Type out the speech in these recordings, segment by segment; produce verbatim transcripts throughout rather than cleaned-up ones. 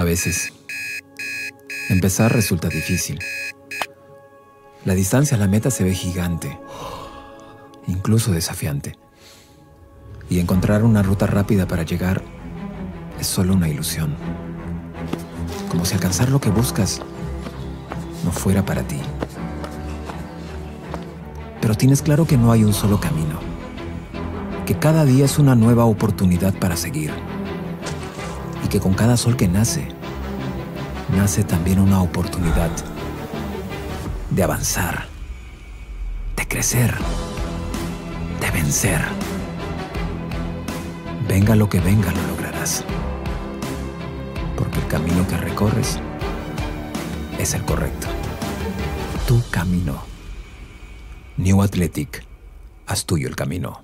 A veces, empezar resulta difícil. La distancia a la meta se ve gigante, incluso desafiante. Y encontrar una ruta rápida para llegar es solo una ilusión. Como si alcanzar lo que buscas no fuera para ti. Pero tienes claro que no hay un solo camino, que cada día es una nueva oportunidad para seguir, y que con cada sol que nace, nace también una oportunidad de avanzar, de crecer, de vencer. Venga lo que venga, lo lograrás, porque el camino que recorres es el correcto. Tu camino. New Athletic. Haz tuyo el camino.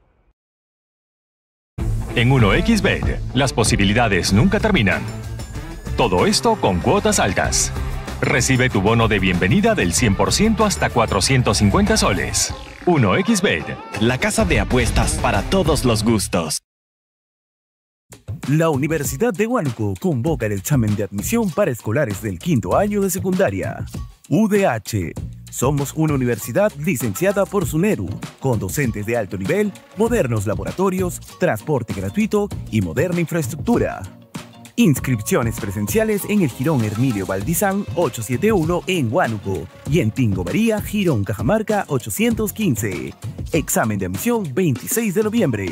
En uno equis bet, las posibilidades nunca terminan. Todo esto con cuotas altas. Recibe tu bono de bienvenida del cien por ciento hasta cuatrocientos cincuenta soles. uno equis bet. La casa de apuestas para todos los gustos. La Universidad de Huánuco convoca el examen de admisión para escolares del quinto año de secundaria. U D H. Somos una universidad licenciada por SUNERU, con docentes de alto nivel, modernos laboratorios, transporte gratuito y moderna infraestructura. Inscripciones presenciales en el Jirón Hermilio Valdizán ochocientos setenta y uno en Huánuco y en Tingovería Jirón Cajamarca ochocientos quince. Examen de admisión veintiséis de noviembre.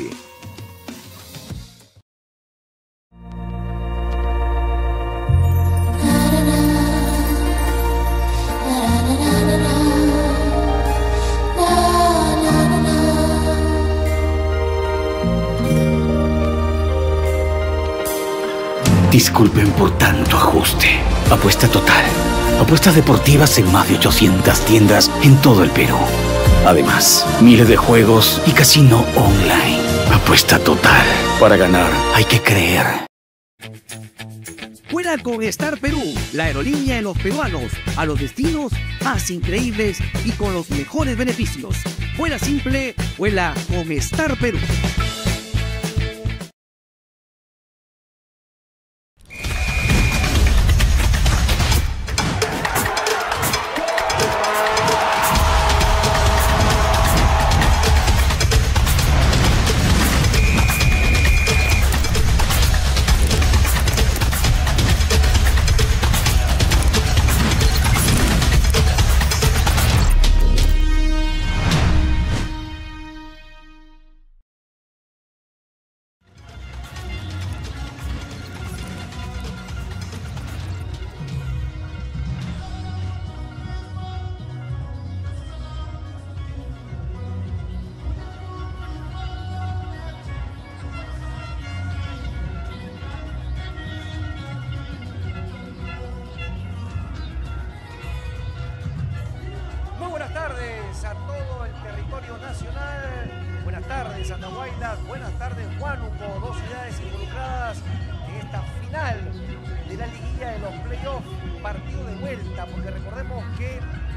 Disculpen por tanto ajuste. Apuesta Total. Apuestas deportivas en más de ochocientas tiendas en todo el Perú. Además, miles de juegos y casino online. Apuesta Total. Para ganar hay que creer. Vuela con Star Perú, la aerolínea de los peruanos, a los destinos más increíbles y con los mejores beneficios. Vuela simple, vuela con Star Perú. A todo el territorio nacional. Buenas tardes, Andahuaylas. Buenas tardes, Huánuco. Dos ciudades involucradas en esta final de la liguilla de los playoffs. Partido de vuelta, porque recordemos que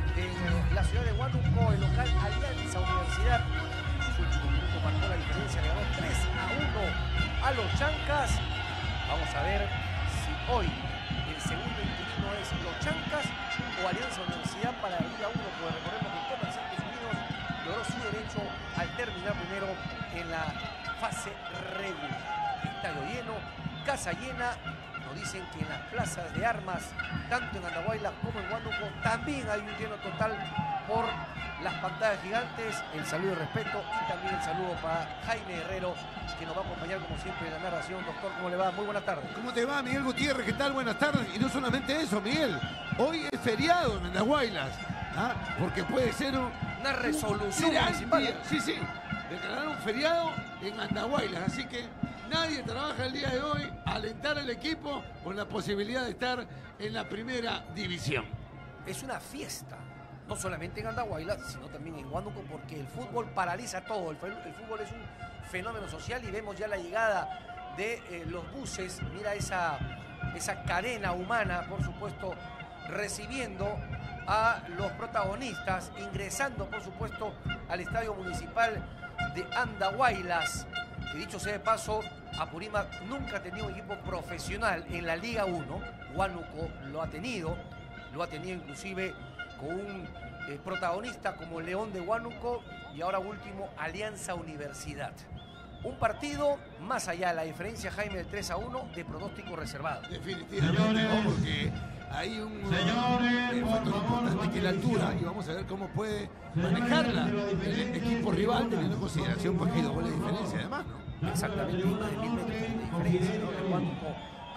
en la ciudad de Huánuco, el local Alianza Universidad, su último minuto marcó la diferencia, le ganó tres a uno a los Chancas. Vamos a ver si hoy el segundo inquilino es los Chancas o Alianza Universidad para la Liga uno, porque recordemos que Comerciantes Unidos logró su derecho al terminar primero en la fase regular. Estadio lleno, casa llena. Nos dicen que en las plazas de armas, tanto en Andahuaylas como en Huánuco, también hay un lleno total por las pantallas gigantes. El saludo y respeto, y también el saludo para Jaime Herrero, que nos va a acompañar como siempre en la narración. Doctor, ¿cómo le va? Muy buenas tardes. ¿Cómo te va, Miguel Gutiérrez? ¿Qué tal? Buenas tardes. Y no solamente eso, Miguel. Hoy es feriado en Andahuaylas, ¿ah? Porque puede ser un, una resolución un municipal. Sí, sí. Declararon feriado en Andahuaylas. Así que nadie trabaja el día de hoy a alentar al equipo con la posibilidad de estar en la primera división. Es una fiesta. No solamente en Andahuaylas, sino también en Huánuco, porque el fútbol paraliza todo. El, el fútbol es un fenómeno social y vemos ya la llegada de eh, los buses. Mira esa, esa cadena humana, por supuesto, recibiendo a los protagonistas, ingresando, por supuesto, al Estadio Municipal de Andahuaylas, que dicho sea de paso, Apurímac nunca ha tenido un equipo profesional en la Liga uno. Huánuco lo ha tenido, lo ha tenido inclusive con un eh, protagonista como León de Huánuco y ahora último Alianza Universidad. Un partido, más allá de la diferencia, Jaime, del tres a uno, de pronóstico reservado. Definitivamente, ¿no? Porque hay un eh, factor importante que es la altura y vamos a ver cómo puede manejarla el equipo rival, teniendo en consideración porque hay dos goles de diferencia además, ¿no? Exactamente, más de mil metros de diferencia, ¿no? De Huánuco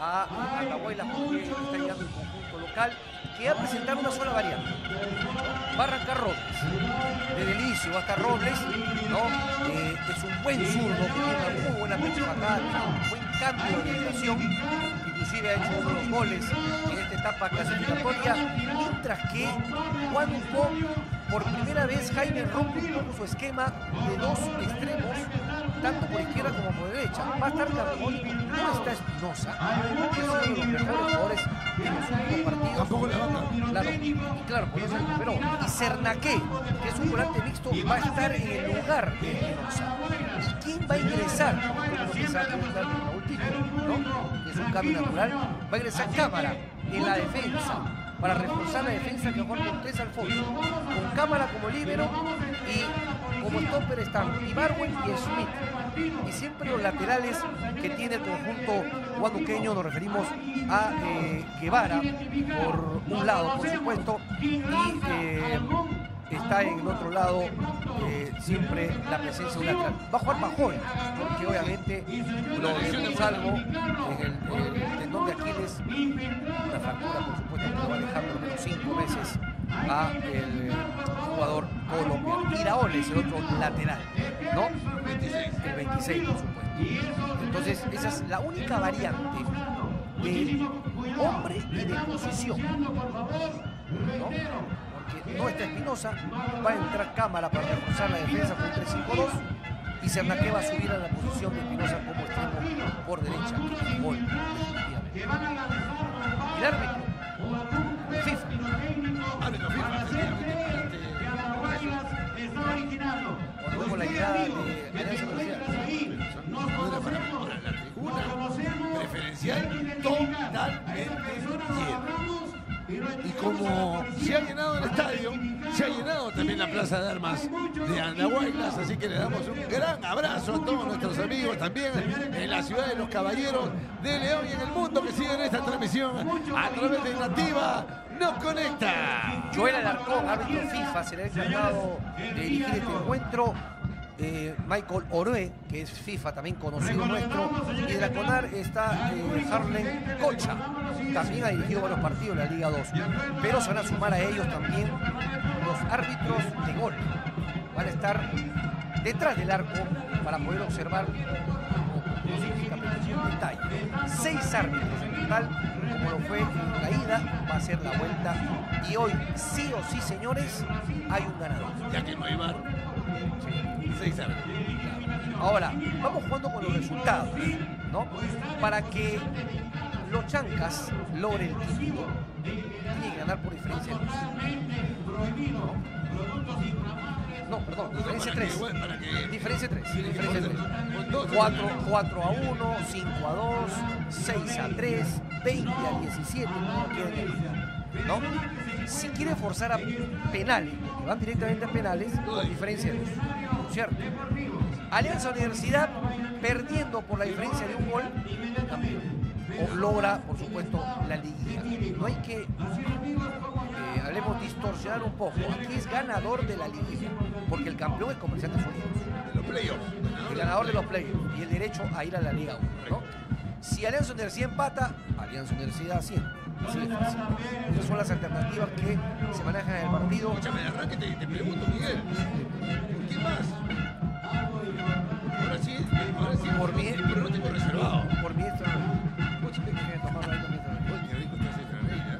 a Andahuaylas, porque está llegando el conjunto local, que va a presentar una sola variante. Va a arrancar Robles. Desde el inicio va a estar Robles, ¿no? Eh, es un buen zurdo, que tiene una muy buena pechonacada, un buen cambio de orientación, inclusive ha hecho uno de los goles en esta etapa clasificatoria, mientras que Huánuco, por primera vez, Jaime rompe un poco su esquema de dos extremos, tanto por izquierda como por derecha. Va a estar Carboni, no está Espinosa, que es uno de los mejores jugadores de los últimos partidos. Tampoco la banda. Claro, y claro, por eso se recuperó. Y Cernaqué, que es un volante mixto, va a estar en el lugar de Espinosa. ¿Y quién va a ingresar? Como lo que se ha comentado en Raúl Tito, ¿no? Que es un cambio natural. Va a ingresar Cámara en la defensa, para reforzar la defensa que juega con tres al fondo, con Cámara como líbero y como stopper están Ibarwen y Smith, y siempre los laterales que tiene el conjunto huanuqueño. Nos referimos a eh, Guevara por un lado, por supuesto, y eh, está en el otro lado eh, siempre la presencia de un lateral. Va a jugar Pajoy, porque obviamente lo de Salvo en el, el tendón de Aquiles, una fractura, por supuesto, que lo va a dejar por lo menos cinco meses a el jugador colombiano. Iraola es el otro lateral, ¿no? El veintiséis, por supuesto. Entonces, esa es la única variante de hombre y de posición, ¿no? Porque no está Espinosa, va a entrar Cámara para reforzar la defensa con un tres cinco dos y Cernaqué va a subir a la posición de Espinosa como extremo por derecha. Gol, definitivamente. El árbitro, FIFA. Árbitro FIFA, Cuando vemos la llegada de Alianza Universidad. No era para mejorar la tribuna preferencial totalmente llena. Y como se ha llenado el estadio, se ha llenado también la Plaza de Armas de Andahuaylas, así que le damos un gran abrazo a todos nuestros amigos también en la ciudad de los Caballeros de León y en el mundo que siguen esta transmisión a través de Nativa Nos Conecta. Joel Alarcón, árbitro FIFA, será encargado de dirigir este encuentro. Eh, Michael Orue, que es FIFA, también conocido nuestro, y de la CONAR está eh, Harlen Cocha, también ha dirigido varios partidos en la Liga dos, pero se van a sumar a ellos también los árbitros de gol, van a estar detrás del arco para poder observar en detalle. Seis árbitros en total, como lo fue en la ida, va a ser la vuelta, y hoy sí o sí, señores, hay un ganador. Ya que no hay bar. Seis árbitros. Ahora, vamos jugando con los resultados, ¿no? Para que los chancas logren el título, tienen que ganar por diferencia de dos. No, perdón, diferencia tres. Diferencia tres. Diferencia tres. cuatro a uno, cinco a dos, seis a tres, veinte a diecisiete, ¿no? Si quiere forzar a penales, que van directamente a penales, con diferencia de dos, ¿cierto? Alianza Universidad, perdiendo por la diferencia de un gol, también, o logra, por supuesto, la liguilla. No hay que, eh, hablemos, distorsionar un poco. Aquí es ganador de la liguilla, porque el campeón es Comerciantes Unidos. Los playoffs. El ganador de los playoffs y el derecho a ir a la Liga uno, ¿no? Si Alianza Universidad empata, Alianza Universidad siempre. Así de fácil. Esas son las alternativas que se manejan en el partido. Escúchame, de arranque te, te pregunto, Miguel, ¿por qué más? Ahora sí, ahora sí, por mí, el pronóstico reservado. Por mí esto no. Mucho que tomar ahí también. Oye, qué rico está ese Ferrari, ¿eh?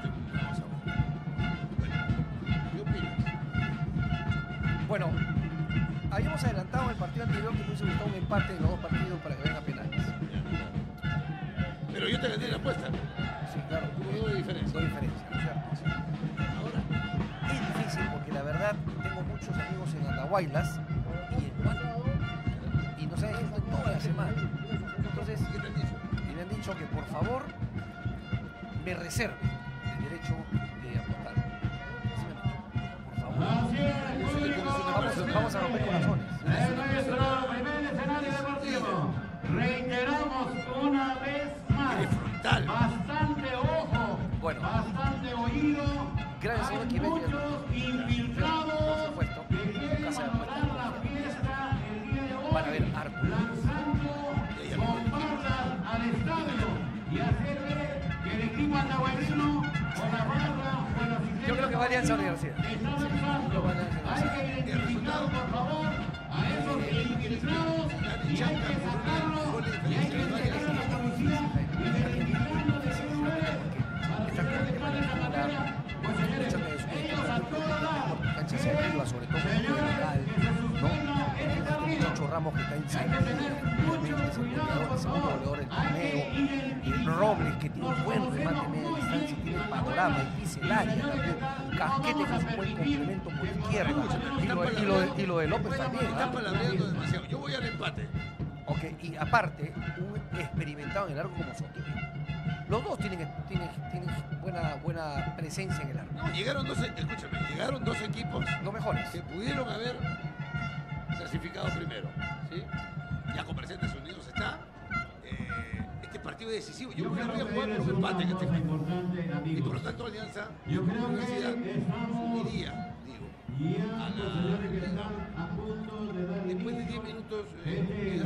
¿Qué opinas? Bueno, habíamos adelantado en el partido anterior que me hubiese gustado un empate de los dos partidos para que vengan a penales. Pero yo te vendí la apuesta. Sí, claro. Hubo dos diferencias. Dos diferencias, ¿no es cierto? Ahora, es difícil porque la verdad tengo muchos amigos en Andahuaylas y en Huánuco. Y nos han escrito toda la semana. favor, me reserve el derecho de apostar. Por favor. Vamos, vamos a romper corazones. En nuestro primer escenario deportivo, reiteramos una vez más. Bastante ojo, bueno, bastante oído. Gracias, señor Hay Quimet. muchos infiltrados Por supuesto. que quieren montar la fiesta el día de hoy, van a ver harto. lanzando bombardas al estadio y hacer ver que el equipo andahuayrino con la barra o la asistencia Yo creo que va a Alianza Universidad. está lanzando. Hay que identificar, por favor, a esos infiltrados y hay que sacarlos y hay que entregar a la policía identificándose para que de esta manera, pues señores, estos a todas cancha se arriba, sobre todo en el local, ¿no? El Chocho Ramos que está encendido, el segundo goleador del torneo, y Robles que tiene un buen remate media distancia, tiene el panorama, y pisa el área también, Casquete que es un buen complemento por izquierda, y lo, y lo, de, y lo de López también. Está palabreando demasiado. Yo voy al empate. Ok, y aparte, un experimentado en el arco como Sotillo. Los dos tienen, tienen, tienen buena, buena presencia en el arco. No, llegaron dos, escúchame, llegaron dos equipos los mejores que pudieron haber clasificado primero, ¿sí? Ya Comerciantes Unidos está. Eh, este partido es decisivo. Yo creo que voy a jugar por un empate en este partido. Y por lo tanto Alianza Universidad iría, digo, a la, después de diez minutos eh,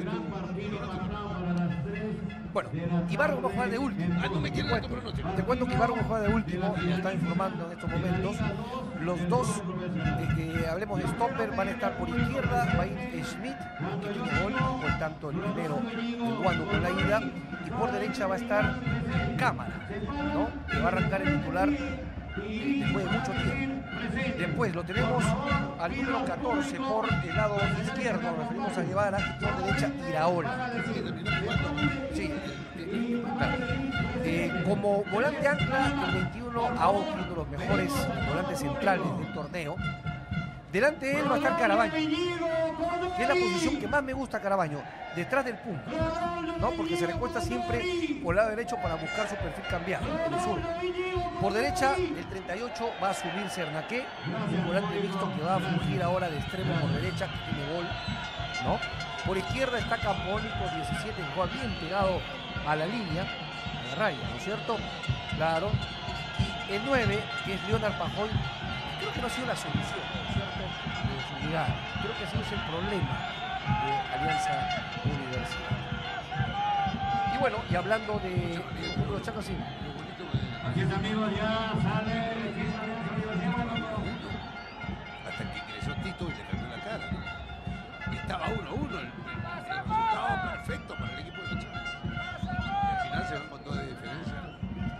bueno, Ibargo va a jugar de último. Ah, no me quieren dar tu pronóstico. Te cuento que Ibargo va a jugar de último, lo está informando en estos momentos. Los dos, eh, que hablemos de stopper, van a estar por izquierda, va a ir Schmidt, que tiene gol, por tanto el primero jugando con la ida, y por derecha va a estar Cámara, ¿no? Que va a arrancar el titular después de mucho tiempo. Después lo tenemos al número catorce por el lado izquierdo, nos referimos a Guevara, y por derecha Iraola. Sí, eh, claro. Eh, como volante ancla, el veintiuno, Aoki, uno de los mejores volantes centrales del torneo. Delante de él va a estar Carabaño, que es la posición que más me gusta a Carabaño, detrás del punto, ¿no? Porque se le cuesta siempre por el lado derecho para buscar su perfil cambiado, el sur. Por derecha, el treinta y ocho va a subir Cernaqué, un volante mixto que va a fungir ahora de extremo por derecha, que tiene gol, ¿no? Por izquierda está Campónico, diecisiete, que juega bien pegado a la línea, a la raya, ¿no es cierto? Claro. Y el nueve, que es Leonard Pajoy, creo que no ha sido la solución, ¿no es cierto?, de su llegada. Creo que ese es el problema de Alianza Universidad. Y bueno, y hablando de los Chacos, sí. Así es, amigos, ya sale el equipo de Alianza Universidad. Hasta que ingresó Tito y le cambió la cara, ¿no? Y estaba uno a uno, el, el, el resultado perfecto para el equipo de los Chacos. Y al final se van con dos de diferencia, ¿no?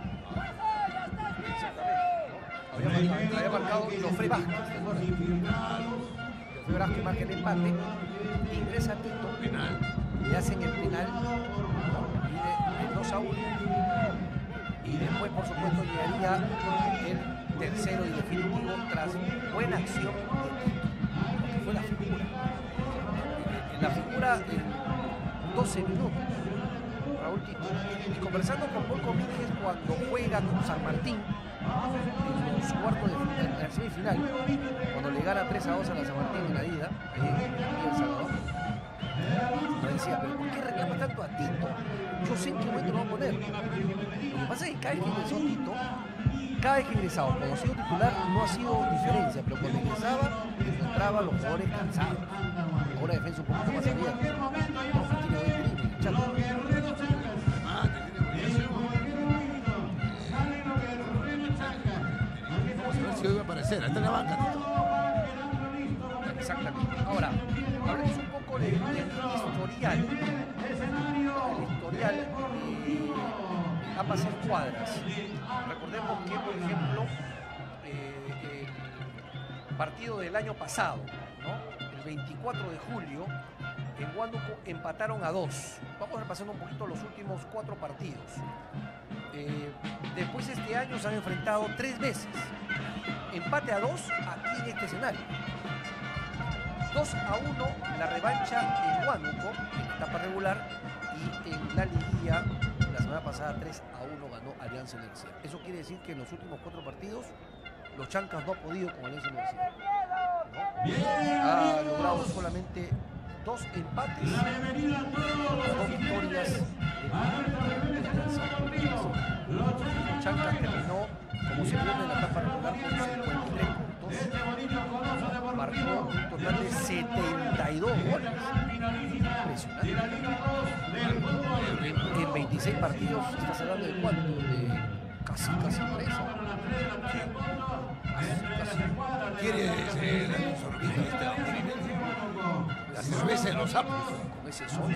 Había marcado, había marcado Jofre Vázquez, Jofre Vázquez marca el empate, ingresa Tito, penal, le hacen el penal, y el dos a uno, y después por supuesto llegaría el tercero y definitivo tras buena acción de Tito, que fue la figura, en la figura en doce minutos. Raúl Tito. Y conversando con Paul Comínguez cuando juega con San Martín en los cuartos de final, en la semifinal, cuando le gana tres a dos a la San Martín en la ida, ahí en El Salvador, me decía, pero ¿por qué reclama tanto a Tito? Yo sé en qué momento lo va a poner. Lo que pasa es que cada vez que ingresó Tito, cada vez que ingresaba, cuando ha sido titular no ha sido diferencia, pero cuando ingresaba, encontraba los jugadores cansados. Ahora defensa un poquito más abierta. No, tiene hoy el Chaco. Si hoy va a aparecer, está en la banca. Exactamente. Ahora, hablemos un poco del, del historial. El historial de ambas escuadras. Recordemos que, por ejemplo, eh, el partido del año pasado, ¿no?, el veinticuatro de julio, en Huánuco empataron a dos. Vamos repasando un poquito los últimos cuatro partidos. Eh, después este año se han enfrentado tres veces. Empate a dos aquí en este escenario. dos a uno la revancha en Huánuco, en etapa regular, y en la liguilla La semana pasada tres a uno ganó Alianza Universidad. Eso quiere decir que en los últimos cuatro partidos los Chancas no ha podido con Alianza Universidad, ¿no? Ha logrado solamente dos empates, dos victorias de Alianza. Los Chancas terminó como segundo en la etapa regular con cincuenta y tres puntos, marcó un total de setenta y dos goles. Impresionante. En, en veintiséis partidos estás hablando de cuánto, de casi, casi tres. Quiere ser el sorbito de este hombre. La cerveza de los sapos. Con ese sol.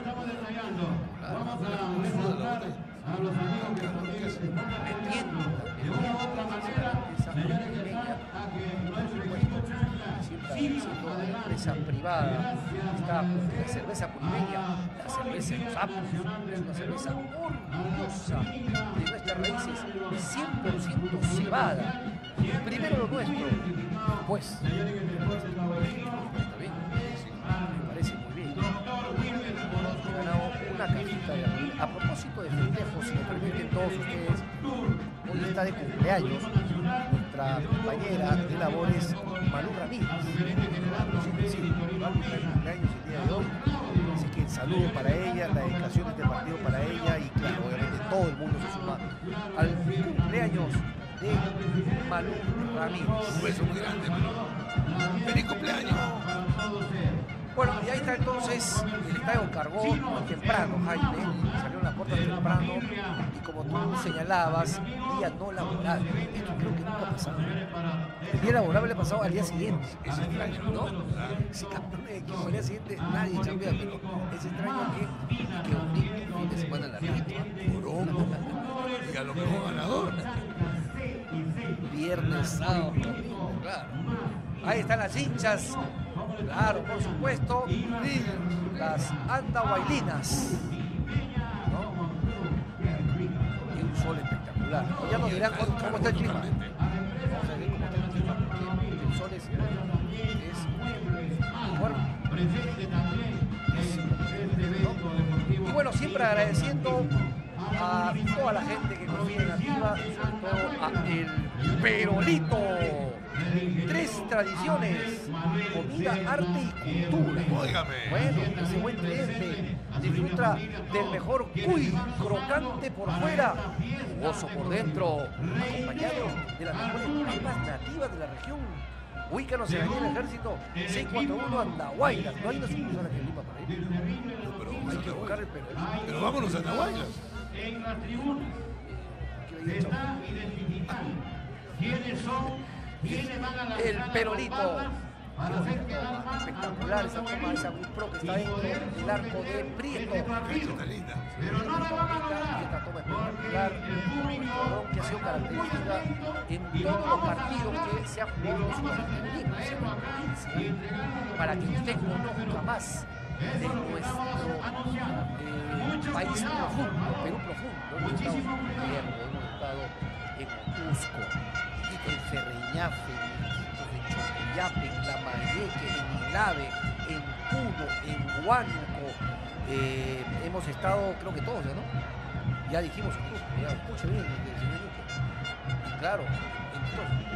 Siempre una empresa privada está la cerveza purimeña, la cerveza de los sapos, es una cerveza orgullosa de nuestras raíces, cien por ciento cebada. Primero lo nuestro, pues está bien, me parece muy bien. He ganado una cajita de abril. A propósito de festejos, si me permiten todos ustedes, hoy está de cumpleaños nuestra compañera de labores Malú Ramírez. Sí, Malú está de cumpleaños el día de hoy, así que el saludo para ella, la dedicación de este partido para ella y claro, obviamente todo el mundo se suma al cumpleaños de Malú Ramírez. Un beso muy grande, Malú. ¡Feliz cumpleaños! Bueno, y ahí está entonces, el estadio cargó temprano, Jaime, salieron las puertas temprano y como tú señalabas, día no laborable. Esto creo que nunca ha pasado. El día laborable ha pasado al día siguiente. Es extraño, ¿no? Si campeón de equipo al día siguiente, nadie chambea, pero es extraño que, que un fin de semana larguito. Y a lo mejor ganador. Viernes, sábado, domingo, claro. Ahí están las hinchas. Claro, por supuesto, las andahuaylinas, ¿no? Y un sol espectacular. O ya nos dirán cómo, cómo está el clima. Vamos a ver cómo está el clima, porque el sol es, es fuerte. ¿No? Y bueno, siempre agradeciendo a toda la gente que confía en Activa, sobre todo a El Perolito. Tres tradiciones, comida, arte y cultura. Óigame. Bueno, ese buen cliente disfruta del mejor cuy, crocante por fuera, jugoso por dentro, acompañado de las mejores papas nativas de la región. Ubícanos en la línea del Ejército, seiscientos cuarenta y uno Andahuaylas. No hay una sucursal aquí en Lima para ir. Pero hay que buscar el Perolito. Pero vámonos a Andahuaylas. En la tribuna están identificados quiénes son. El Perolito. Espectacular esa toma, esa GoPro que está dentro del arco de Prieto. Está linda. Esta toma espectacular, que ha sido característica en todos los partidos que se ha jugado en su provincia, para que usted conozca más de nuestro eh, país profundo, Perú profundo. Hemos estado en Palermo, hemos estado en Cusco, en Ferreñafe, en Iquitos, en Chocoyape, en Lambayeque, en Ilave, en Puno, en Huánuco. Eh, hemos estado, creo que todos, ¿no? Ya dijimos en Cusco, ya escuche bien el señor Luque. Y claro, entonces.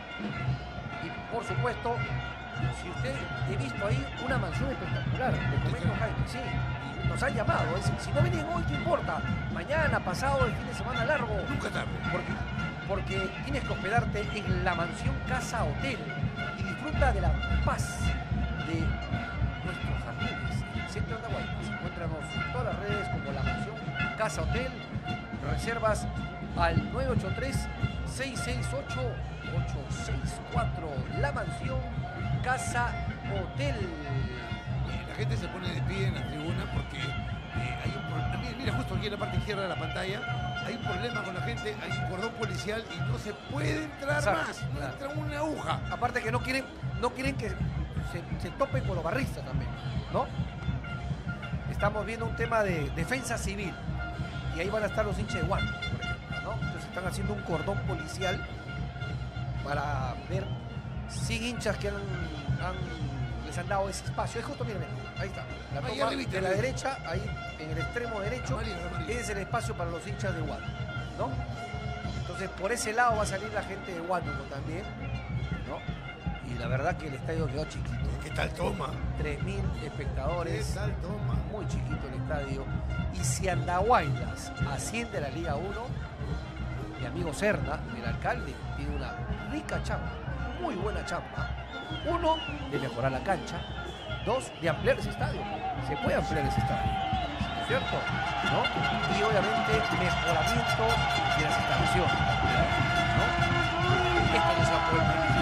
Y por supuesto, si usted he visto ahí una mansión espectacular, le comento, Jaime, sí, y nos han llamado, es decir, si no vienen hoy, ¿qué importa? Mañana, pasado, el fin de semana largo. Nunca tarde. Porque porque tienes que hospedarte en la mansión Casa Hotel y disfruta de la paz de nuestros jardines en el centro de Andahuaylas. Encuéntranos en todas las redes como la mansión Casa Hotel. Reservas al nueve ocho tres, seis seis ocho, ocho seis cuatro. La mansión Casa Hotel. La gente se pone de pie en la tribuna porque eh, hay un problema. Mira, mira, justo aquí en la parte izquierda de la pantalla. Hay un problema con la gente, hay un cordón policial y no se puede entrar Exacto. más, no entra una aguja. Aparte que no quieren, no quieren que se, se topen con los barristas también, ¿no? Estamos viendo un tema de defensa civil y ahí van a estar los hinchas de Huánuco, por ejemplo, ¿no? Entonces están haciendo un cordón policial para ver cien hinchas que han, han les han dado ese espacio. Es justo, miren, ahí está. La Ahí toma arribita, de la arriba. derecha, ahí en el extremo derecho, Amarillo, amarillo. es el espacio para los hinchas de Huánuco, ¿no? Entonces, por ese lado va a salir la gente de Huánuco también, ¿no? Y la verdad que el estadio quedó chiquito. ¿Qué tal toma? tres mil espectadores. ¿Qué tal toma? Muy chiquito el estadio. Y si Andahuaylas asciende a la Liga uno, mi amigo Serna, el alcalde, tiene una rica chamba, muy buena chamba. Uno, de mejorar la cancha. Dos, de ampliar ese estadio. Se puede ampliar ese estadio, ¿no es cierto? ¿No? Y obviamente mejoramiento de las instalaciones, ¿no? Esto no se va a poder permitir.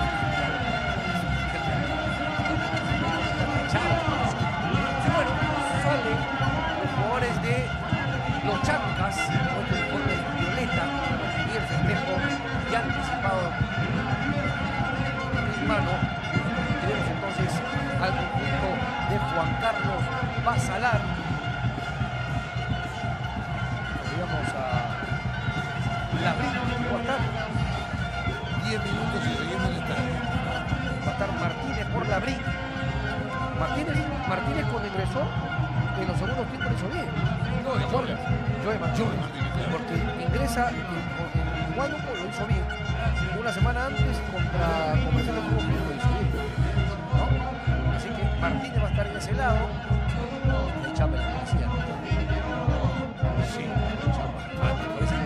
Y bueno, salen los jugadores de los Chancas, con este uniforme violeta, y el festejo ya anticipado en mano. Tenemos entonces al conjunto de Juan Carlos Basalar. Llegamos a la brina, va a estar diez minutos y seguimos en el estadio. va a estar Martínez por la brina. Martínez, Martínez cuando ingresó en los segundos tiempos lo hizo bien. No, es Joder, Joe Martínez. Joe Martínez, claro. Porque ingresa en, en Huánuco, lo hizo bien. Una semana antes contra Comercial de Fútbol Club lo hizo bien, ¿no? Así que Martínez va a estar en ese lado. De chamba la policía. Sí, de chamba. Por ese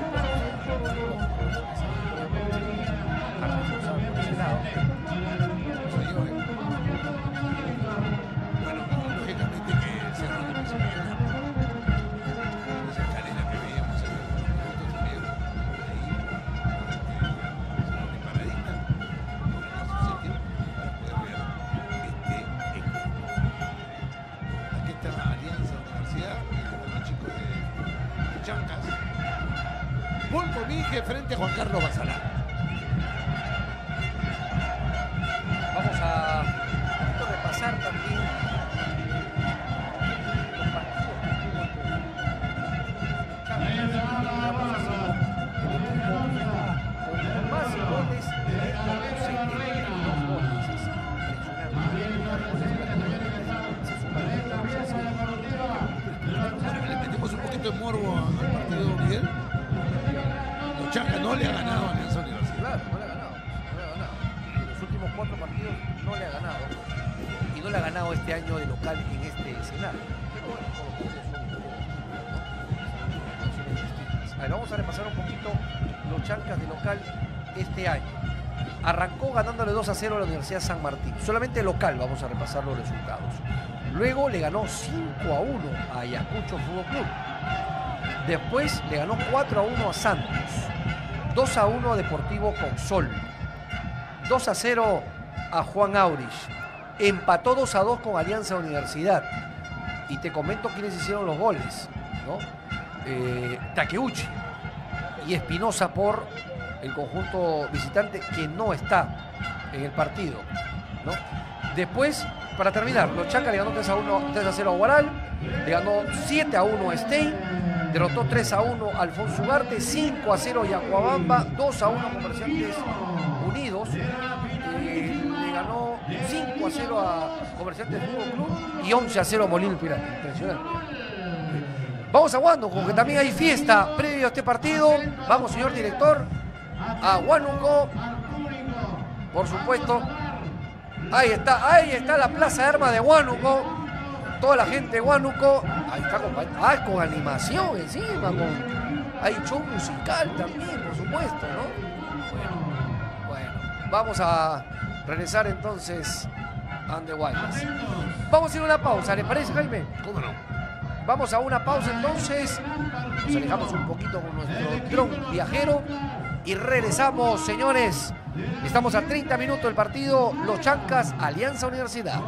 por ese lado. Soy yo, ¿eh? Bueno, lógicamente que el Cerro de Pensilvania, esa escalera que veíamos en el punto también, ahí, este, paradita, en su sitio, para poder ver este equipo. Aquí está la Alianza Universidad, con los chicos de, de Chancas. Pulpo Mije frente a Juan Carlos Basalar. Vamos a repasar también los partidos que tuvo el con más goles con setenta y dos goles. Es Bueno, le metemos un poquito de morbo al partido de Miguel. Los Chancas no le ha ganado a Alianza Universidad. Claro, no le ha ganado, no le ha ganado. En los últimos cuatro partidos no le ha ganado. Y no le ha ganado este año de local en este escenario. Pero bueno, todos los puntos son historias distintas, ¿no? A ver, vamos a repasar un poquito los Chancas de local este año. Arrancó ganándole dos a cero a la Universidad San Martín. Solamente local vamos a repasar los resultados. Luego le ganó cinco a uno a Ayacucho Fútbol Club. Después le ganó cuatro a uno a Santos. dos a uno a Deportivo Consol. dos a cero a Juan Aurich. Empató dos a dos con Alianza Universidad. Y te comento quiénes hicieron los goles, ¿no? Eh, Takeuchi y Espinosa por el conjunto visitante que no está en el partido, ¿no? Después, para terminar, los Chancas le ganó tres a cero a Guaral, le ganó siete a uno a Stein, derrotó tres a uno a Alfonso Ugarte, cinco a cero a Yacuabamba, dos a uno a Comerciantes Unidos, eh, le ganó cinco a cero a Comerciantes Fútbol Club y once a cero a Molino el Pirata. Impresionante. Vamos a Huánuco, que también hay fiesta previo a este partido. Vamos, señor director, a Huánuco, por supuesto. Ahí está, ahí está la Plaza de Armas de Huánuco. Toda la gente de Huánuco. Ahí está con, ah, con animación encima, con, hay show musical también, por supuesto, ¿no? Bueno, bueno. Vamos a regresar entonces a Andahuaylas. Vamos a ir a una pausa, ¿le parece, Jaime? ¿Cómo no? Vamos a una pausa entonces. Nos alejamos un poquito con nuestro dron viajero. Y regresamos, señores. Estamos a treinta minutos del partido. Los Chancas, Alianza Universidad.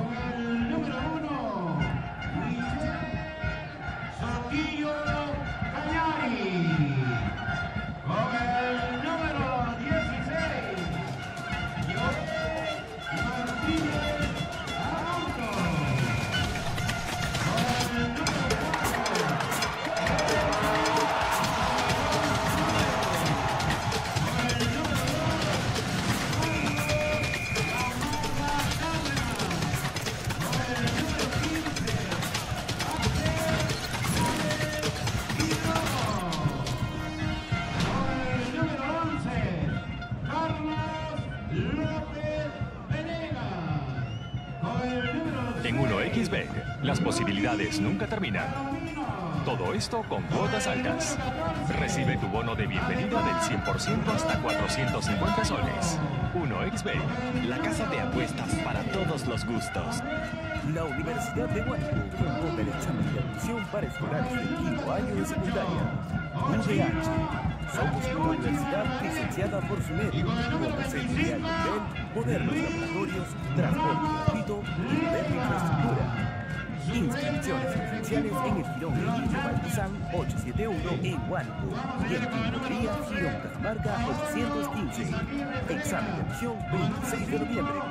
Las posibilidades nunca terminan. Todo esto con cuotas altas. Recibe tu bono de bienvenida del cien por ciento hasta cuatrocientos cincuenta soles. uno equis bet. La casa de apuestas para todos los gustos. La Universidad de Huánuco convoca el examen de admisión para escolares del quinto año de secundaria. U D H. Somos una universidad licenciada por SUNED, con docentes de alto nivel, modernos laboratorios, transporte gratuito y moderna infraestructura. Inscripciones presenciales en el Girón Emilio Valdizán ochocientos setenta y uno en Huánuco y en Quinto Día Girón Cajamarca ochocientos quince. Examen de admisión veintiséis de noviembre.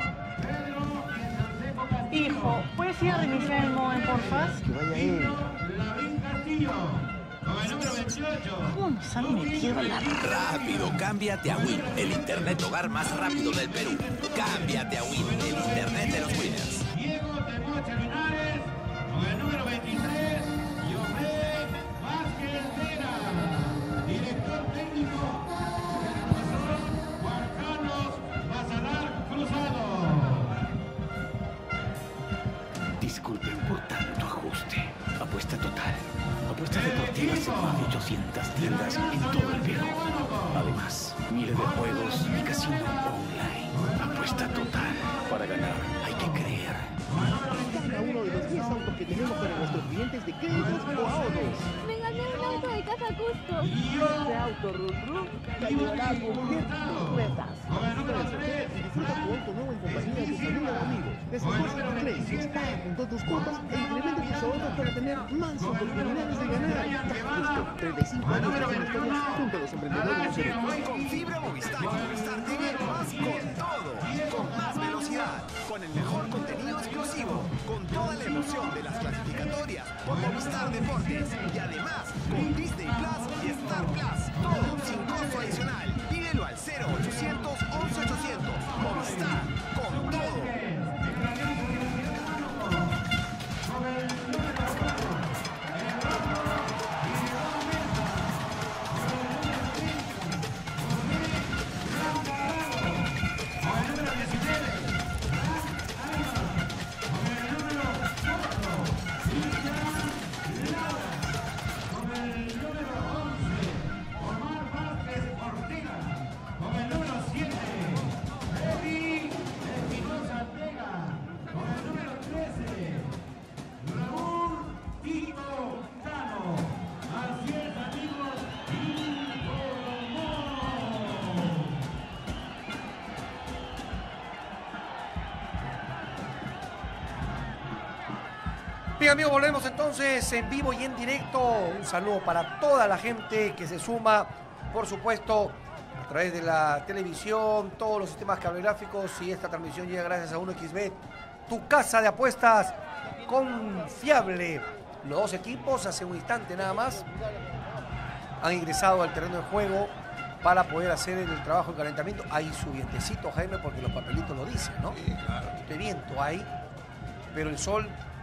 Hijo, ¿puedes ir a reiniciar el modem, porfa? Que vaya él. ¿Cómo nos han metido la... Rápido, cámbiate a Win, el internet hogar más rápido del Perú. Cámbiate a Win, el internet de los winners. Diego Temoche Linares, con el número veintitrés, José Vázquez Vera. Director técnico, profesor Juan Carlos Basalar Cruzado. Disculpen por tanto ajuste. Apuesta total. Apuestas deportivas en más de ochocientas tiendas en todo el Perú. Además, miles de juegos y casino online. Apuesta total. Para ganar hay que creer. Cada uno de los diez autos que tenemos para nuestros clientes de créditos o ahorros. Me gané un auto de Caja Justo. Este auto Run Run te ayudará a cumplir tus metas. Participa del sorteo y disfruta tu auto nuevo en compañía de tu familia o amigos. Desembolsa tus créditos, paga con todas tus cuotas e incrementa tus ahorros para tener más oportunidades de ganar. Caja Justo, treinta y cinco años de historias junto a los emprendedores de Perú. Con fibra Movistar, Movistar T V más con todo, con más velocidad, con el mejor contenido exclusivo, con toda la emoción de las clasificatorias por Movistar Deportes y además con Disney Plus y Star Plus, todo sin costo adicional. Pídelo al cero ochocientos once ochocientos. Movistar, con todo. Bien, amigos, volvemos entonces en vivo y en directo. Un saludo para toda la gente que se suma, por supuesto, a través de la televisión, todos los sistemas cablegráficos, y esta transmisión llega gracias a uno equis bet, tu casa de apuestas confiable. Los dos equipos hace un instante nada más han ingresado al terreno de juego para poder hacer el trabajo de calentamiento. Hay su vientecito, Jaime, porque los papelitos lo dicen, ¿no? Sí, claro. De viento hay, pero el sol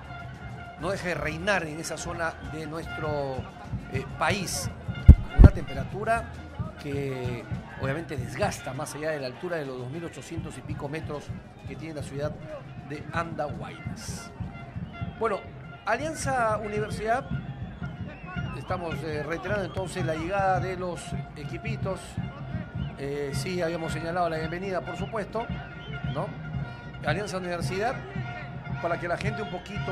no deja de reinar en esa zona de nuestro eh, país. Una temperatura que obviamente desgasta más allá de la altura de los dos mil ochocientos y pico metros que tiene la ciudad de Andahuaylas. Bueno, Alianza Universidad, estamos eh, reiterando entonces la llegada de los equipitos. Eh, sí, habíamos señalado la bienvenida, por supuesto, ¿no? Alianza Universidad, para que la gente un poquito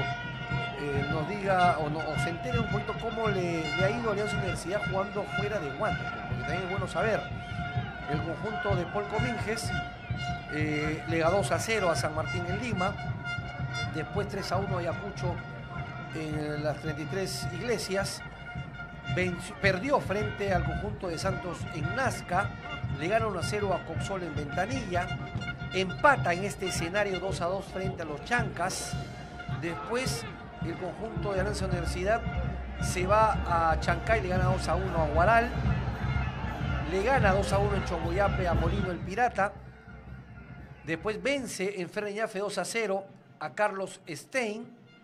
eh, nos diga o, no, o se entere un poquito cómo le, le ha ido a Alianza Universidad jugando fuera de Huánuco, porque también es bueno saber. El conjunto de Paul Cominges eh, le ganó dos a cero a San Martín en Lima, después tres a uno a Ayacucho en las treinta y tres Iglesias, venció, perdió frente al conjunto de Santos en Nazca, le gana uno a cero a Coxol en Ventanilla, empata en este escenario dos a dos frente a los Chancas. Después el conjunto de Alianza Universidad se va a Chancay, le gana dos a uno a Huaral, le gana dos a uno en Chongoyape a Molino el Pirata. Después vence en Ferreñafe dos a cero a Carlos Stein,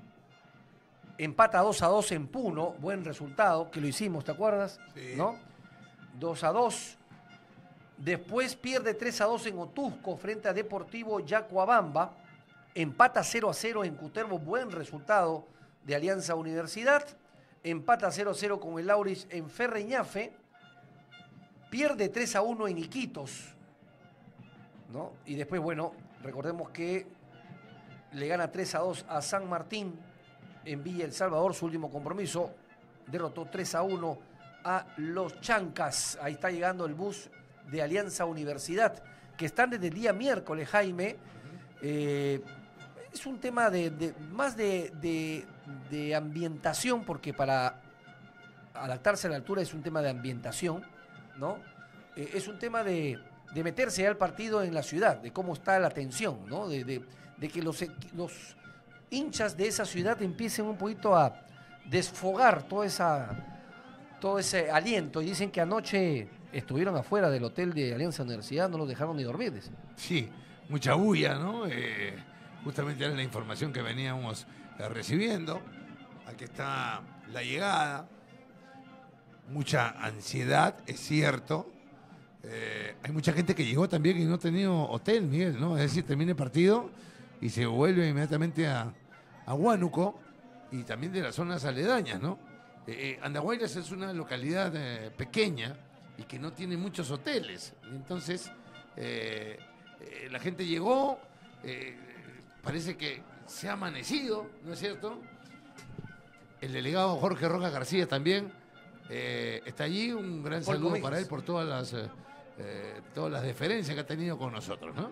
empata dos a dos en Puno, buen resultado, que lo hicimos, ¿te acuerdas? Sí. ¿No? dos a dos. Después pierde tres a dos en Otusco frente a Deportivo Yacuabamba. Empata cero a cero en Cutervo, buen resultado de Alianza Universidad. Empata cero a cero con el Aurich en Ferreñafe. Pierde tres a uno en Iquitos, ¿no? Y después, bueno, recordemos que le gana tres a dos a San Martín en Villa El Salvador, su último compromiso. Derrotó tres a uno a los Chancas. Ahí está llegando el bus de Alianza Universidad, que están desde el día miércoles, Jaime. Eh, es un tema de, de más de, de, de ambientación, porque para adaptarse a la altura es un tema de ambientación, ¿no? Eh, es un tema de, de meterse ya al partido en la ciudad, de cómo está la tensión, ¿no? De, de, de que los, los hinchas de esa ciudad empiecen un poquito a desfogar toda esa, todo ese aliento. Y dicen que anoche estuvieron afuera del hotel de Alianza Universidad, no los dejaron ni dormir. Dicen. Sí, mucha bulla, ¿no? Eh, justamente era la información que veníamos eh, recibiendo. Aquí está la llegada. Mucha ansiedad, es cierto. Eh, hay mucha gente que llegó también y no ha tenido hotel, Miguel, ¿no? Es decir, termina el partido y se vuelve inmediatamente a, a Huánuco y también de las zonas aledañas, ¿no? Eh, Andahuaylas es una localidad eh, pequeña y que no tiene muchos hoteles. Entonces, eh, eh, la gente llegó, eh, parece que se ha amanecido, ¿no es cierto? El delegado Jorge Rojas García también eh, está allí. Un gran Por saludo comillas. para él por todas las, eh, eh, todas las deferencias que ha tenido con nosotros, ¿no?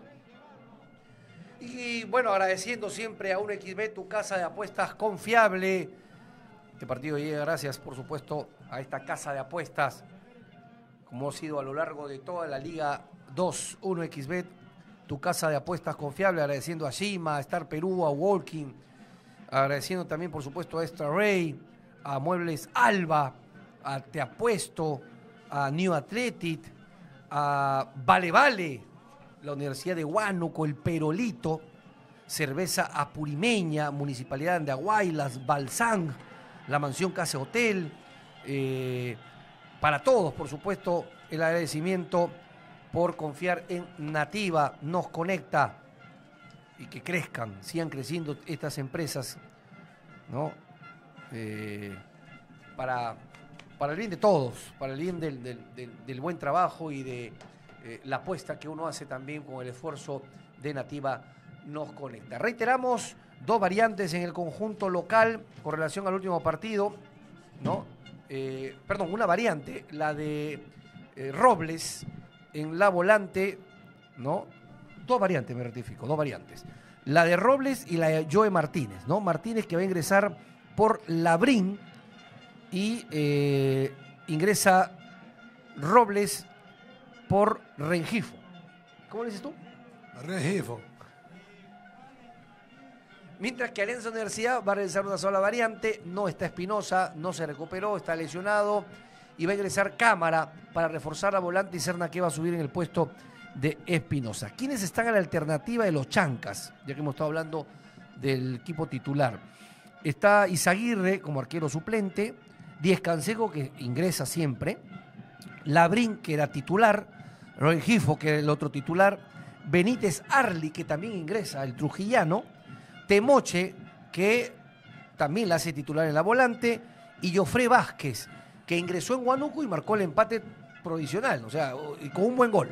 Y bueno, agradeciendo siempre a uno equis be, tu casa de apuestas confiable. Este partido llega gracias, por supuesto, a esta casa de apuestas, como ha sido a lo largo de toda la Liga dos, uno equis be, tu casa de apuestas confiable. Agradeciendo a Shima, a Star Perú, a Walking, agradeciendo también, por supuesto, a Extra Ray, a Muebles Alba, a Te Apuesto, a New Athletic, a Vale Vale, la Universidad de Huánuco, el Perolito, Cerveza Apurimeña, Municipalidad de Andahuaylas, Balsang, la Mansión Casa Hotel. Eh, para todos, por supuesto, el agradecimiento por confiar en Nativa. Nos conecta y que crezcan, sigan creciendo estas empresas, ¿no? Eh, para, para el bien de todos, para el bien del, del, del, del buen trabajo y de eh, la apuesta que uno hace también con el esfuerzo de Nativa. Nos conecta. Reiteramos, dos variantes en el conjunto local con relación al último partido, ¿no? Eh, perdón, una variante, la de eh, Robles en la volante, ¿no? Dos variantes, me rectifico, dos variantes. La de Robles y la de Joe Martínez, ¿no? Martínez, que va a ingresar por Labrín, y eh, ingresa Robles por Rengifo. ¿Cómo le dices tú? Rengifo. Mientras que Alianza Universidad va a realizar una sola variante. No está Espinosa, no se recuperó, está lesionado, y va a ingresar Cámara para reforzar la volante, y Serna, que va a subir en el puesto de Espinosa. ¿Quiénes están a la alternativa de los Chancas? Ya que hemos estado hablando del equipo titular. Está Izaguirre como arquero suplente, Díez Canseco, que ingresa siempre, Labrín, que era titular, Rengifo, que era el otro titular, Benítez Arli, que también ingresa, el trujillano, Temoche, que también la hace titular en la volante, y Jofré Vázquez, que ingresó en Huánuco y marcó el empate provisional, o sea, con un buen gol.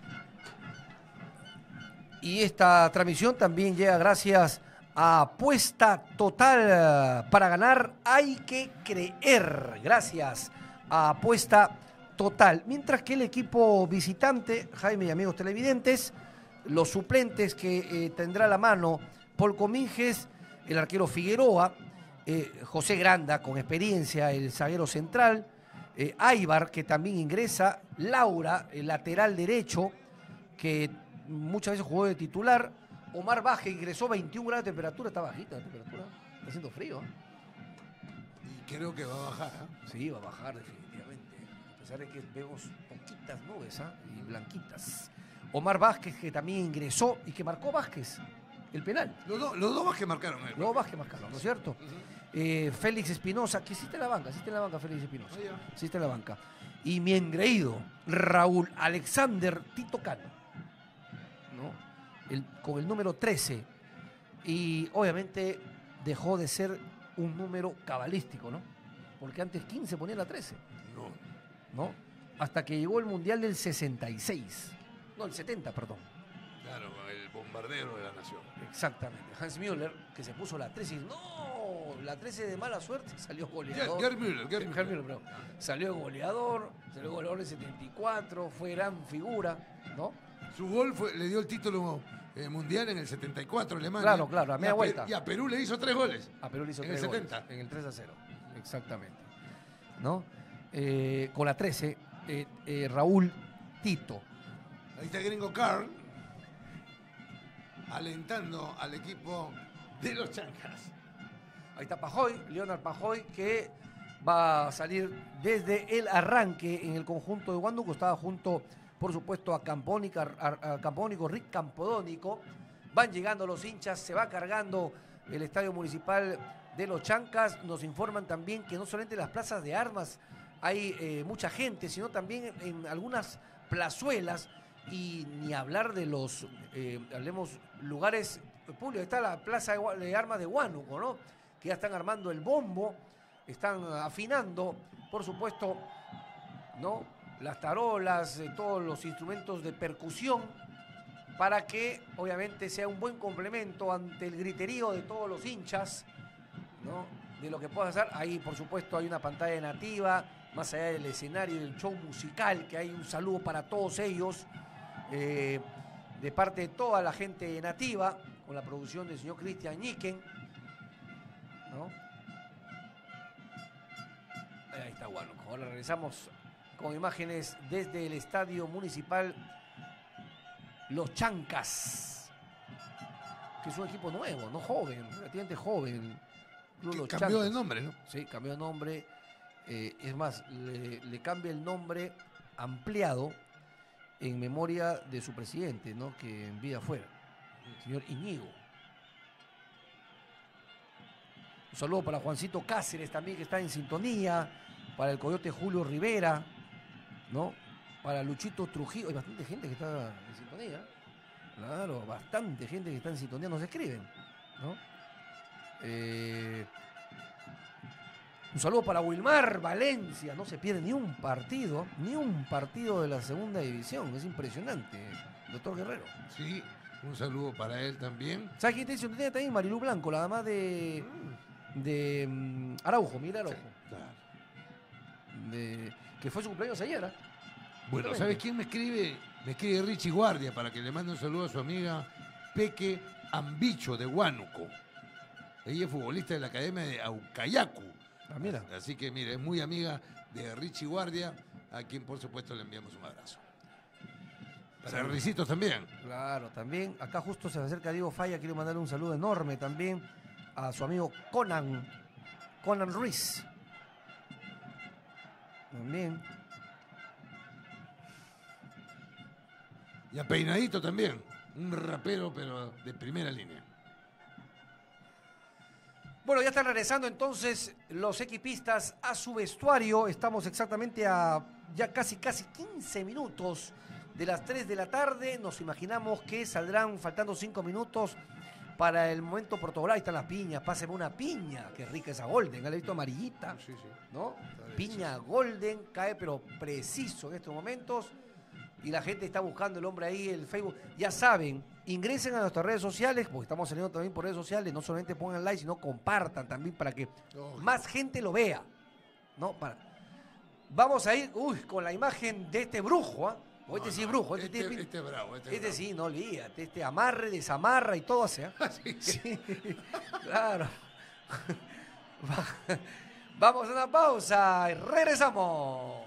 Y esta transmisión también llega gracias a Apuesta Total. Para ganar hay que creer. Gracias a Apuesta Total. Mientras que el equipo visitante, Jaime y amigos televidentes, los suplentes que eh, tendrá a la mano Paul Cominges, el arquero Figueroa, eh, José Granda con experiencia, el zaguero central, eh, Aybar, que también ingresa, Laura, el lateral derecho, que muchas veces jugó de titular, Omar Baje ingresó, veintiún grados de temperatura, está bajita la temperatura, está haciendo frío. ¿eh? Y creo que va a bajar. ¿eh? Sí, va a bajar definitivamente, a pesar de que vemos poquitas nubes, ¿eh? Y blanquitas. Omar Vázquez, que también ingresó y que marcó Vázquez el penal. Los, do, los dos Vázquez marcaron. Eh, los dos Vázquez marcaron, ¿no es cierto? Uh-huh. eh, Félix Espinosa, que hiciste en la banca, hiciste en la banca Félix Espinosa. Oh, yeah. Hiciste en la banca. Y mi engreído, Raúl Alexander Tito Cano, ¿no? El, con el número trece, Y obviamente dejó de ser un número cabalístico, ¿no? Porque antes quince ponía la trece. No. ¿No? Hasta que llegó el Mundial del sesenta y seis. No, el setenta, perdón. Claro, el bombardero de la nación. Exactamente. Hans Müller, que se puso la trece y no, la trece de mala suerte, salió goleador. Gerd Müller, Gerd Müller. Müller, perdón. Salió goleador, salió goleador en setenta y cuatro, fue gran figura, ¿no? Su gol fue, le dio el título eh, mundial en el setenta y cuatro Alemania. Claro, claro, a media y a vuelta. Y a Perú le hizo tres goles. A Perú le hizo en tres el goles, setenta. en el tres a cero, exactamente. ¿No? Eh, con la trece, eh, eh, Raúl Tito. Ahí está Gringo Carl, alentando al equipo de los Chancas. Ahí está Pajoy, Leonard Pajoy, que va a salir desde el arranque en el conjunto de Huánuco. Estaba junto, por supuesto, a Campónico, a, a Campónico, Rick Campodónico. Van llegando los hinchas, se va cargando el estadio municipal de los Chancas. Nos informan también que no solamente en las plazas de armas hay eh, mucha gente, sino también en algunas plazuelas. Y ni hablar de los, eh, hablemos, lugares públicos. Está la plaza de armas de Huánuco, ¿no? Que ya están armando el bombo, están afinando, por supuesto, ¿no? Las tarolas, eh, todos los instrumentos de percusión, para que, obviamente, sea un buen complemento ante el griterío de todos los hinchas, ¿no? De lo que pueda hacer. Ahí, por supuesto, hay una pantalla nativa, más allá del escenario y del show musical, que hay un saludo para todos ellos. Eh, de parte de toda la gente nativa, con la producción del señor Cristian Ñiquen, ¿no? Ahí está Huánuco. Ahora regresamos con imágenes desde el estadio municipal Los Chancas, que es un equipo nuevo, no joven, relativamente joven. Club Los cambió Chancas. de nombre, ¿no? Sí, cambió de nombre. Eh, es más, le, le cambia el nombre ampliado en memoria de su presidente, ¿no? Que en vida fuera, el señor Iñigo. Un saludo para Juancito Cáceres también, que está en sintonía, para el Coyote Julio Rivera, ¿no? Para Luchito Trujillo. Hay bastante gente que está en sintonía. Claro, bastante gente que está en sintonía, nos escriben, ¿no? Eh... Un saludo para Wilmar Valencia, no se pierde ni un partido, ni un partido de la segunda división, es impresionante, doctor Guerrero. Sí, un saludo para él también. ¿Sabes quién está en sintonía también? Marilú Blanco, la dama de, de um, Araujo, mira Araujo. Sí, claro. De, que fue su cumpleaños ayer, ¿eh? Bueno, ¿sabes quién me escribe? Me escribe Richie Guardia para que le mande un saludo a su amiga Peque Ambicho de Huánuco. Ella es futbolista de la Academia de Aucayacu. Ah, mira. Así que, mire, es muy amiga de Richie Guardia, a quien, por supuesto, le enviamos un abrazo. Para Ricitos también. Claro, también. Acá justo se acerca Diego Falla, quiero mandarle un saludo enorme también a su amigo Conan, Conan Ruiz. También. Y a Peinadito también, un rapero, pero de primera línea. Bueno, ya están regresando entonces los equipistas a su vestuario. Estamos exactamente a ya casi, casi quince minutos de las tres de la tarde. Nos imaginamos que saldrán faltando cinco minutos para el momento protocolar. Ahí están las piñas. Páseme una piña. Qué rica esa Golden. ¿La he visto amarillita? Sí, sí. ¿No? Piña Golden. Cae pero preciso en estos momentos. Y la gente está buscando el hombre ahí, el Facebook. Ya saben, ingresen a nuestras redes sociales, porque estamos saliendo también por redes sociales. No solamente pongan like, sino compartan también para que oh, más gente lo vea. ¿No? Para... Vamos a ir, uy, con la imagen de este brujo, ¿ah? ¿eh? O este no, sí es brujo. Este, este, este, este bravo. Este, este bravo. sí, no olvídate. Este amarre, desamarra y todo hace. ¿eh? Sí, sí. Claro. Vamos a una pausa y regresamos.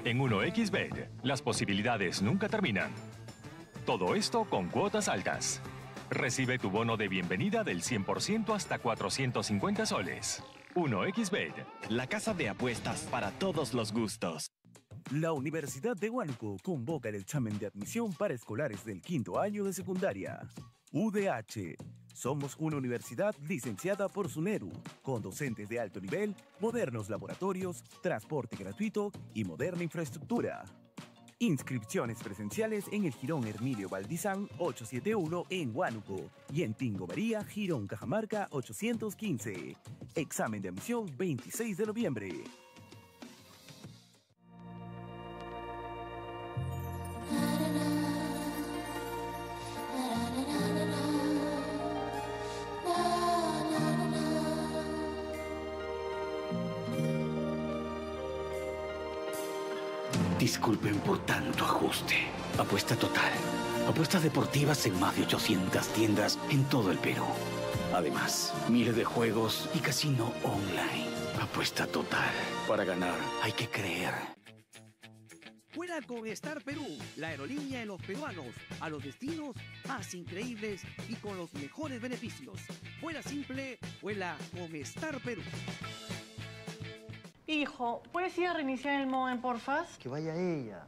En uno equis Bet, las posibilidades nunca terminan. Todo esto con cuotas altas. Recibe tu bono de bienvenida del cien por ciento hasta cuatrocientos cincuenta soles. uno equis Bet. La casa de apuestas para todos los gustos. La Universidad de Huánuco convoca el examen de admisión para escolares del quinto año de secundaria. U D H. Somos una universidad licenciada por SUNEDU, con docentes de alto nivel, modernos laboratorios, transporte gratuito y moderna infraestructura. Inscripciones presenciales en el Jirón Hermilio Valdizán ochocientos setenta y uno en Huánuco y en Tingo María, Jirón Cajamarca ochocientos quince. Examen de admisión veintiséis de noviembre. Disculpen por tanto ajuste. Apuesta total. Apuestas deportivas en más de ochocientas tiendas en todo el Perú. Además, miles de juegos y casino online. Apuesta total. Para ganar hay que creer. Vuela con Star Perú, la aerolínea de los peruanos, a los destinos más increíbles y con los mejores beneficios. Vuela simple, vuela con Star Perú. Hijo, ¿puedes ir a reiniciar el modem, porfas? Que vaya ella.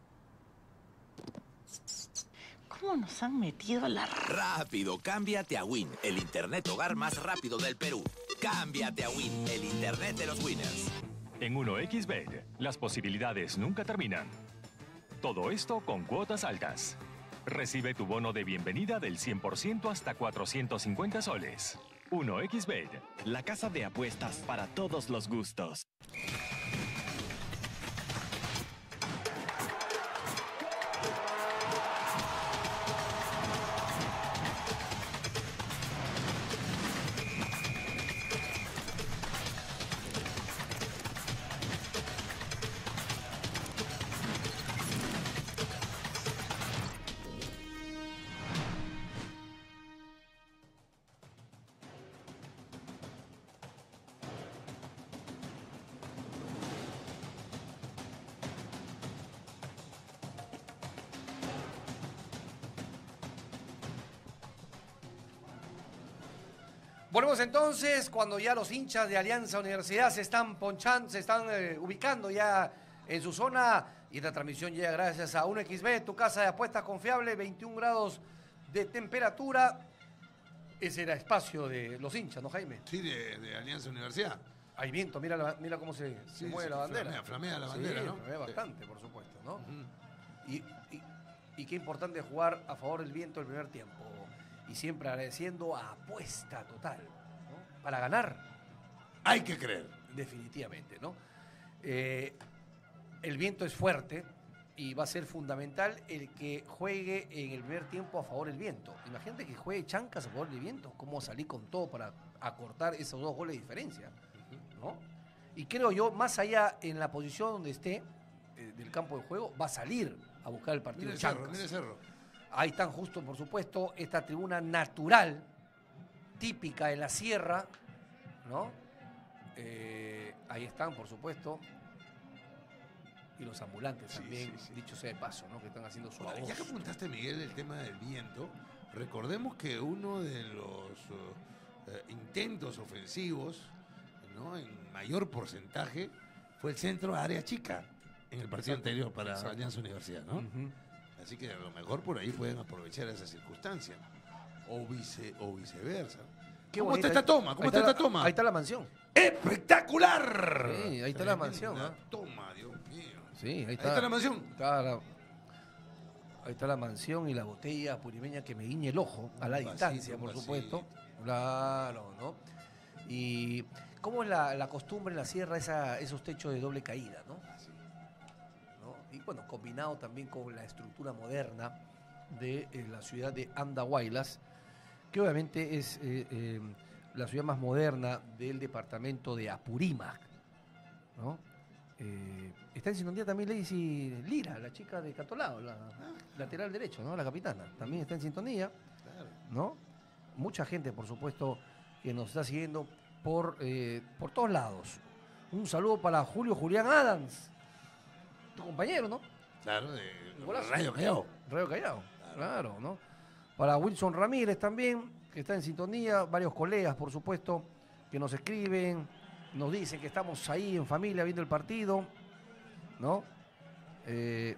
¿Cómo nos han metido a la... Rápido, cámbiate a Win, el internet hogar más rápido del Perú. Cámbiate a Win, el internet de los winners. En uno equis Bet, las posibilidades nunca terminan. Todo esto con cuotas altas. Recibe tu bono de bienvenida del cien por ciento hasta cuatrocientos cincuenta soles. uno equis Bet. La casa de apuestas para todos los gustos. Volvemos entonces cuando ya los hinchas de Alianza Universidad se están ponchando, se están eh, ubicando ya en su zona y esta transmisión llega gracias a uno equis Bet, tu casa de apuestas confiable, veintiún grados de temperatura. Ese era espacio de los hinchas, ¿no, Jaime? Sí, de, de Alianza Universidad. Hay viento, mira, la, mira cómo se, Sí, se mueve sí, la bandera. flamea, flamea la bandera, sí, ¿no? flamea Sí. bastante, por supuesto, ¿no? Uh-huh. y, y, y qué importante jugar a favor del viento el primer tiempo. Y siempre agradeciendo a Apuesta Total, ¿no? Para ganar. Hay que creer. Definitivamente, ¿no? Eh, el viento es fuerte y va a ser fundamental el que juegue en el primer tiempo a favor del viento. Imagínate que juegue Chancas a favor del viento. Cómo salir con todo para acortar esos dos goles de diferencia, ¿no? Y creo yo, más allá en la posición donde esté eh, del campo de juego, va a salir a buscar el partido Mira el Chancas. cerro, mira el cerro. Ahí están justo, por supuesto, esta tribuna natural, típica de la sierra, ¿no? Eh, ahí están, por supuesto. Y los ambulantes Sí, también, sí, sí. dicho sea de paso, ¿no? Que están haciendo su Ahora, labor. ya que apuntaste, Miguel, el tema del viento, recordemos que uno de los eh, intentos ofensivos, ¿no?, en mayor porcentaje fue el centro área chica en el partido Exacto. anterior para Exacto. Alianza Universidad, ¿no? Ujú. Así que a lo mejor por ahí pueden aprovechar esa circunstancia. O, vice, o viceversa. Qué ¿Cómo bonita. está esta toma? ¿Cómo Ahí está la- esta toma? Ahí está la mansión. ¡Espectacular! Sí, ahí está la mansión, Tremenda ¿no? toma, Dios mío. Sí, ahí Ahí está. está la mansión. Está la- ahí está la mansión y la botella purimeña que me guiñe el ojo a la Un distancia, vasito, por un supuesto. Claro, ¿no? Y cómo es la, la costumbre en la sierra, esa, esos techos de doble caída, ¿no? ¿No? Y bueno, combinado también con la estructura moderna de eh, la ciudad de Andahuaylas, que obviamente es eh, eh, la ciudad más moderna del departamento de Apurímac, ¿no? Eh, está en sintonía también Lacey Lira, la chica de Catolao, la lateral derecho, ¿no? La capitana, también está en sintonía, ¿no? Mucha gente, por supuesto, que nos está siguiendo por, eh, por todos lados. Un saludo para Julio Julián Adams, tu compañero, ¿no? Claro, de Golazo. Rayo Callao. Rayo Callao, claro. claro, ¿no? Para Wilson Ramírez también, que está en sintonía, varios colegas, por supuesto, que nos escriben, nos dicen que estamos ahí en familia viendo el partido, ¿no? Eh,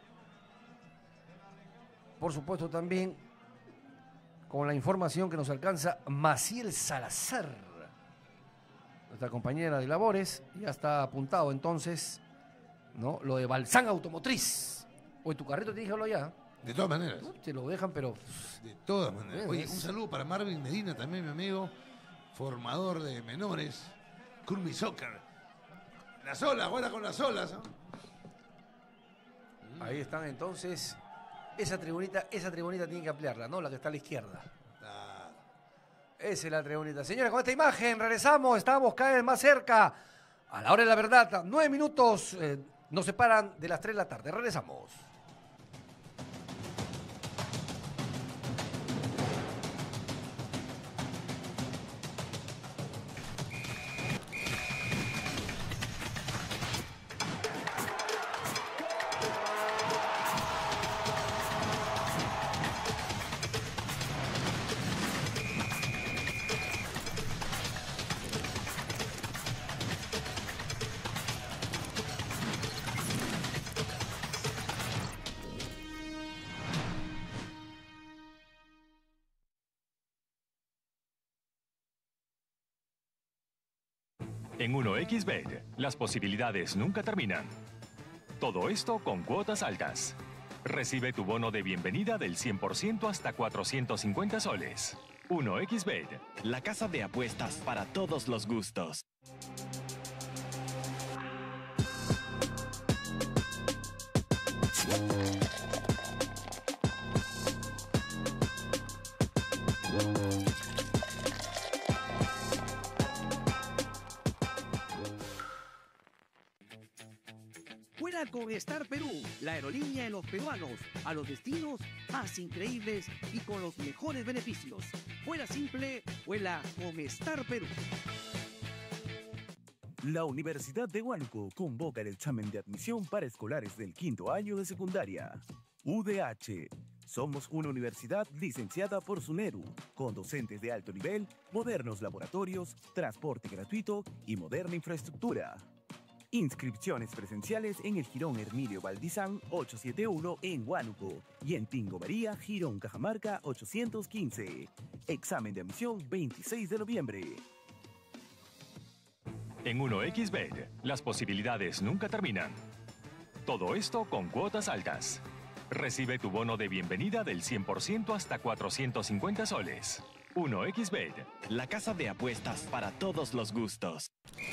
por supuesto también con la información que nos alcanza Maciel Salazar, nuestra compañera de labores, ya está apuntado entonces, ¿no? Lo de Balsán Automotriz. Oye, tu carrito te dije hablo ya. De todas maneras. ¿No? Te lo dejan, pero... De todas maneras. Oye, es... un saludo para Marvin Medina también, mi amigo, formador de menores, Curmi Soccer. Las olas, buena con las olas, ¿no? Ahí están entonces. Esa tribunita, esa tribunita tiene que ampliarla, ¿no? La que está a la izquierda. Ah. Esa es la tribunita. Señores, con esta imagen regresamos, estamos cada vez más cerca a la hora de la verdad. Nueve minutos eh, nos separan de las tres de la tarde. Regresamos. En uno equis Bet, las posibilidades nunca terminan. Todo esto con cuotas altas. Recibe tu bono de bienvenida del cien por ciento hasta cuatrocientos cincuenta soles. uno equis Bet. La casa de apuestas para todos los gustos. Vuela con Star Perú, la aerolínea de los peruanos, a los destinos más increíbles y con los mejores beneficios. Vuela simple, vuela con Star Perú. La Universidad de Huánuco convoca el examen de admisión para escolares del quinto año de secundaria. U D H. Somos una universidad licenciada por SUNERU, con docentes de alto nivel, modernos laboratorios, transporte gratuito y moderna infraestructura. Inscripciones presenciales en el Jirón Hermilio Valdizán ochocientos setenta y uno en Huánuco y en Tingo María, Jirón Cajamarca ochocientos quince. Examen de admisión veintiséis de noviembre. En uno equis Bet, las posibilidades nunca terminan. Todo esto con cuotas altas. Recibe tu bono de bienvenida del cien por ciento hasta cuatrocientos cincuenta soles. uno equis Bet. La casa de apuestas para todos los gustos.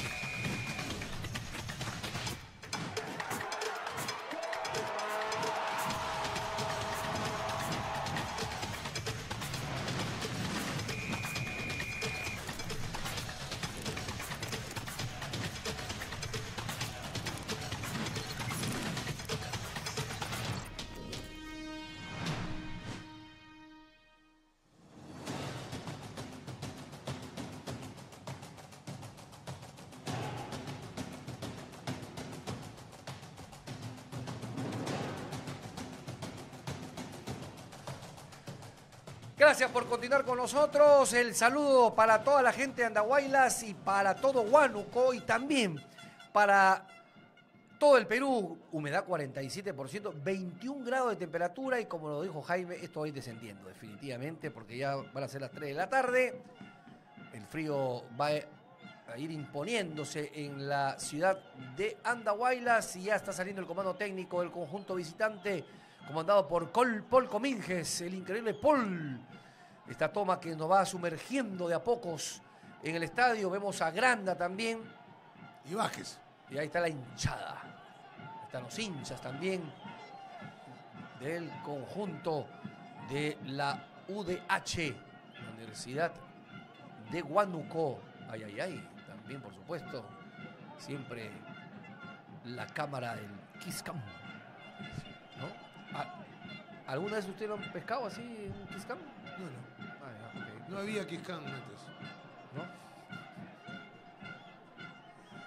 Gracias por continuar con nosotros. El saludo para toda la gente de Andahuaylas y para todo Huánuco y también para todo el Perú. Humedad cuarenta y siete por ciento, veintiún grados de temperatura y como lo dijo Jaime, esto va a ir descendiendo definitivamente porque ya van a ser las tres de la tarde. El frío va a ir imponiéndose en la ciudad de Andahuaylas y ya está saliendo el comando técnico del conjunto visitante comandado por Col, Paul Cominges, el increíble Paul. Esta toma que nos va sumergiendo de a pocos en el estadio. Vemos a Granda también. Y Vázquez. Y ahí está la hinchada. Ahí están los hinchas también del conjunto de la U D H, la Universidad de Huánuco. Ay, ay, ay. También, por supuesto, siempre la cámara del Kiss Cam, ¿no? ¿Alguna vez usted lo han pescado así en un Kiss Cam? No, no. Ah, ya, okay. No había Kiss Cam antes. ¿No?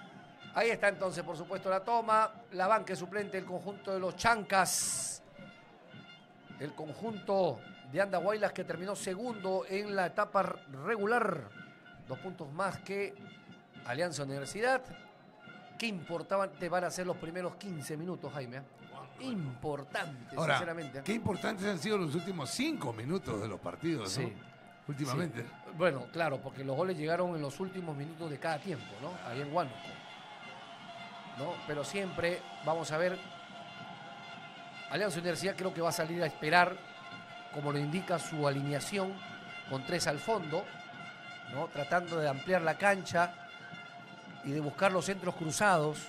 Ahí está entonces, por supuesto, la toma. La banca suplente, el conjunto de los Chancas. El conjunto de Andahuaylas que terminó segundo en la etapa regular. Dos puntos más que Alianza Universidad. Qué importante van a ser los primeros quince minutos, Jaime. Importante, Ahora, sinceramente. qué importantes han sido los últimos cinco minutos de los partidos, ¿no? Sí. Últimamente. Sí. Bueno, claro, porque los goles llegaron en los últimos minutos de cada tiempo, ¿no? Ahí en Huánuco. ¿No? Pero siempre, vamos a ver, Alianza Universidad creo que va a salir a esperar, como lo indica su alineación, con tres al fondo, ¿no? Tratando de ampliar la cancha y de buscar los centros cruzados.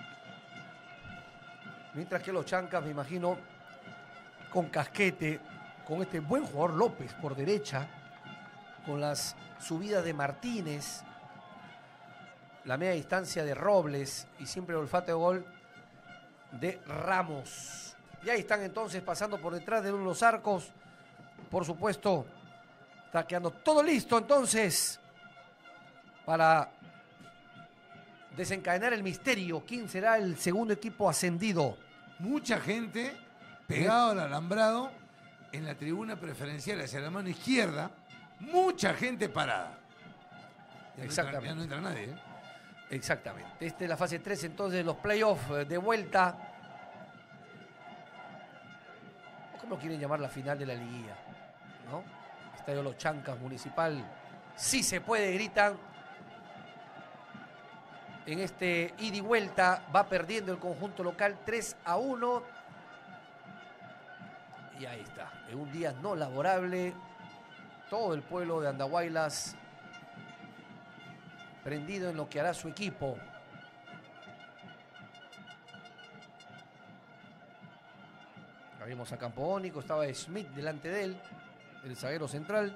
Mientras que los Chancas, me imagino, con Casquete, con este buen jugador López por derecha, con las subidas de Martínez, la media distancia de Robles y siempre el olfato de gol de Ramos. Y ahí están entonces pasando por detrás de uno de los arcos. Por supuesto, está quedando todo listo entonces para desencadenar el misterio. ¿Quién será el segundo equipo ascendido? Mucha gente pegado al alambrado en la tribuna preferencial hacia la mano izquierda. Mucha gente parada. Ya Exactamente. No entra, ya no entra nadie, ¿eh? Exactamente. Esta es la fase tres entonces de los playoffs de vuelta. ¿O cómo quieren llamar la final de la liguilla? ¿No? Estadio Los Chancas Municipal. Sí se puede, gritan. En este ida y vuelta va perdiendo el conjunto local tres a uno. Y ahí está. En un día no laborable, todo el pueblo de Andahuaylas prendido en lo que hará su equipo. Ahí vimos a Campodónico, estaba Smith delante de él, el zaguero central.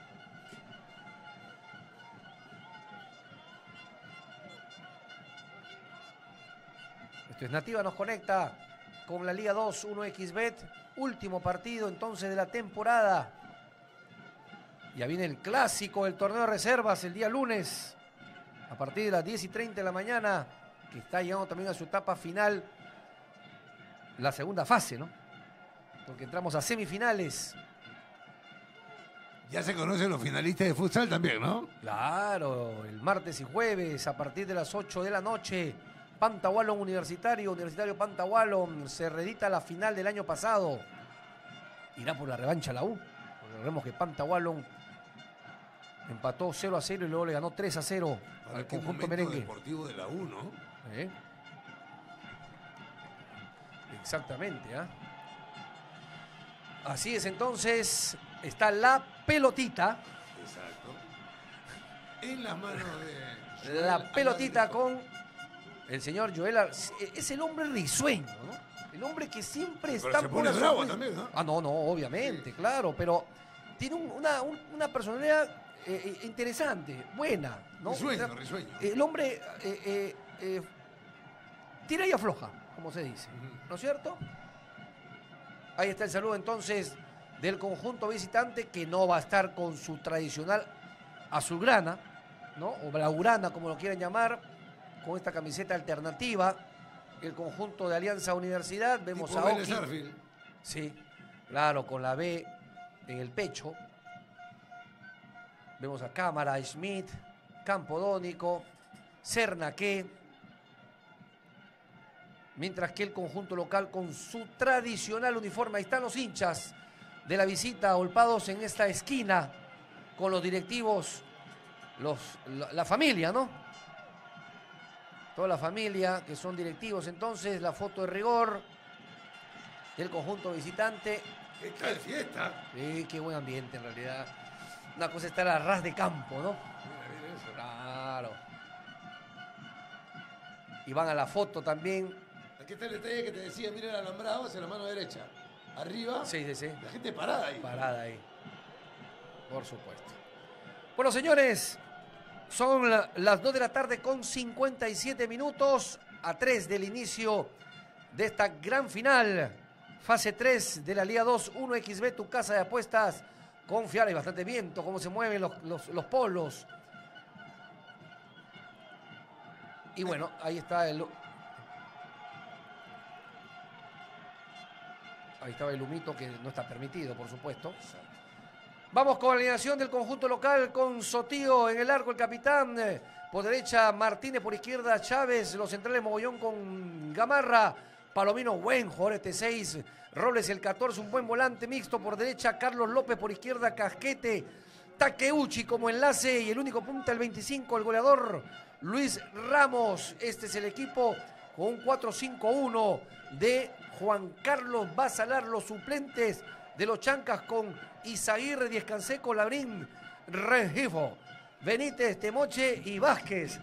Esto es Nativa, nos conecta con la Liga dos, uno equis bet, último partido entonces de la temporada. Ya viene el clásico del torneo de reservas el día lunes, a partir de las diez y treinta de la mañana, que está llegando también a su etapa final, la segunda fase, ¿no? Porque entramos a semifinales. Ya se conocen los finalistas de futsal también, ¿no? Claro, el martes y jueves, a partir de las ocho de la noche, Pantahualón Universitario, Universitario Pantahualón, se reedita la final del año pasado. Irá por la revancha la U. Recordemos que Pantahualón empató cero a cero y luego le ganó tres a cero al conjunto merengue. Deportivo de la U, ¿no? ¿Eh? Exactamente, ¿ah? ¿eh? Así es, entonces está la pelotita. Exacto. En las manos de... La pelotita con el señor Joel. Ar... Es el hombre risueño, ¿no? El hombre que siempre pero está se por pone la bravo sorpresa. también, ¿no? Ah, no, no, obviamente, sí. Claro, pero tiene un, una, un, una personalidad eh, interesante, buena, ¿no? Risueño, o sea, risueño. El hombre eh, eh, eh, tira y afloja, como se dice, ¿no es cierto? Ahí está el saludo entonces del conjunto visitante, que no va a estar con su tradicional azulgrana, ¿no? O blaugrana, como lo quieran llamar, con esta camiseta alternativa. El conjunto de Alianza Universidad, vemos tipo a Vélez Oki. Arfield. Sí, claro, con la B en el pecho. Vemos a Cámara, Schmidt, Campodónico, Cernaque. Mientras que el conjunto local con su tradicional uniforme. Ahí están los hinchas de la visita, agolpados en esta esquina con los directivos, los, la, la familia, ¿no? Toda la familia que son directivos. Entonces, la foto de rigor del conjunto visitante. ¿Qué tal fiesta? Sí, qué buen ambiente en realidad. Una cosa está a ras de campo, ¿no? Mira, mira eso. Claro. Y van a la foto también. Aquí está el detalle que te decía, mira el alambrado hacia la mano derecha. Arriba, Sí, sí, sí. la gente parada ahí. Parada ahí. Por supuesto. Bueno, señores, son la- las dos de la tarde con cincuenta y siete minutos, a tres del inicio de esta gran final. Fase tres de la Liga dos, uno equis bet, tu casa de apuestas confiable. Hay bastante viento, cómo se mueven los, los, los polos. Y bueno, ahí está el... Ahí estaba el humito que no está permitido, por supuesto. Vamos con la alineación del conjunto local con Sotío en el arco, el capitán. Por derecha Martínez, por izquierda Chávez. Los centrales Mogollón con Gamarra. Palomino, buen jugador este seis. Robles el catorce, un buen volante mixto. Por derecha Carlos López, por izquierda Casquete. Takeuchi como enlace y el único punta el veinticinco, el goleador Luis Ramos. Este es el equipo con un cuatro cinco uno de Juan Carlos Basalar. Los suplentes de los Chancas con Izaguirre, Diez Canseco, Labrín, Rengifo, Benítez, Temoche y Vázquez.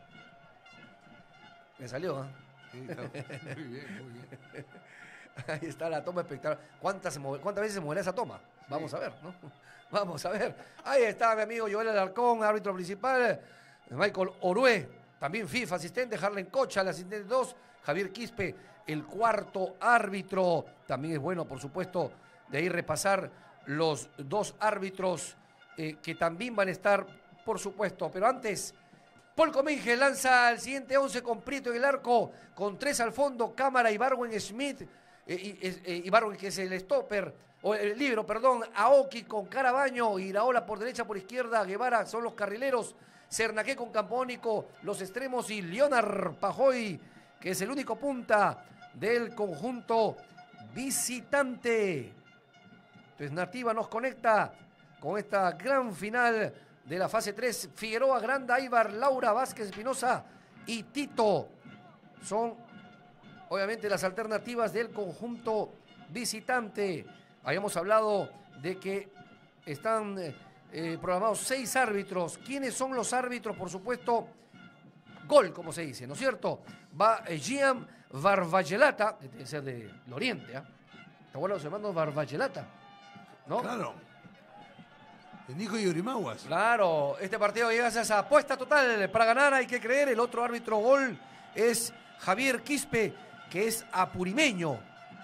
Me salió, ¿eh? Sí, está muy bien, muy bien. Ahí está la toma espectacular. ¿Cuántas, ¿Cuántas veces se moverá esa toma? Sí. Vamos a ver, ¿no? Vamos a ver. Ahí está mi amigo Joel Alarcón, árbitro principal. Michael Orué, también FIFA, asistente. Harlen Cocha, el asistente dos. Javier Quispe, el cuarto árbitro. También es bueno, por supuesto, de ahí repasar los dos árbitros eh, que también van a estar, por supuesto. Pero antes, Paul Cominge lanza el siguiente once con Prieto en el arco, con tres al fondo, Cámara, Ibarwen Schmidt, eh, eh, Ibarwen que es el stopper, o el libro, perdón, Aoki con Carabaño, Iraola por derecha, por izquierda, Guevara son los carrileros, Cernaqué con Campónico, los extremos y Leonard Pajoy, que es el único punta del conjunto visitante. Entonces Nativa nos conecta con esta gran final de la fase tres. Figueroa, Granda, Ibar, Laura, Vázquez, Espinosa y Tito son obviamente las alternativas del conjunto visitante. Habíamos hablado de que están eh, programados seis árbitros. ¿Quiénes son los árbitros? Por supuesto, gol, como se dice, ¿no es cierto? Va eh, Gian Barbagelata, que debe ser del Oriente, ¿eh? ¿Te acuerdas de los hermanos Barbagelata? ¿No? Claro. De Nico y Yorimaguas. Claro, este partido llega a esa apuesta total. Para ganar hay que creer. El otro árbitro gol es Javier Quispe, que es apurimeño.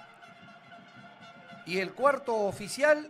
Y el cuarto oficial...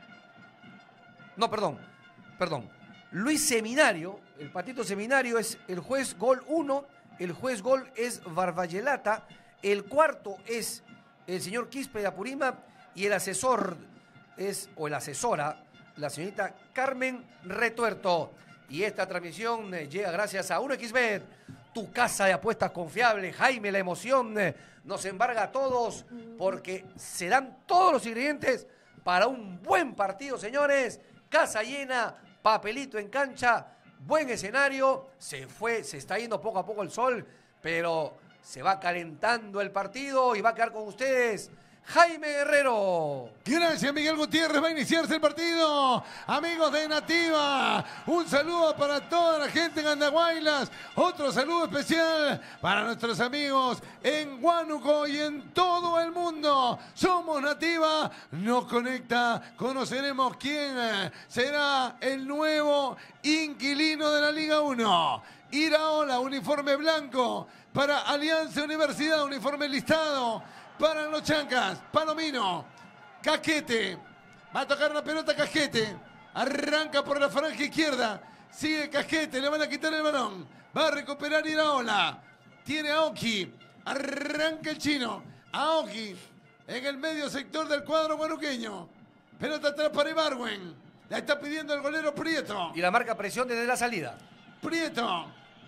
No, perdón, perdón. Luis Seminario, el patito Seminario es el juez gol uno. El juez gol es Barbagelata. El cuarto es el señor Quispe de Apurima. Y el asesor es, o la asesora, la señorita Carmen Retuerto. Y esta transmisión eh, llega gracias a uno equis bet, tu casa de apuestas confiable. Jaime, la emoción eh, nos embarga a todos porque se dan todos los ingredientes para un buen partido, señores. Casa llena, papelito en cancha, buen escenario. Se fue, se está yendo poco a poco el sol, pero se va calentando el partido y va a quedar con ustedes Jaime Guerrero. Gracias, Miguel Gutiérrez. Va a iniciarse el partido. Amigos de Nativa, un saludo para toda la gente en Andahuaylas. Otro saludo especial para nuestros amigos en Huánuco y en todo el mundo. Somos Nativa, nos conecta. Conoceremos quién será el nuevo inquilino de la Liga uno. Iraola, uniforme blanco. Para Alianza Universidad, uniforme listado. Para los Chancas, Palomino, Casquete, va a tocar la pelota Casquete, arranca por la franja izquierda, sigue Casquete, le van a quitar el balón, va a recuperar Iraola, tiene Aoki, arranca el chino, Aoki, en el medio sector del cuadro guanuqueño, pelota atrás para Ibarwen, la está pidiendo el golero Prieto. Y la marca presión desde la salida. Prieto,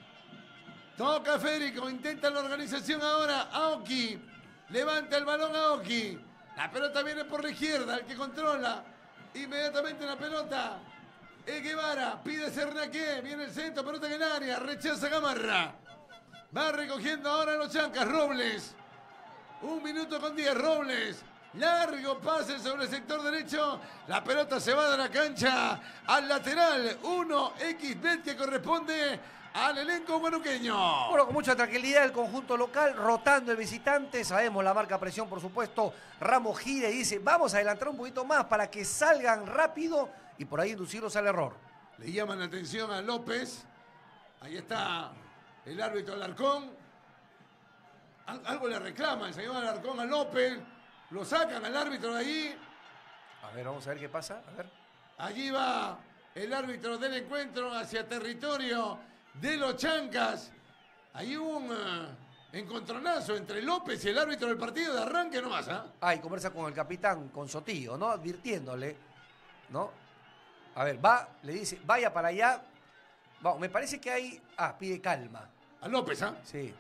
toca Federico, intenta la organización ahora, Aoki. Levanta el balón a Aoki. La pelota viene por la izquierda. El que controla inmediatamente la pelota es Guevara. Pide Cernaqué. Viene el centro. Pelota en el área. Rechaza Gamarra. Va recogiendo ahora los Chancas. Robles. Un minuto con diez. Robles. Largo pase sobre el sector derecho. La pelota se va de la cancha al lateral. uno equis bet que corresponde al elenco guanuqueño. Bueno, con mucha tranquilidad el conjunto local, rotando el visitante. Sabemos la marca presión, por supuesto. Ramos gira y dice, vamos a adelantar un poquito más para que salgan rápido y por ahí inducirlos al error. Le llaman la atención a López. Ahí está el árbitro Alarcón. Algo le reclama el señor Alarcón a López. Lo sacan al árbitro de ahí. A ver, vamos a ver qué pasa. A ver. Allí va el árbitro del encuentro hacia territorio de los Chancas. Ahí hubo un uh, encontronazo entre López y el árbitro del partido de arranque nomás, ¿ah? ¿eh? Ah, y conversa con el capitán, con Sotillo, ¿no? Advirtiéndole, ¿no? A ver, va, le dice, vaya para allá. Vamos, me parece que hay... Ah, pide calma. A López, ¿ah? ¿eh? Sí.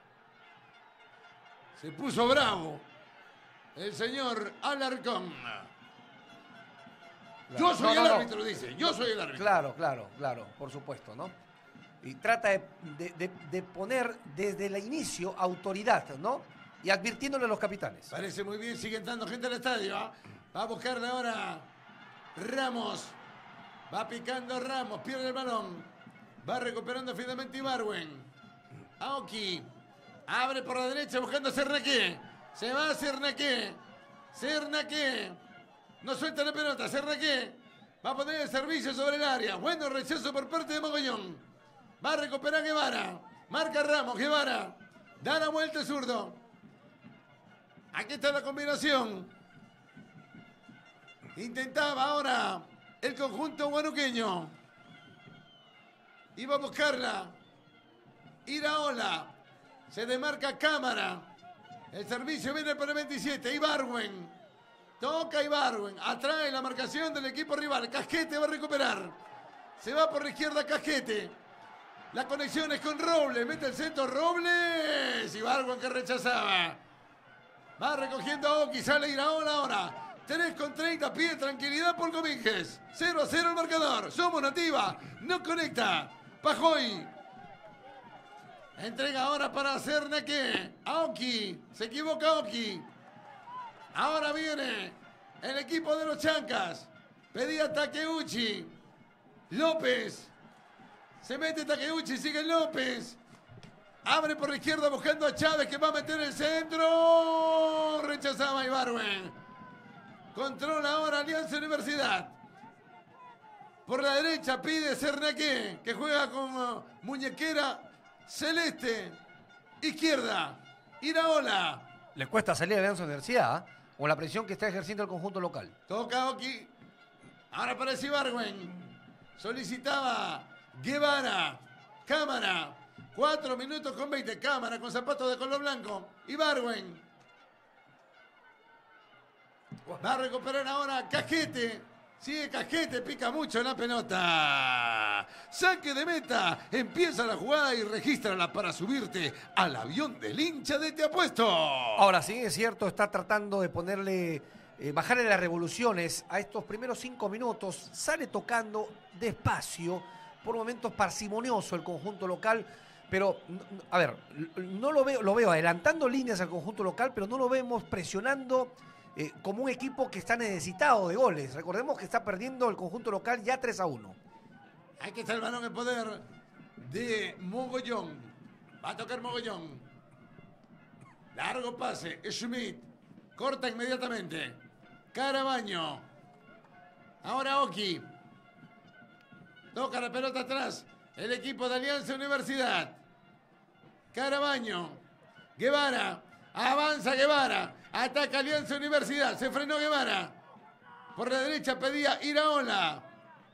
Se puso bravo el señor Alarcón. Claro. Yo soy no, el no, árbitro, no. dice. Yo soy el árbitro. Claro, claro, claro, por supuesto, ¿no? Y trata de, de, de, de poner desde el inicio autoridad, ¿no? Y advirtiéndole a los capitanes. Parece muy bien, sigue entrando gente al estadio. ¿eh? Va a buscarle ahora Ramos. Va picando Ramos, pierde el balón. Va recuperando finalmente Ibarwen. Aoki. Abre por la derecha buscando a Cernaqué. Se va a Cernaqué. Cernaqué. No suelta la pelota. Cernaqué. Va a poner el servicio sobre el área. Bueno rechazo por parte de Mogollón. Va a recuperar Guevara. Marca Ramos. Guevara. Da la vuelta el zurdo. Aquí está la combinación. Intentaba ahora el conjunto huanuqueño. Iba a buscarla. Iraola. Se demarca Cámara. El servicio viene por el veintisiete. Ibarwen. Toca Ibarwen. Atrae la marcación del equipo rival. Casquete va a recuperar. Se va por la izquierda Casquete. La conexión es con Robles. Mete el centro Robles. Ibarwen que rechazaba. Va recogiendo a Oki. Sale Iraola ahora. tres con treinta. Pide tranquilidad por Cominges. cero a cero el marcador. Somos Nativa. No conecta. Pajoy. Entrega ahora para Cernaqué. Aoki. Se equivoca Aoki. Ahora viene el equipo de los Chancas. Pedía Takeuchi. López. Se mete Takeuchi. Sigue López. Abre por la izquierda buscando a Chávez que va a meter el centro. Rechazaba Ibarwen. Controla ahora Alianza Universidad. Por la derecha pide Cernaqué que juega con uh, muñequera celeste. Izquierda. Iraola. Le cuesta salir a Alianza Universidad, ¿eh? Con la presión que está ejerciendo el conjunto local. Toca Oki. Ahora aparece Ibarwen. Solicitaba Guevara. Cámara. Cuatro minutos con veinte. Cámara con zapatos de color blanco. Ibarwen. Va a recuperar ahora Casquete. Sigue Casquete, pica mucho en la pelota. Saque de meta. Empieza la jugada y regístrala para subirte al avión del hincha de Te Apuesto. Ahora sí, es cierto, está tratando de ponerle, eh, bajarle las revoluciones a estos primeros cinco minutos. Sale tocando despacio, por momentos parsimonioso el conjunto local. Pero, a ver, no lo veo, lo veo adelantando líneas al conjunto local, pero no lo vemos presionando Eh, como un equipo que está necesitado de goles. Recordemos que está perdiendo el conjunto local ya tres a uno. Aquí está el balón en poder de Mogollón. Va a tocar Mogollón. Largo pase. Schmidt. Corta inmediatamente. Carabaño. Ahora Oki. Toca la pelota atrás. El equipo de Alianza Universidad. Carabaño. Guevara. Avanza Guevara. Ataca Alianza Universidad. Se frenó Guevara. Por la derecha pedía Iraola.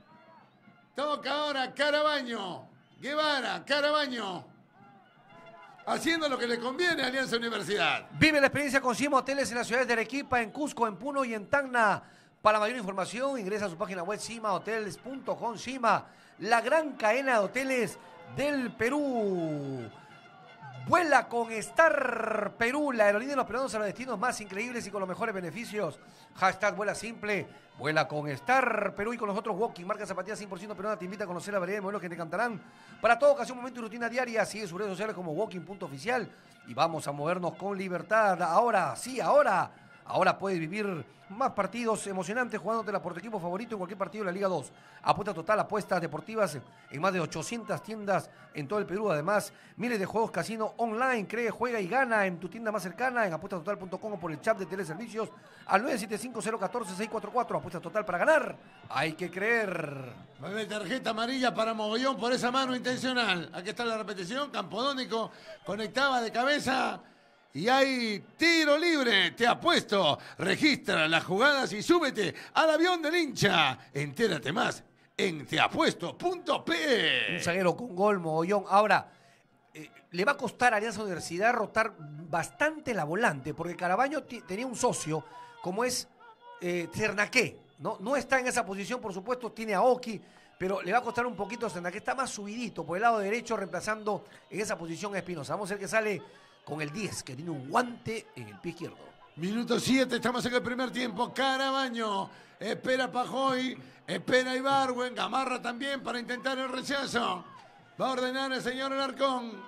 Toca ahora Carabaño. Guevara, Carabaño. Haciendo lo que le conviene a Alianza Universidad. Vive la experiencia con Cima Hoteles en las ciudades de Arequipa, en Cusco, en Puno y en Tacna. Para mayor información ingresa a su página web cima hoteles punto com. Cima, la gran cadena de hoteles del Perú. Vuela con Star Perú, la aerolínea de los peruanos a los destinos más increíbles y con los mejores beneficios. Hashtag vuela simple, vuela con Star Perú y con nosotros Walking. Marca zapatillas cien por ciento peruana te invita a conocer la variedad de modelos que te encantarán. Para toda ocasión, momento y rutina diaria, sigue sus redes sociales como walking punto oficial y vamos a movernos con libertad. Ahora, sí, ahora. Ahora puedes vivir más partidos emocionantes jugándote por tu equipo favorito en cualquier partido de la Liga dos. Apuesta total, apuestas deportivas en más de ochocientas tiendas en todo el Perú. Además, miles de juegos casino online. Cree, juega y gana en tu tienda más cercana en apuesta total punto com o por el chat de teleservicios al nueve siete cinco cero uno cuatro seis cuatro cuatro. Apuesta total para ganar. Hay que creer. Bebé, tarjeta amarilla para Mogollón por esa mano intencional. Aquí está la repetición. Campodónico conectaba de cabeza. Y hay tiro libre, Te Apuesto. Registra las jugadas y súbete al avión del hincha. Entérate más en te apuesto punto pe. Un zaguero con gol, Mogollón. Ahora, eh, le va a costar a Alianza Universidad rotar bastante la volante, porque Carabaño tenía un socio como es eh, Cernaqué, ¿no? No está en esa posición, por supuesto, tiene a Oki, pero le va a costar un poquito a Cernaqué, está más subidito por el lado derecho, reemplazando en esa posición a Espinosa. Vamos a ver que sale con el diez, que tiene un guante en el pie izquierdo. Minuto siete, estamos en el primer tiempo. Carabaño espera Pajoy, espera Ibargüen, Gamarra también para intentar el rechazo. Va a ordenar el señor Alarcón.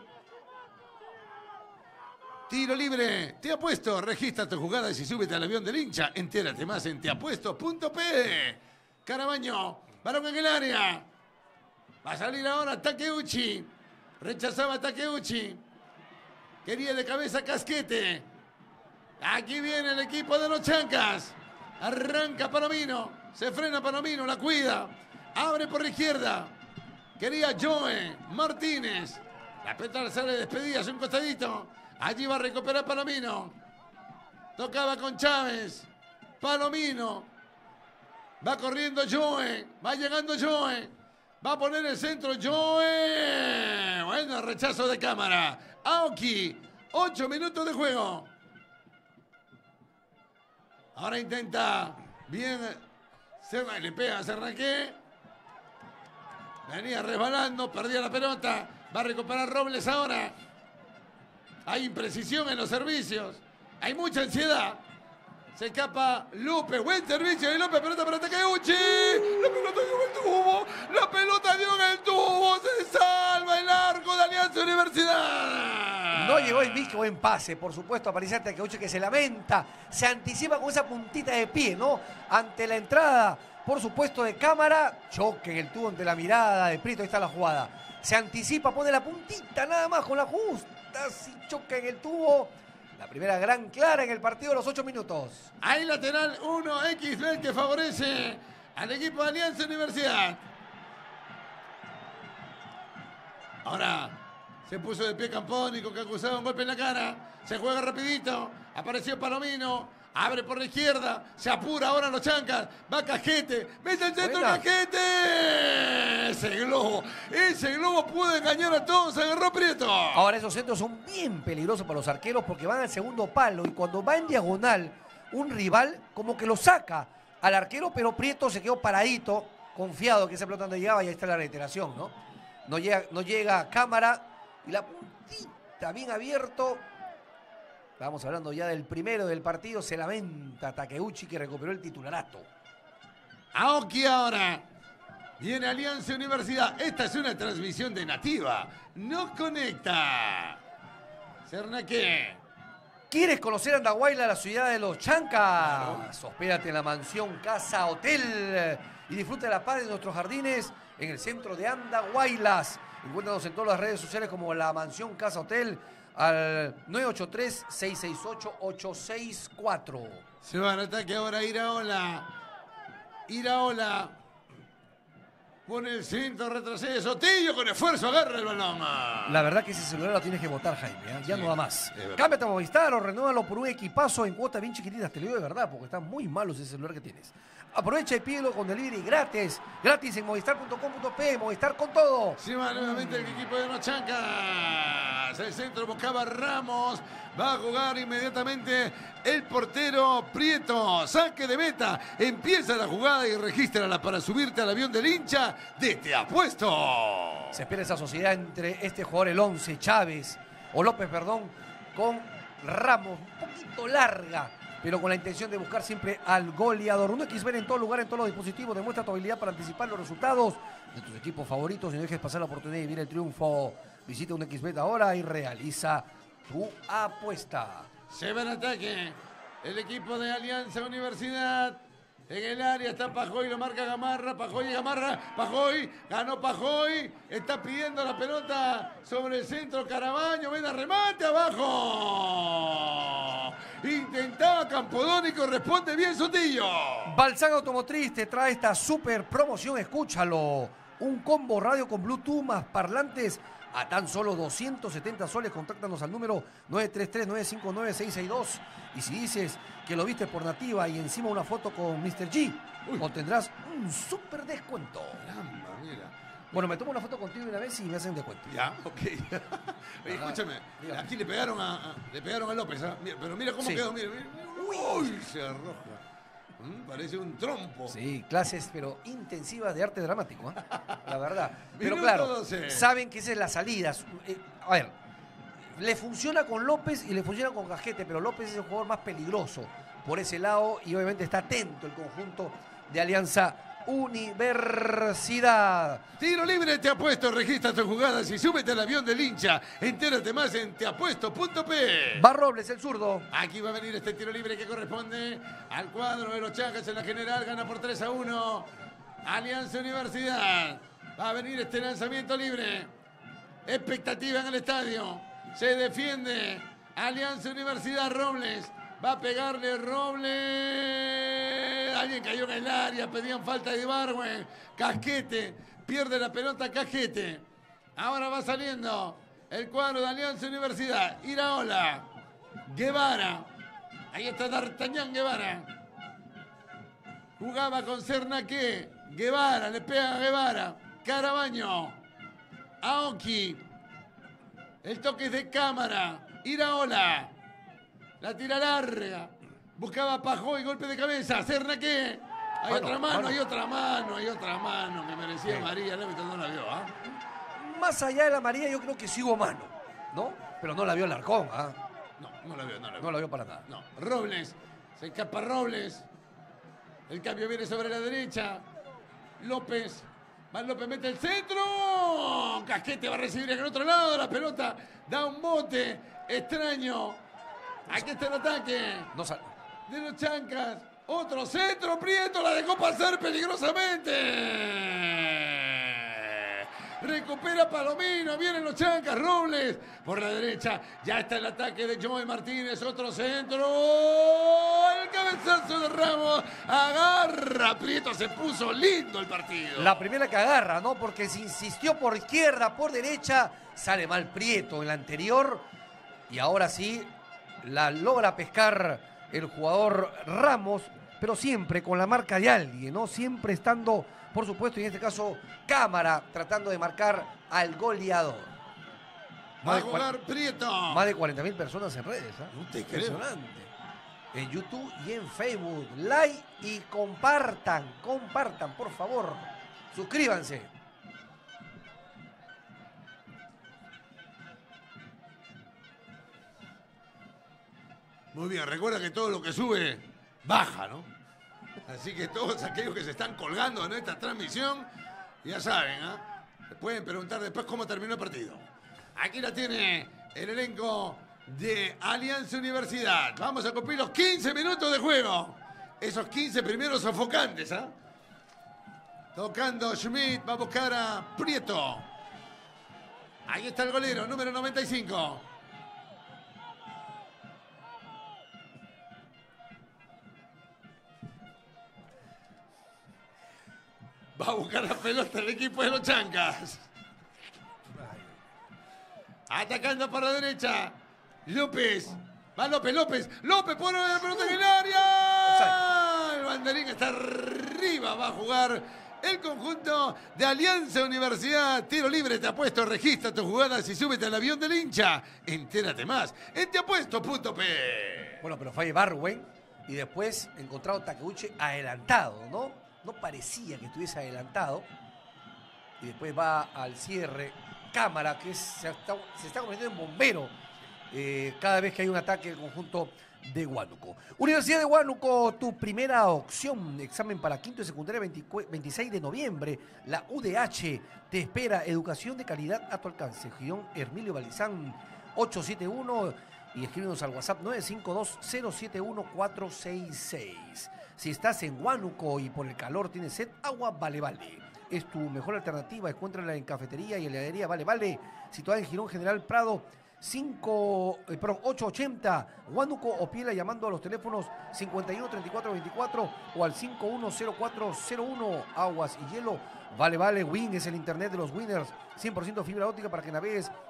Tiro libre. Te apuesto. Registra tu jugada y súbete al avión del hincha. Entérate más en teapuesto punto pe. Carabaño, balón en el área. Va a salir ahora Takeuchi. Rechazaba Takeuchi. Quería de cabeza Casquete. Aquí viene el equipo de los Chancas. Arranca Palomino. Se frena Palomino, la cuida. Abre por la izquierda. Quería Joe Martínez. La pelota sale despedida hacia un costadito. Allí va a recuperar Palomino. Tocaba con Chávez. Palomino. Va corriendo Joe. Va llegando Joe. Va a poner el centro Joe. Bueno, rechazo de cámara. Aoki. Ocho minutos de juego. Ahora intenta bien. Le pega a Cernaqué. Venía resbalando. Perdía la pelota. Va a recuperar Robles ahora. Hay imprecisión en los servicios. Hay mucha ansiedad. Se escapa Lupe. Buen servicio de Lupe. Pelota para Takeuchi. La pelota dio en el tubo. La pelota dio en el tubo. Se salva el arco de Alianza Universidad. No llegó en Vic, buen pase. Por supuesto, aparece Takeuchi que se lamenta. Se anticipa con esa puntita de pie, ¿no? Ante la entrada, por supuesto, de cámara. Choque en el tubo ante la mirada de Prieto. Ahí está la jugada. Se anticipa, pone la puntita nada más con la justa. Si choca en el tubo. La primera gran clara en el partido de los ocho minutos. Hay lateral uno equis be que favorece al equipo de Alianza Universidad. Ahora se puso de pie Campónico, que acusaba un golpe en la cara. Se juega rapidito. Apareció Palomino. Abre por la izquierda. Se apura ahora los Chancas. Va Cajete. Mete el centro Cajete. Ese globo. Ese globo pudo engañar a todos. Se agarró Prieto. Ahora esos centros son bien peligrosos para los arqueros porque van al segundo palo. Y cuando va en diagonal, un rival como que lo saca al arquero. Pero Prieto se quedó paradito. Confiado que esa pelota no llegaba. Y ahí está la reiteración, ¿no? No llega, no llega a cámara. Y la puntita bien abierto. Estamos hablando ya del primero del partido. Se lamenta Takeuchi que recuperó el titularato. Aoki ahora. Viene Alianza Universidad. Esta es una transmisión de Nativa. Nos conecta. Cernaqué. ¿Quieres conocer Andahuayla, la ciudad de los Chancas? Hospédate en la mansión Casa Hotel y disfruta de la paz de nuestros jardines en el centro de Andahuaylas. Encuéntranos en todas las redes sociales como la mansión Casa Hotel. Al nueve ocho tres, seis seis ocho, ocho seis cuatro. Se va al ataque ahora Iraola. Iraola. Pone el centro, retrocede Sotillo con esfuerzo, agarra el balón. La verdad que ese celular lo tienes que botar, Jaime. ¿eh? Ya sí, no da más. Cámbiate a Movistar o renúvalo por un equipazo en cuotas bien chiquititas. Te lo digo de verdad porque están muy malos ese celular que tienes. Aprovecha y pídelo con delivery gratis. Gratis en movistar punto com punto pe. Movistar con todo. Se va nuevamente el equipo de los Chancas. El centro buscaba Ramos. Va a jugar inmediatamente el portero Prieto. Saque de meta. Empieza la jugada y regístrala para subirte al avión del hincha de Te Apuesto. Se espera esa sociedad entre este jugador, el once, Chávez, o López, perdón, con Ramos. Un poquito larga, pero con la intención de buscar siempre al goleador. Un equis be en todo lugar, en todos los dispositivos. Demuestra tu habilidad para anticipar los resultados de tus equipos favoritos y no dejes pasar la oportunidad de vivir el triunfo. Visita un equis be ahora y realiza tu apuesta. Se va en ataque el equipo de Alianza Universidad. En el área está Pajoy, lo marca Gamarra, Pajoy y Gamarra, Pajoy, ganó Pajoy, está pidiendo la pelota sobre el centro Carabaño, ven a remate abajo. Intentaba Campodónico, responde bien Sotillo. Balsán Automotriz te trae esta super promoción, escúchalo. Un combo radio con Bluetooth más parlantes a tan solo doscientos setenta soles. Contáctanos al número nueve tres tres, nueve cinco nueve, seis seis dos. Y si dices que lo viste por Nativa y encima una foto con mister G, Uy. obtendrás un súper descuento. Caramba, mira. Bueno, me tomo una foto contigo una vez y me hacen descuento. Ya, ok. Oye, escúchame, aquí le pegaron a, a- le pegaron a López, ¿ah? Mira, pero mira cómo Sí. quedó, mira, mira. Uy, se arroja. Mm, parece un trompo. Sí, clases, pero intensivas de arte dramático, ¿eh? La verdad. Pero Minuto claro, doce. saben que esa es la salida. Eh, a ver, le funciona con López y le funciona con Cajete, pero López es el jugador más peligroso por ese lado y obviamente está atento el conjunto de Alianza Universidad. Tiro libre, Te Apuesto, registra tus jugadas y súbete al avión del hincha. Entérate más en teapuesto punto p. Va Robles, el zurdo. Aquí va a venir este tiro libre que corresponde al cuadro de los Chancas en la general. Gana por tres a uno. Alianza Universidad. Va a venir este lanzamiento libre. Expectativa en el estadio. Se defiende. Alianza Universidad, Robles. Va a pegarle Robles. Alguien cayó en el área. Pedían falta de Ibargüen. Casquete. Pierde la pelota Casquete. Ahora va saliendo el cuadro de Alianza Universidad. Iraola. Guevara. Ahí está D'Artagnan Guevara. Jugaba con Cernaque. Guevara. Le pega a Guevara. Carabaño. Aoki. El toque es de cámara. Iraola. La tira larga. Buscaba Pajoy, golpe de cabeza. Cernaque. Hay Mano, otra mano, mano. hay otra mano, hay otra mano que merecía Sí. María. El árbitro no la vio, ¿ah? Más allá de la María, yo creo que sí hubo mano, ¿no? Pero no la vio el Arcón, ¿ah? No, no la vio, no la vio. No la vio para nada. No, Robles. Se escapa Robles. El cambio viene sobre la derecha. López. Va López, mete el centro. Casquete va a recibir en el otro lado. La pelota da un bote extraño. Aquí está el ataque. No sale. De los Chancas. Otro centro. Prieto la dejó pasar peligrosamente. Recupera Palomino. Vienen los Chancas. Robles por la derecha. Ya está el ataque de Joey Martínez. Otro centro. El cabezazo de Ramos. Agarra. Prieto se puso lindo el partido. La primera que agarra, ¿no? Porque se insistió por izquierda, por derecha. Sale mal Prieto en la anterior. Y ahora sí, la logra pescar el jugador Ramos, pero siempre con la marca de alguien, ¿no? Siempre estando, por supuesto, y en este caso, Cámara, tratando de marcar al goleador. Va a de cua- jugar Prieto. Más de cuarenta mil personas en redes, ¿ah? No te creo. Impresionante. En YouTube y en Facebook. Like y compartan, compartan, por favor. Suscríbanse. Muy bien, recuerda que todo lo que sube baja, ¿no? Así que todos aquellos que se están colgando en esta transmisión, ya saben, ¿ah? Se pueden preguntar después cómo terminó el partido. Aquí la tiene el elenco de Alianza Universidad. Vamos a cumplir los quince minutos de juego. Esos quince primeros sofocantes, ¿ah? Tocando Schmidt, va a buscar a Prieto. Ahí está el golero, número noventa y cinco. Va a buscar la pelota el equipo de los Chancas. Atacando por la derecha. López. Va López, López. López pone la pelota en el área. El banderín está arriba. Va a jugar el conjunto de Alianza Universidad. Tiro libre, Te Apuesto. Registra tus jugadas y súbete al avión del hincha. Entérate más en teapuesto punto p. Bueno, pero fue Ibargüen y después encontrado Takeuchi adelantado, ¿no? No parecía que estuviese adelantado. Y después va al cierre. Cámara, que es- se, está, se está convirtiendo en bombero eh, cada vez que hay un ataque del conjunto de Huánuco. Universidad de Huánuco, tu primera opción. Examen para quinto y secundaria veinticu- veintiséis de noviembre. La U D H te espera. Educación de calidad a tu alcance. Girón Hermilio Balizán ocho siete uno y escríbenos al WhatsApp nueve cinco dos cero siete uno cuatro seis seis. Si estás en Huánuco y por el calor tienes sed, agua Vale Vale. Es tu mejor alternativa. Encuéntrala en cafetería y heladería Vale Vale, situada en Girón General Prado cinco, eh, perdón, ochocientos ochenta, Huánuco o Piela, llamando a los teléfonos cincuenta y uno treinta y cuatro veinticuatro o al cinco uno cero cuatro cero uno. Aguas y hielo Vale Vale. Win es el internet de los winners, cien por ciento fibra óptica para que navegues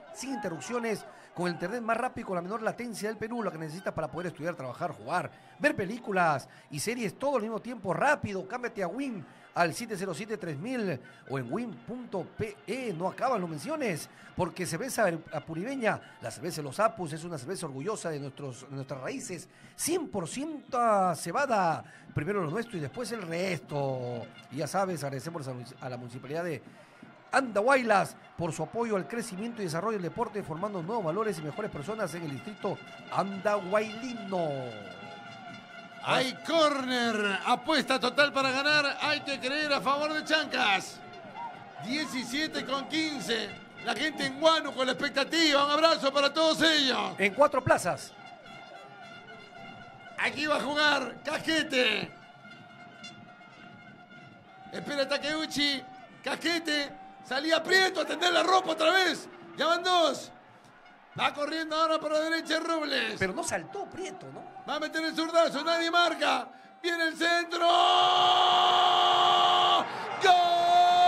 sin interrupciones, con el internet más rápido y con la menor latencia del Perú, lo que necesitas para poder estudiar, trabajar, jugar, ver películas y series todo al mismo tiempo, rápido. Cámbiate a Win al siete cero siete tres mil o en win punto pe. No acaban, lo menciones, porque cerveza apuribeña, la cerveza de los Apus, es una cerveza orgullosa de, nuestros, de nuestras raíces, cien por ciento cebada, primero lo nuestro y después el resto. Y ya sabes, agradecemos a la Municipalidad de Andahuaylas por su apoyo al crecimiento y desarrollo del deporte, formando nuevos valores y mejores personas en el distrito andahuaylino. Hay córner, apuesta total para ganar, hay que creer a favor de Chancas. diecisiete con quince, la gente en Huánuco con la expectativa, un abrazo para todos ellos. En cuatro plazas. Aquí va a jugar Casquete. Espera Takeuchi, Casquete, salía Prieto a tender la ropa otra vez. Ya van dos. Va corriendo ahora por la derecha Robles. Pero no saltó Prieto, ¿no? Va a meter el zurdazo, nadie marca. Viene el centro. ¡Gol!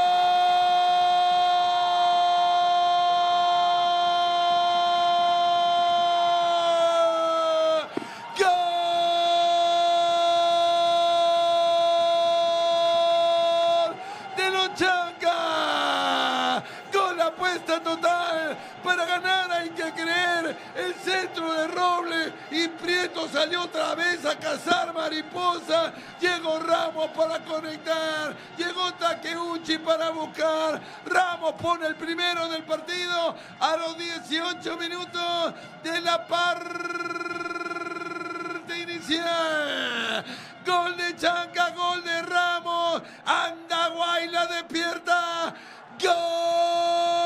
Total, para ganar hay que creer. El centro de Robles y Prieto salió otra vez a cazar mariposa. Llegó Ramos para conectar, llegó Takeuchi para buscar. Ramos pone el primero del partido a los dieciocho minutos de la parte inicial. Gol de Chanca, gol de Ramos. Andahuaylas despierta. ¡Gol!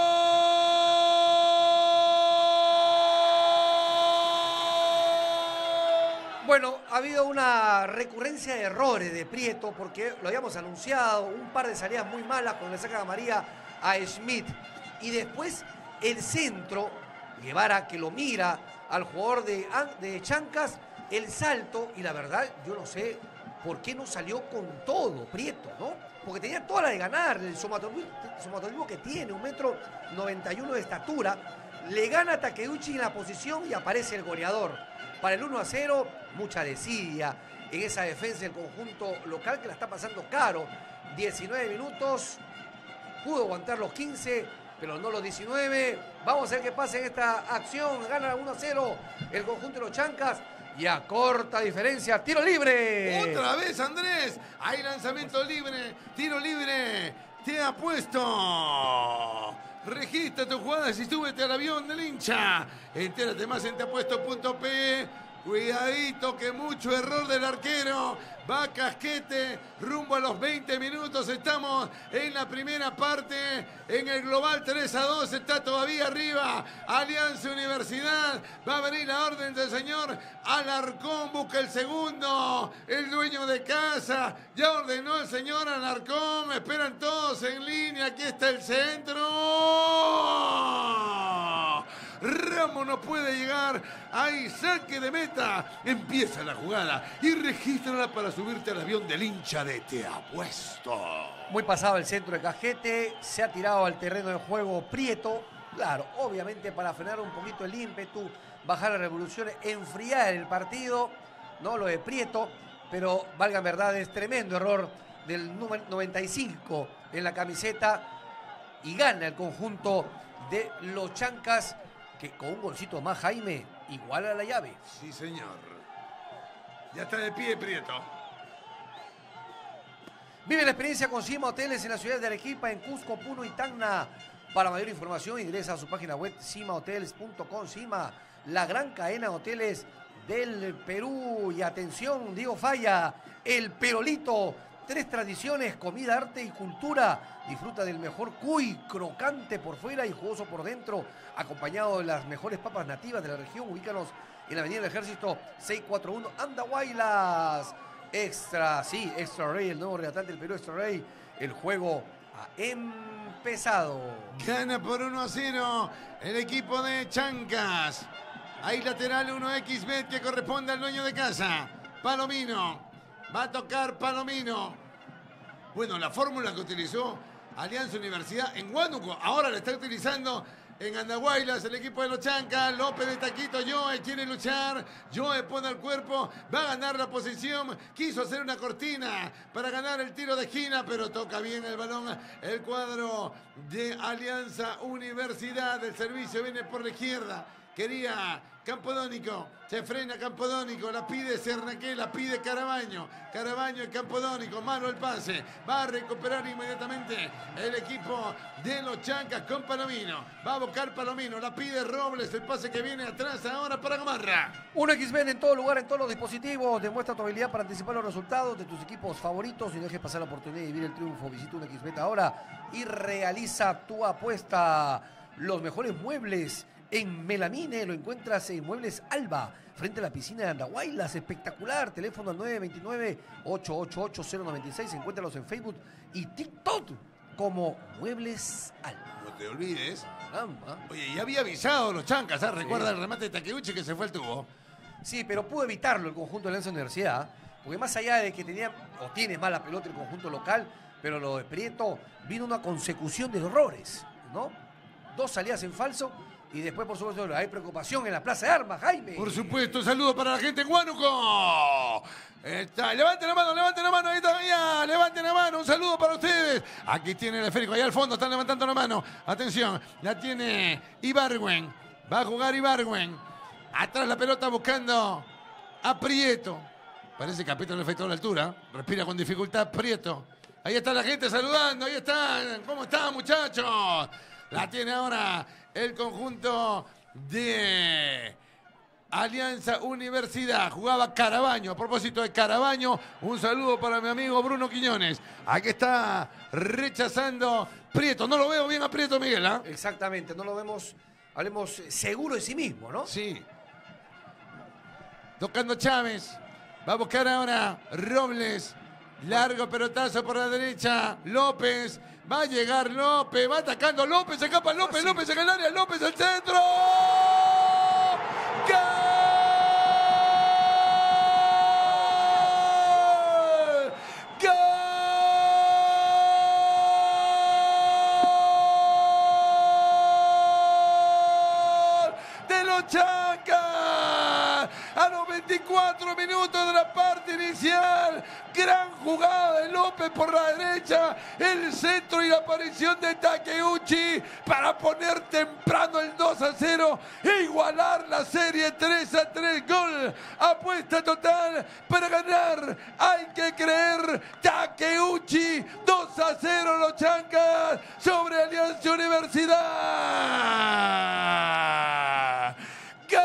Bueno, ha habido una recurrencia de errores de Prieto porque lo habíamos anunciado, un par de salidas muy malas cuando le sacan a María a Schmidt. Y después el centro, Guevara que lo mira al jugador de, de Chancas, el salto, y la verdad yo no sé por qué no salió con todo Prieto, ¿no? Porque tenía toda la de ganar, el somatolismo que tiene, un metro noventa y uno de estatura, le gana a Takeuchi en la posición y aparece el goleador. Para el uno a cero, mucha desidia en esa defensa del conjunto local que la está pasando caro. diecinueve minutos, pudo aguantar los quince, pero no los diecinueve. Vamos a ver qué pasa en esta acción. Gana uno a cero el conjunto de los Chancas. Y a corta diferencia, tiro libre. Otra vez, Andrés. Hay lanzamiento libre, tiro libre. Te ha puesto. Registra tus jugadas y súbete al avión del hincha. Entérate más en te apuesto punto pe. Cuidadito que mucho error del arquero. Va Casquete rumbo a los veinte minutos. Estamos en la primera parte. En el global tres a dos está todavía arriba Alianza Universidad. Va a venir la orden del señor Alarcón. Busca el segundo. El dueño de casa. Ya ordenó el señor Alarcón. Esperan todos en línea. Aquí está el centro. Ramos no puede llegar. Hay saque de meta. Empieza la jugada y regístrala para subirte al avión del hincha de Te Apuesto. Muy pasado el centro de Casquete. Se ha tirado al terreno de juego Prieto. Claro, obviamente para frenar un poquito el ímpetu, bajar las revoluciones, enfriar el partido. No lo de Prieto, pero valga verdad, es tremendo error del número noventa y cinco en la camiseta. Y gana el conjunto de los Chancas, que con un golcito más, Jaime, iguala la llave. Sí, señor. Ya está de pie Prieto. Vive la experiencia con Cima Hoteles en la ciudad de Arequipa, en Cusco, Puno y Tacna. Para mayor información ingresa a su página web cima hoteles punto com. Cima, la gran cadena de hoteles del Perú. Y atención, Diego Falla, el Perolito. Tres tradiciones, comida, arte y cultura. Disfruta del mejor cuy, crocante por fuera y jugoso por dentro, acompañado de las mejores papas nativas de la región. Ubícanos en la Avenida del Ejército seiscientos cuarenta y uno, Andahuaylas. Extra, sí, Extra Rey, el nuevo relatante del Perú, Extra Rey. El juego ha empezado. Gana por uno a cero el equipo de Chancas. Hay lateral uno equis bet que corresponde al dueño de casa, Palomino. Va a tocar Palomino. Bueno, la fórmula que utilizó Alianza Universidad en Huánuco, ahora la está utilizando en Andahuaylas, el equipo de los Chancas. López de taquito, Joe quiere luchar. Joe pone el cuerpo, va a ganar la posición. Quiso hacer una cortina para ganar el tiro de esquina, pero toca bien el balón. El cuadro de Alianza Universidad. El servicio viene por la izquierda. Quería Campodónico, se frena Campodónico, la pide Cernaqué, la pide Carabaño. Carabaño y Campodónico, malo el pase. Va a recuperar inmediatamente el equipo de los Chancas con Palomino. Va a buscar Palomino, la pide Robles, el pase que viene atrás ahora para Gamarra. uno equis bet en todo lugar, en todos los dispositivos. Demuestra tu habilidad para anticipar los resultados de tus equipos favoritos y no dejes pasar la oportunidad de vivir el triunfo. Visita uno equis bet ahora y realiza tu apuesta. Los mejores muebles en Melamine lo encuentras en Muebles Alba, frente a la piscina de Andahuaylas. Espectacular. Teléfono al nueve dos nueve, ocho ocho ocho, cero nueve seis. Encuéntralos en Facebook y TikTok como Muebles Alba. No te olvides. Caramba. Oye, ya había avisado los Chancas, ¿eh? Recuerda sí. el remate de Takeuchi que se fue al tubo. Sí, pero pudo evitarlo el conjunto de Alianza Universidad, porque más allá de que tenía o tiene mala pelota el conjunto local, pero lo de Prieto vino una consecución de errores, ¿no? Dos salidas en falso. Y después, por supuesto, hay preocupación en la Plaza de Armas, Jaime. Por supuesto, saludos para la gente en Huánuco. Está, levanten la mano, levanten la mano, ahí todavía, levanten la mano, un saludo para ustedes. Aquí tiene el esférico, allá al fondo están levantando la mano. Atención, la tiene Ibargüen, va a jugar Ibargüen. Atrás la pelota buscando a Prieto. Parece que aprieta el efecto de la altura, respira con dificultad Prieto. Ahí está la gente saludando, ahí están, ¿cómo están muchachos? La tiene ahora el conjunto de Alianza Universidad. Jugaba Carabaño. A propósito de Carabaño, un saludo para mi amigo Bruno Quiñones. Aquí está rechazando Prieto. No lo veo bien a Prieto, Miguel, ¿ah? ¿eh? Exactamente, no lo vemos, hablemos seguro de sí mismo, ¿no? Sí. Tocando Chávez. Va a buscar ahora Robles. Largo pelotazo por la derecha. López. Va a llegar López, va atacando López, se escapa López, López en el área, López al centro. ¡Gol! ¡Gol! De los Chancas. A los veinticuatro minutos de la parte inicial. Gran jugada de López por la derecha. El centro y la aparición de Takeuchi para poner temprano el dos a cero e igualar la serie tres a tres. Gol. Apuesta total para ganar. Hay que creer. Takeuchi. dos a cero los Chancas sobre Alianza Universidad. ¡Gol!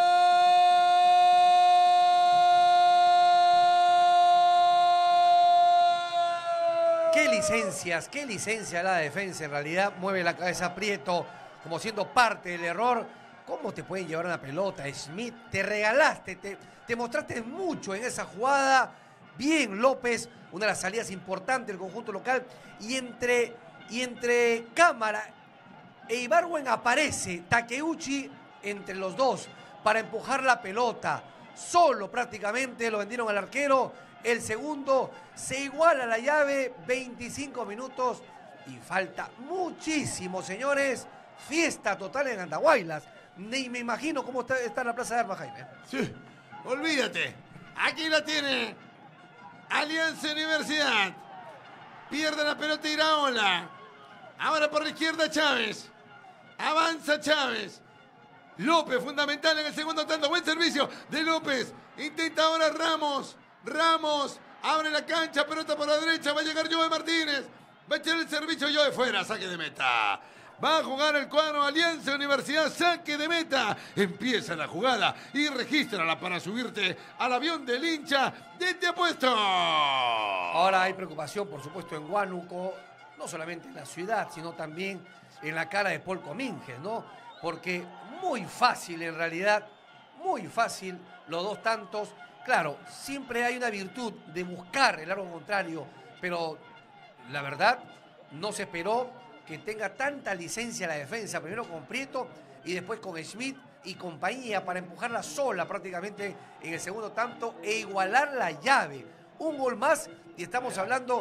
Qué licencias, qué licencia la defensa. En realidad mueve la cabeza Prieto como siendo parte del error. ¿Cómo te pueden llevar una pelota, Smith? Te regalaste, te, te mostraste mucho en esa jugada. Bien López, una de las salidas importantes del conjunto local. Y entre, y entre Cámara e Ibargüen aparece Takeuchi entre los dos para empujar la pelota. Solo prácticamente lo vendieron al arquero. El segundo se iguala la llave, veinticinco minutos y falta muchísimo, señores. Fiesta total en Andahuaylas. Ni me imagino cómo está, está en la Plaza de Armas, Jaime. Sí, olvídate. Aquí la tiene Alianza Universidad. Pierde la pelota Iraola. Ahora por la izquierda Chávez. Avanza Chávez. López, fundamental en el segundo tanto. Buen servicio de López. Intenta ahora Ramos. Ramos abre la cancha, pelota por la derecha, va a llegar Joe Martínez, va a echar el servicio Joe fuera, saque de meta. Va a jugar el cuadro Alianza Universidad, saque de meta. Empieza la jugada y regístrala para subirte al avión del hincha de Te Apuesto. Ahora hay preocupación, por supuesto, en Huánuco, no solamente en la ciudad, sino también en la cara de Paul Comínguez, ¿no? Porque muy fácil en realidad, muy fácil los dos tantos. Claro, siempre hay una virtud de buscar el arco contrario, pero la verdad no se esperó que tenga tanta licencia la defensa, primero con Prieto y después con Schmidt y compañía para empujarla sola prácticamente en el segundo tanto e igualar la llave. Un gol más y estamos hablando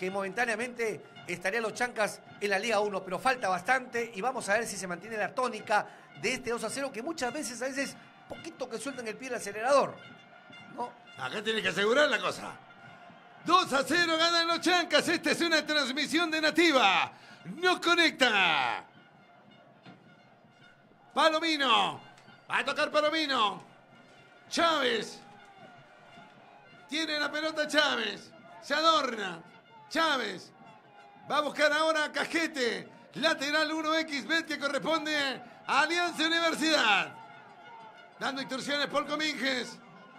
que momentáneamente estarían los chancas en la Liga uno, pero falta bastante y vamos a ver si se mantiene la tónica de este dos a cero, que muchas veces, a veces, poquito que sueltan el pie del acelerador, ¿no? Acá tiene que asegurar la cosa. dos a cero ganan los chancas. Esta es una transmisión de Nativa. Nos conecta. Palomino. Va a tocar Palomino. Chávez. Tiene la pelota Chávez. Se adorna. Chávez. Va a buscar ahora a Cajete. Lateral uno equis bet que corresponde a Alianza Universidad. Dando instrucciones Paul Cominges.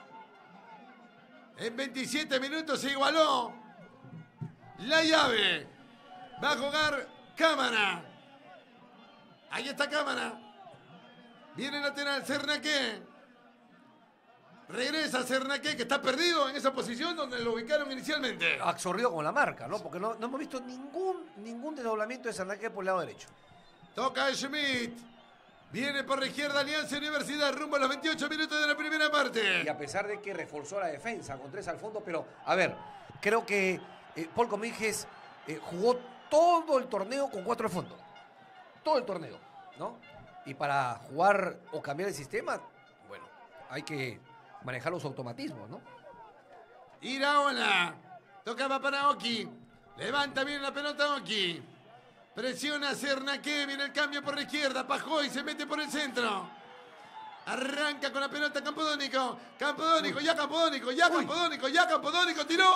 En veintisiete minutos se igualó la llave. Va a jugar Cámara. Ahí está Cámara. Viene lateral Cernaqué. Regresa Cernaqué, que está perdido en esa posición donde lo ubicaron inicialmente. Absorbido con la marca, ¿no? Porque no, no hemos visto ningún, ningún desdoblamiento de Cernaqué por el lado derecho. Toca Schmidt. Viene por la izquierda Alianza Universidad rumbo a los veintiocho minutos de la primera parte. Y a pesar de que reforzó la defensa con tres al fondo, pero a ver, creo que eh, Paul Cominges eh, jugó todo el torneo con cuatro al fondo. Todo el torneo, ¿no? Y para jugar o cambiar el sistema, bueno, hay que manejar los automatismos, ¿no? Iraola. Tocaba para Oki. Levanta bien la pelota Oki. Presiona Cernaqué, viene el cambio por la izquierda, Pajoy se mete por el centro. Arranca con la pelota Campodónico. Campodónico, ya Campodónico, ya Campodónico, ya Campodónico, tiró.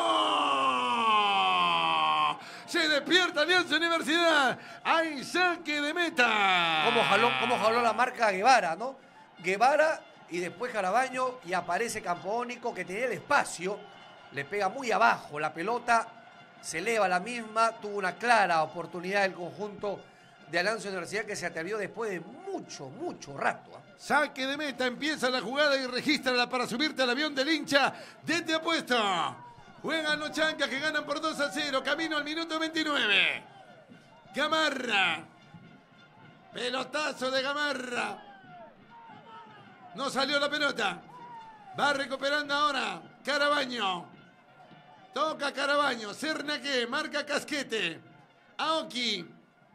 Se despierta Alianza Universidad. Hay saque de meta. ¿Cómo jaló, cómo jaló la marca Guevara, ¿no? Guevara y después Carabaño y aparece Campodónico que tenía el espacio. Le pega muy abajo la pelota. Se eleva la misma, tuvo una clara oportunidad el conjunto de Alianza Universidad que se atrevió después de mucho, mucho rato. ¿eh? Saque de meta, empieza la jugada y regístrala para subirte al avión del hincha de Te Apuesto. Juegan los chancas que ganan por dos a cero, camino al minuto veintinueve. Gamarra. Pelotazo de Gamarra. No salió la pelota. Va recuperando ahora Carabaño. Toca Carabaño, Cernaqué, marca Casquete, Aoki.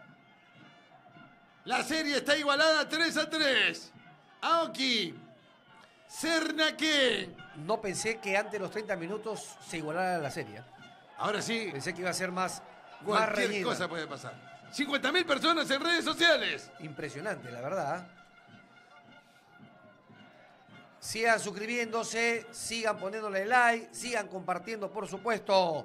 La serie está igualada tres a tres. Aoki, Cernaqué. No pensé que antes de los treinta minutos se igualara la serie. Ahora sí. Pensé que iba a ser más, más Cualquier reñida. cosa puede pasar. cincuenta mil personas en redes sociales. Impresionante, la verdad. Sigan suscribiéndose, sigan poniéndole like, sigan compartiendo, por supuesto.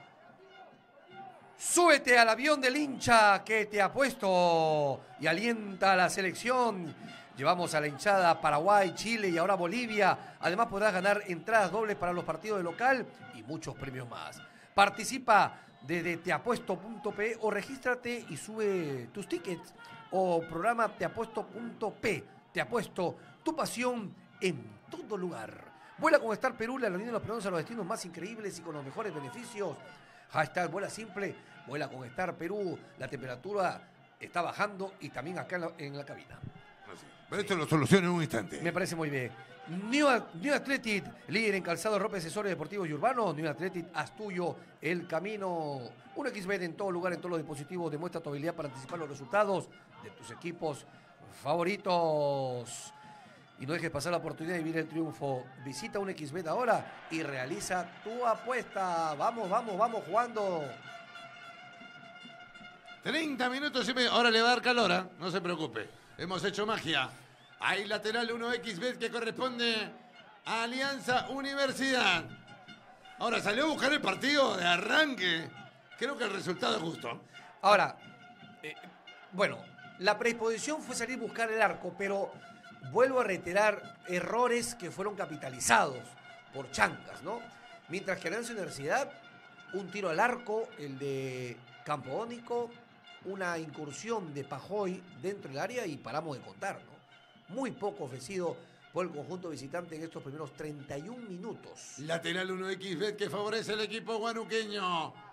Súbete al avión del hincha que te ha puesto y alienta a la selección. Llevamos a la hinchada Paraguay, Chile y ahora Bolivia. Además podrás ganar entradas dobles para los partidos de local y muchos premios más. Participa desde teapuesto punto pe o regístrate y sube tus tickets o programa teapuesto punto pe. Te apuesto tu pasión en todo lugar. Vuela con Star Perú, la aerolínea de los peruanos a los destinos más increíbles y con los mejores beneficios. Hashtag vuela simple, vuela con Star Perú. La temperatura está bajando y también acá en la, en la cabina. Pero esto lo soluciona en un instante. Me parece muy bien. New, New Athletic, líder en calzado, ropa, accesorios deportivos y urbanos. New Athletic, haz tuyo el camino. Un equis bet en todo lugar, en todos los dispositivos. Demuestra tu habilidad para anticipar los resultados de tus equipos favoritos. Y no dejes pasar la oportunidad de vivir el triunfo. Visita un equis bet ahora y realiza tu apuesta. Vamos, vamos, vamos jugando. treinta minutos y medio. Ahora le va a dar calor, ¿eh? No se preocupe. Hemos hecho magia. Hay lateral uno equis bet que corresponde a Alianza Universidad. Ahora salió a buscar el partido de arranque. Creo que el resultado es justo. Ahora, eh, bueno, la predisposición fue salir a buscar el arco, pero vuelvo a reiterar errores que fueron capitalizados por chancas, ¿no? Mientras que Alianza Universidad, un tiro al arco, el de Campodónico, una incursión de Pajoy dentro del área y paramos de contar, ¿no? Muy poco ofrecido por el conjunto visitante en estos primeros treinta y un minutos. Lateral uno equis bet que favorece al equipo guanuqueño. Oh.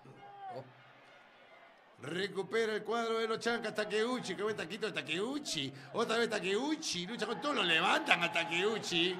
Recupera el cuadro de los chancas. Takeuchi, que buen taquito de Takeuchi. Otra vez Takeuchi. Lucha con todos, lo levantan a Takeuchi.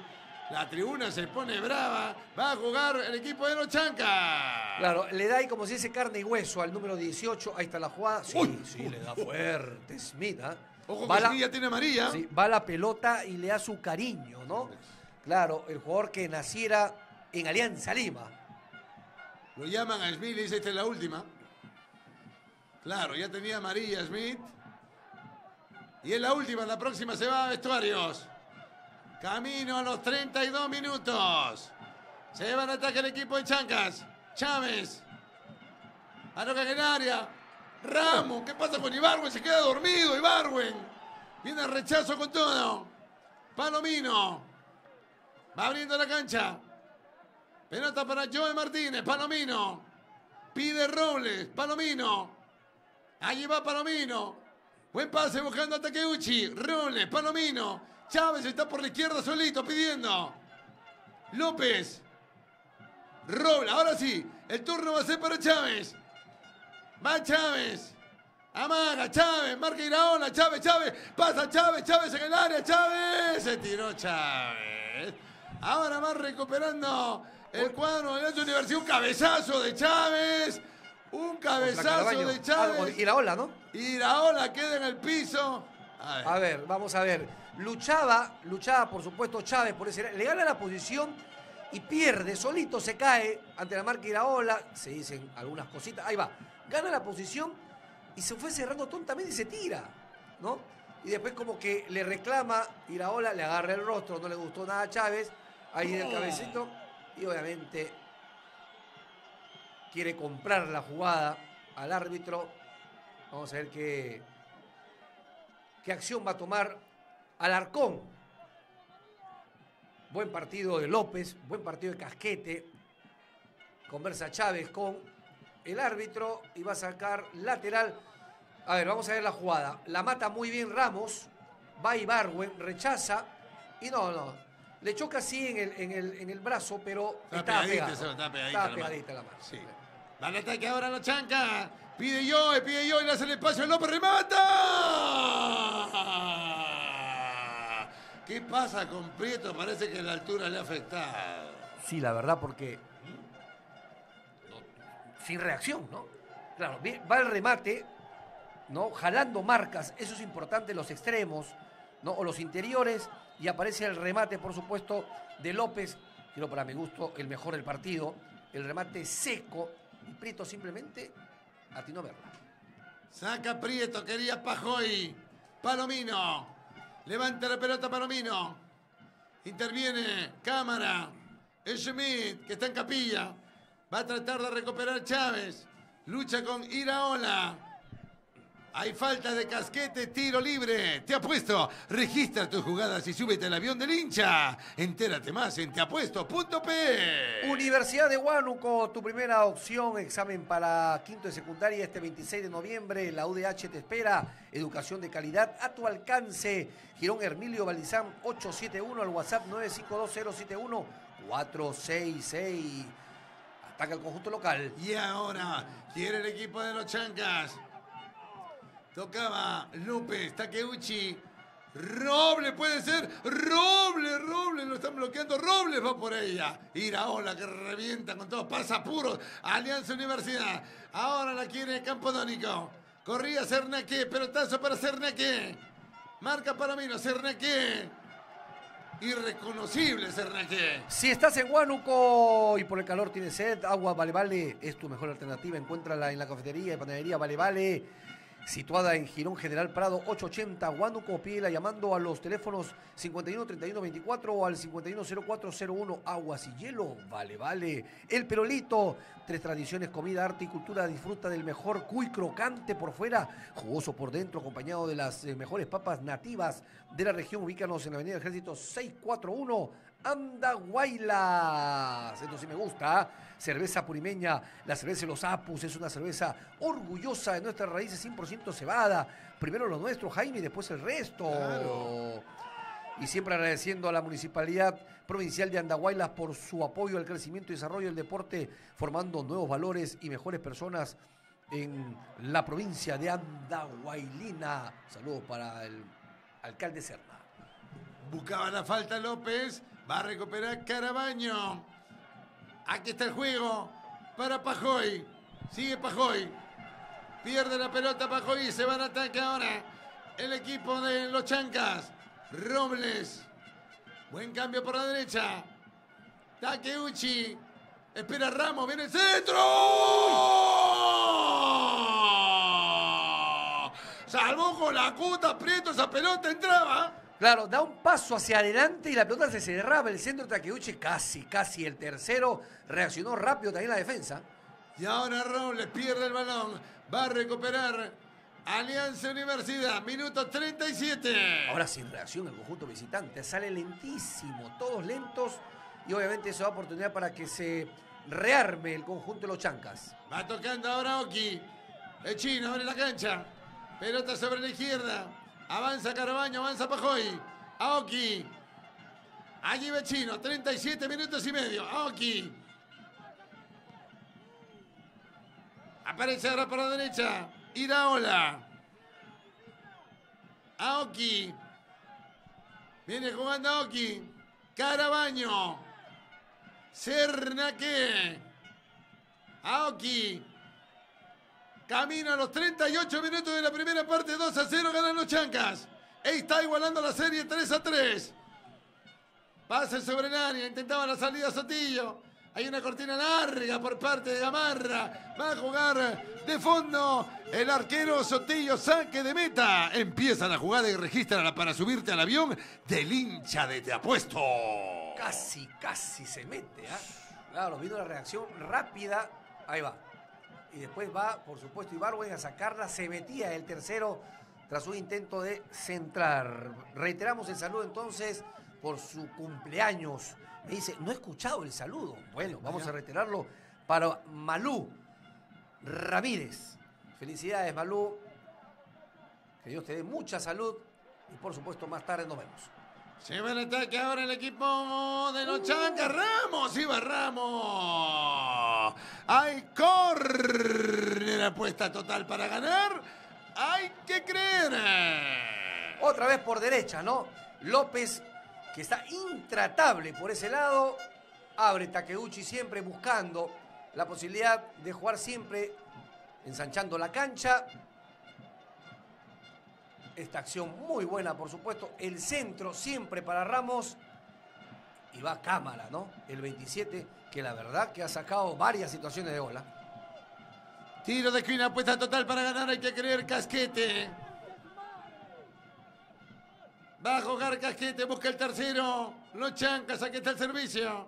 La tribuna se pone brava. Va a jugar el equipo de los Chancas. Claro, le da ahí como si dice carne y hueso al número dieciocho. Ahí está la jugada. Sí, Uy. sí, le da fuerte Smith. ¿eh? Ojo Va que la- Smith ya tiene amarilla. Sí, va la pelota y le da su cariño, ¿no? Claro, el jugador que naciera en Alianza Lima. Lo llaman a Smith y le dice, esta es la última. Claro, ya tenía amarilla Smith. Y es la última, la próxima se va a vestuarios. Camino a los treinta y dos minutos. Se va en ataque el equipo de Chancas. Chávez. Anoca en el área. Ramos, ¿qué pasa con Ibarwen? Se queda dormido Ibarwen. Viene el rechazo con todo. Palomino. Va abriendo la cancha. Pelota para Joe Martínez. Palomino. Pide Robles. Palomino. Allí va Palomino. Buen pase buscando a Takeuchi. Robles. Palomino. Chávez está por la izquierda solito pidiendo. López. Robles. Ahora sí. El turno va a ser para Chávez. Va Chávez. Amaga Chávez. Marca Iraola. Chávez. Chávez. Pasa Chávez. Chávez en el área. Chávez. Se tiró Chávez. Ahora va recuperando el cuadro de la Universidad. Un cabezazo de Chávez. Un cabezazo de Chávez. Ah, Iraola, ¿no? Iraola queda en el piso. A ver. a ver, vamos a ver. Luchaba, luchaba por supuesto Chávez por ese. Le gana la posición y pierde. Solito se cae ante la marca Iraola. Se dicen algunas cositas. Ahí va. Gana la posición y se fue cerrando tontamente y se tira, ¿no? Y después como que le reclama Iraola, le agarra el rostro, no le gustó nada a Chávez. Ahí en el cabecito. Y obviamente quiere comprar la jugada al árbitro. Vamos a ver qué, qué acción va a tomar Alarcón. Buen partido de López, buen partido de Casquete. Conversa Chávez con el árbitro y va a sacar lateral. A ver, vamos a ver la jugada. La mata muy bien Ramos. Va Ibarwen, rechaza. Y no, no. Le choca así en el, en el, en el brazo, pero Está estaba pegadita, pegado. eso, está pegadita Estaba la pegadita la mano. mano. Sí. Va al ataque ahora la Chanca. Pide yo, pide yo y le hace el espacio. López remata. ¿Qué pasa con Prieto? Parece que la altura le ha afectado. Sí, la verdad, porque sin reacción, ¿no? Claro, va el remate, ¿no? Jalando marcas, eso es importante, los extremos, ¿no? O los interiores, y aparece el remate, por supuesto, de López, creo para mi gusto el mejor del partido, el remate seco, y Prieto simplemente atinó a verla. Saca Prieto, quería Pajoy. Palomino. Levanta la pelota Palomino. Interviene Cámara. Schmidt, que está en capilla. Va a tratar de recuperar Chávez. Lucha con Iraola. Hay falta de Casquete, tiro libre. Te apuesto. Registra tus jugadas y súbete al avión del hincha. Entérate más en teapuesto punto pe. Universidad de Huánuco, tu primera opción, examen para quinto de secundaria este veintiséis de noviembre. La U D H te espera. Educación de calidad a tu alcance. Girón Hermilio Balizán ocho siete uno al WhatsApp nueve cinco dos cero siete uno cuatro seis seis. Ataca el conjunto local. Y ahora quiere el equipo de los Chancas. Tocaba López, Takeuchi. Robles puede ser. Robles, Robles, lo están bloqueando. Robles va por ella. Iraola que revienta con todos. Pasa puro. Alianza Universidad. Ahora la quiere Campodónico. Corría Cernaque. Pelotazo para Cernaque. Marca Palomino. Cernaque. Irreconocible Cernaque. Si estás en Huánuco y por el calor tienes sed, agua Vale Vale es tu mejor alternativa. Encuéntrala en la cafetería y panadería Vale Vale, situada en Girón General Prado ochocientos ochenta, Huánuco. Pídela llamando a los teléfonos cincuenta y uno treinta y uno veinticuatro o al cincuenta y uno cero cuatro cero uno. Aguas y hielo, Vale Vale. El Perolito, tres tradiciones, comida, arte y cultura. Disfruta del mejor cuy crocante por fuera, jugoso por dentro, acompañado de las eh, mejores papas nativas de la región. Ubícanos en la avenida Ejército seiscientos cuarenta y uno, Andahuaylas. Esto sí me gusta. Cerveza purimeña, la cerveza de los Apus es una cerveza orgullosa de nuestras raíces, cien por ciento cebada. Primero lo nuestro, Jaime, y después el resto. Claro. Y siempre agradeciendo a la Municipalidad Provincial de Andahuaylas por su apoyo al crecimiento y desarrollo del deporte, formando nuevos valores y mejores personas en la provincia de Andahuaylina. Saludos para el alcalde Serna. Buscaba la falta López. Va a recuperar Carabaño. Aquí está el juego para Pajoy. Sigue Pajoy. Pierde la pelota Pajoy y se va al ataque ahora el equipo de los Chancas. Robles. Buen cambio por la derecha. Takeuchi. Espera Ramos. Viene el centro. Salvó con la cuta. Prieto esa pelota. Entraba. Claro, da un paso hacia adelante y la pelota se cerraba. El centro de Takeuchi casi, casi el tercero. Reaccionó rápido también la defensa. Y ahora Robles pierde el balón. Va a recuperar Alianza Universidad. Minuto treinta y siete. Ahora sin reacción el conjunto visitante. Sale lentísimo, todos lentos. Y obviamente eso da oportunidad para que se rearme el conjunto de los Chancas. Va tocando ahora Oki. El chino abre la cancha. Pelota sobre la izquierda. Avanza Carabaño, avanza Pajoy. Aoki. Allí va Chino, treinta y siete minutos y medio. Aoki. Aparece ahora por la derecha. Iraola. Aoki. Viene jugando Aoki. Carabaño. Cernaque. Aoki. Camino a los treinta y ocho minutos de la primera parte. dos a cero ganan los Chancas. E está igualando la serie tres a tres. Pase sobre el área. Intentaba la salida Sotillo. Hay una cortina larga por parte de Gamarra. Va a jugar de fondo el arquero Sotillo. Saque de meta. Empieza la jugada y regístrala para subirte al avión del hincha de Te Apuesto. Casi, casi se mete. ¿eh? Claro, vino la reacción rápida. Ahí va. Y después va, por supuesto, Ibargüen a sacarla. Se metía el tercero tras un intento de centrar. Reiteramos el saludo entonces por su cumpleaños. Me dice, no he escuchado el saludo. Bueno, vamos a reiterarlo para Malú Ramírez. Felicidades, Malú. Que Dios te dé mucha salud. Y por supuesto, más tarde nos vemos. Se va el ataque ahora el equipo de los Chancas. Ramos, iba Ramos. Hay córner, apuesta total para ganar. Hay que creer. Otra vez por derecha, ¿no? López, que está intratable por ese lado. Abre Takeuchi siempre buscando la posibilidad de jugar siempre ensanchando la cancha. Esta acción muy buena, por supuesto. El centro siempre para Ramos. Y va Cámara, ¿no? El veintisiete, que la verdad que ha sacado varias situaciones de gol. ¿eh? Tiro de esquina, apuesta total para ganar. Hay que creer Casquete. Va a jugar Casquete, busca el tercero. Los Chancas, aquí está el servicio.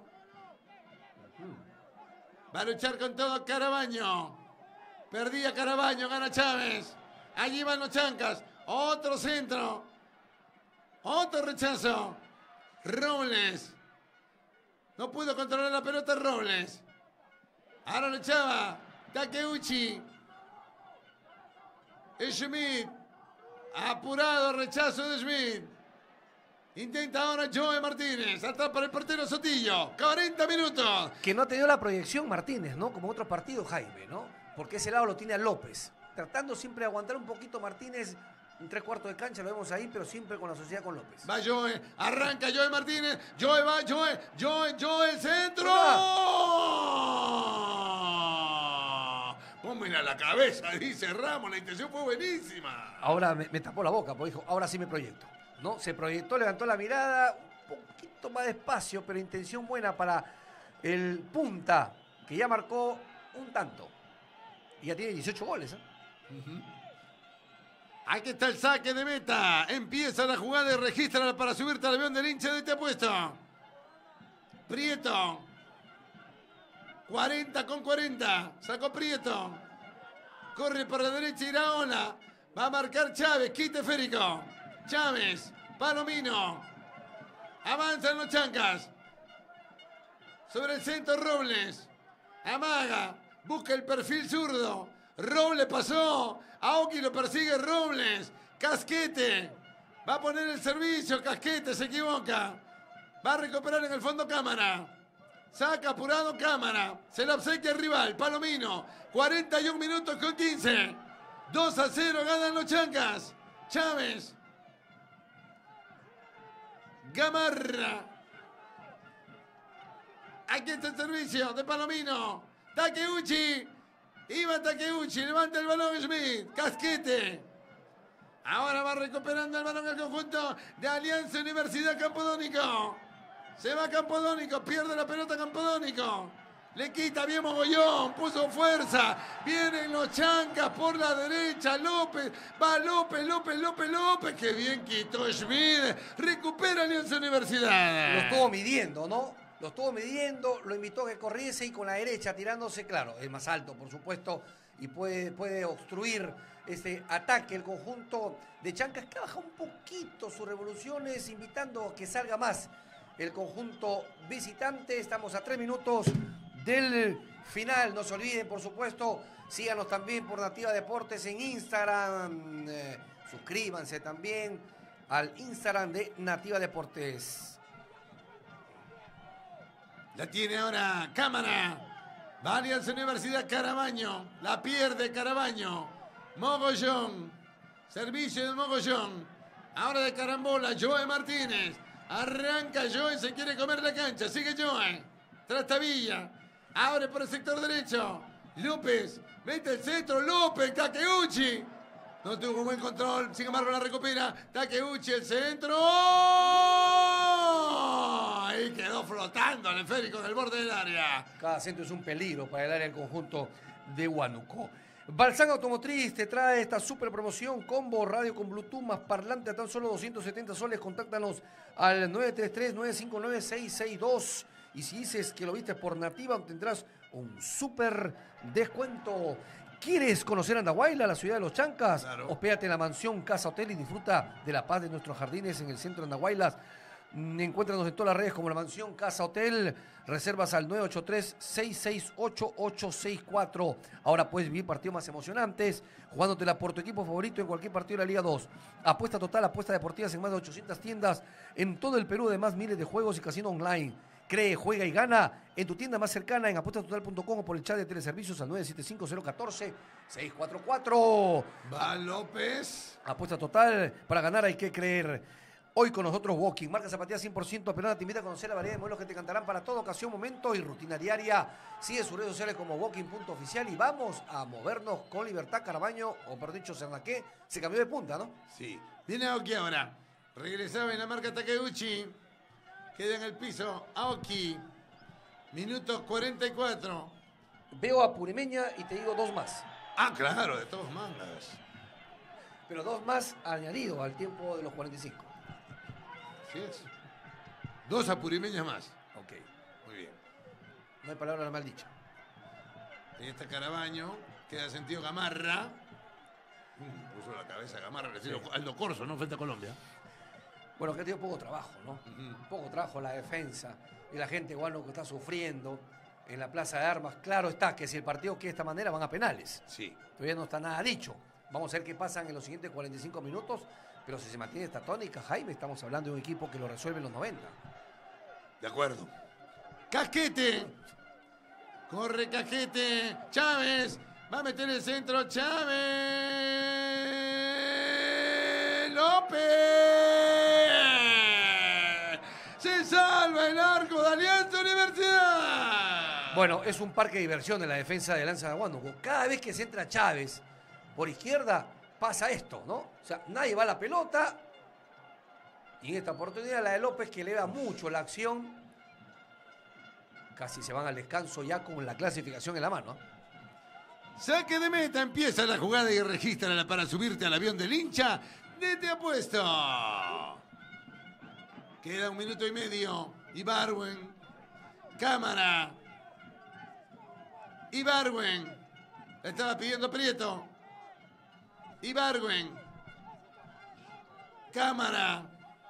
Va a luchar con todo Carabaño. Perdía Carabaño, gana Chávez. Allí van los Chancas. Otro centro. Otro rechazo. Robles. No pudo controlar la pelota Robles. Ahora luchaba Takeuchi. Schmidt. Apurado rechazo de Schmidt. Intenta ahora Joe Martínez. Atrás para el portero Sotillo. cuarenta minutos. Que no ha tenido la proyección Martínez, ¿no? Como otros partidos, Jaime, ¿no? Porque ese lado lo tiene a López. Tratando siempre de aguantar un poquito Martínez. Un tres cuartos de cancha, lo vemos ahí, pero siempre con la sociedad con López. Va Joe, arranca Joe Martínez. Joe va, Joe, Joe, Joe, el centro. Pónmela a la cabeza, dice Ramos. La intención fue buenísima. Ahora me, me tapó la boca, porque dijo, ahora sí me proyecto. ¿No? Se proyectó, levantó la mirada, un poquito más despacio, pero intención buena para el punta, que ya marcó un tanto. Y ya tiene dieciocho goles, ¿eh? Uh-huh. Aquí está el saque de meta. Empieza la jugada y registra para subirte al avión del hincha de Te Apuesto. Prieto. cuarenta con cuarenta. Sacó Prieto. Corre por la derecha Iraola. Va a marcar Chávez. Quite Férico. Chávez. Palomino. Avanzan los Chancas. Sobre el centro Robles. Amaga. Busca el perfil zurdo. Robles pasó. Aoki lo persigue Robles. Casquete. Va a poner el servicio. Casquete se equivoca. Va a recuperar en el fondo Cámara. Saca apurado Cámara. Se la obsequia el rival. Palomino. cuarenta y un minutos con quince. dos a cero ganan los Chancas. Chávez. Gamarra. Aquí está el servicio de Palomino. Takeuchi. Iván Takeuchi. Levanta el balón Schmidt. Casquete. Ahora va recuperando el balón el conjunto de Alianza Universidad Campodónico. Se va Campodónico. Pierde la pelota Campodónico. Le quita bien Mogollón, puso fuerza. Vienen los chancas por la derecha. López, va López, López, López, López. Que bien quitó Schmidt. Recupera Alianza Universidad. Lo estuvo midiendo, ¿no? Lo estuvo midiendo, lo invitó a que corriese y con la derecha tirándose, claro, es más alto, por supuesto, y puede, puede obstruir este ataque. El conjunto de chancas que baja un poquito sus revoluciones, invitando a que salga más el conjunto visitante. Estamos a tres minutos del final. No se olviden, por supuesto, síganos también por Nativa Deportes en Instagram. Eh, suscríbanse también al Instagram de Nativa Deportes. La tiene ahora Cámara. Va Alianza Universidad Carabaño. La pierde Carabaño. Mogollón. Servicio del Mogollón. Ahora de carambola, Joe Martínez. Arranca Joe, se quiere comer la cancha. Sigue Joe. Trastavilla. Abre por el sector derecho. López. Mete el centro. López. Takeuchi. No tuvo un buen control. Sin embargo, la recupera. Takeuchi, el centro. ¡Oh! Ahí quedó flotando el esférico del borde del área. Cada centro es un peligro para el área del conjunto de Huánuco. Balsán Automotriz te trae esta super promoción, combo radio con Bluetooth más parlante a tan solo doscientos setenta soles. Contáctanos al nueve tres tres, nueve cinco nueve, seis seis dos y si dices que lo viste por Nativa obtendrás un super descuento. ¿Quieres conocer Andahuayla, la ciudad de los chancas? Claro. Hospédate en la mansión Casa Hotel y disfruta de la paz de nuestros jardines en el centro de Andahuaylas. Encuéntranos en todas las redes como la mansión Casa Hotel. Reservas al nueve ocho tres, seis seis ocho, ocho seis cuatro. Ahora puedes vivir partidos más emocionantes jugándotela por tu equipo favorito en cualquier partido de la Liga dos. Apuesta total, apuestas deportivas en más de ochocientas tiendas en todo el Perú. Además, miles de juegos y casino online. Cree, juega y gana en tu tienda más cercana en apuesta total punto com o por el chat de teleservicios al nueve siete cinco, cero uno cuatro, seis cuatro cuatro. Va López. Apuesta total, para ganar hay que creer. Hoy con nosotros Walking, marca zapatillas cien por ciento peruana, te invita a conocer la variedad de modelos que te cantarán para toda ocasión, momento y rutina diaria. Sigue sus redes sociales como walking punto oficial y vamos a movernos con libertad. Carabaño, o por dicho Cernaqué, se cambió de punta, ¿no? Sí. Viene Aoki ahora. Regresaba en la marca Takeuchi. Queda en el piso Aoki. Minuto cuarenta y cuatro. Veo a Purimeña y te digo dos más. Ah, claro, de todos mangas. Pero dos más añadido al tiempo de los cuarenta y cinco. Así es. Dos apurimeñas más. Ok. Muy bien. No hay palabra mal dicha. Ahí está Carabaño. Queda sentido Gamarra. Mm, puso la cabeza Gamarra. Le sí. Aldo Corso, ¿no? Frente a Colombia. Bueno, que ha tenido poco trabajo, ¿no? Uh-huh. Poco trabajo la defensa. Y la gente igual lo que está sufriendo en la Plaza de Armas. Claro está que si el partido queda de esta manera van a penales. Sí. Todavía no está nada dicho. Vamos a ver qué pasa en los siguientes cuarenta y cinco minutos. Pero si se mantiene esta tónica, Jaime, estamos hablando de un equipo que lo resuelve en los noventa. De acuerdo. ¡Casquete! Corre Casquete. Chávez. Va a meter el centro. Chávez. López. Se salva el arco de Alianza Universidad. Bueno, es un parque de diversión en la defensa de Alianza de Huánuco. Cada vez que se entra Chávez por izquierda, pasa esto, ¿no? O sea, nadie va a la pelota. Y en esta oportunidad la de López, que eleva mucho la acción. Casi se van al descanso ya con la clasificación en la mano. Saque de meta, empieza la jugada y regístrala para subirte al avión del hincha de Te Apuesto. Queda un minuto y medio. Ibarwen. Cámara. Ibarwen. La estaba pidiendo Prieto. Ibarwen. Cámara.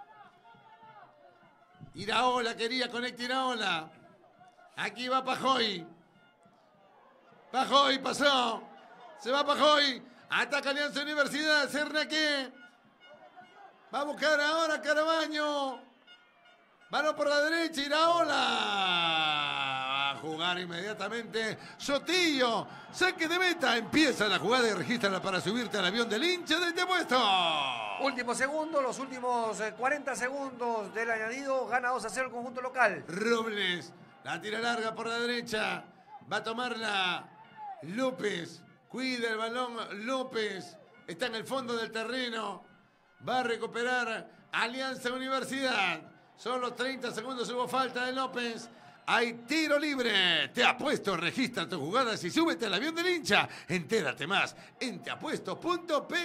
Iraola quería conectar Iraola. Aquí va Pajoy. Pajoy pasó. Se va Pajoy. Ataca Alianza Universidad. Cernaqué. Va a buscar ahora Carabaño. Mano por la derecha. Iraola. Va a jugar inmediatamente Sotillo. Saque de meta. Empieza la jugada y regístrala para subirte al avión del hincha de Te Apuesto. Último segundo, los últimos cuarenta segundos del añadido. Gana dos a cero el conjunto local. Robles. La tira larga por la derecha. Va a tomarla López. Cuida el balón López. Está en el fondo del terreno. Va a recuperar Alianza Universidad. Solo treinta segundos hubo falta de López. Hay tiro libre. Te apuesto, registra tus jugadas y súbete al avión del hincha. Entérate más en teapuesto punto pe.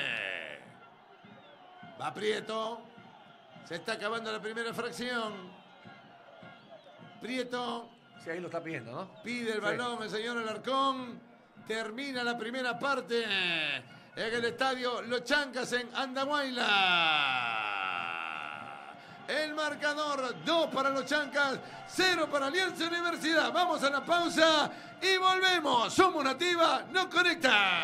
Va Prieto. Se está acabando la primera fracción. Prieto. Sí, ahí lo está pidiendo, ¿no? Pide el Sí. balón el señor Alarcón. Termina la primera parte en el estadio Los Chancas en Andahuayla. El marcador, dos para Los Chancas, cero para Alianza Universidad. Vamos a la pausa y volvemos. Somos Nativa, nos conecta.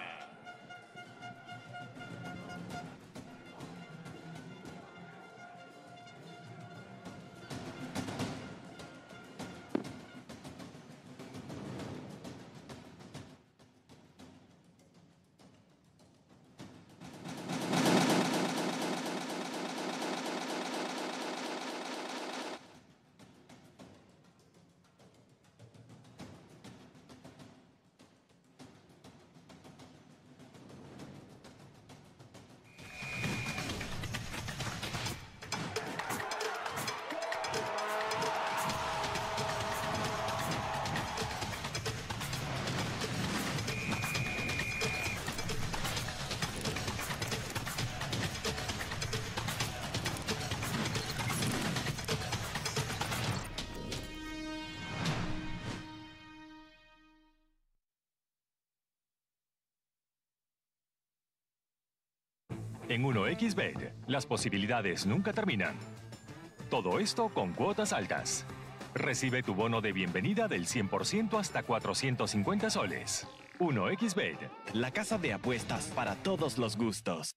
En uno equis bet, las posibilidades nunca terminan. Todo esto con cuotas altas. Recibe tu bono de bienvenida del cien por ciento hasta cuatrocientos cincuenta soles. uno equis bet. La casa de apuestas para todos los gustos.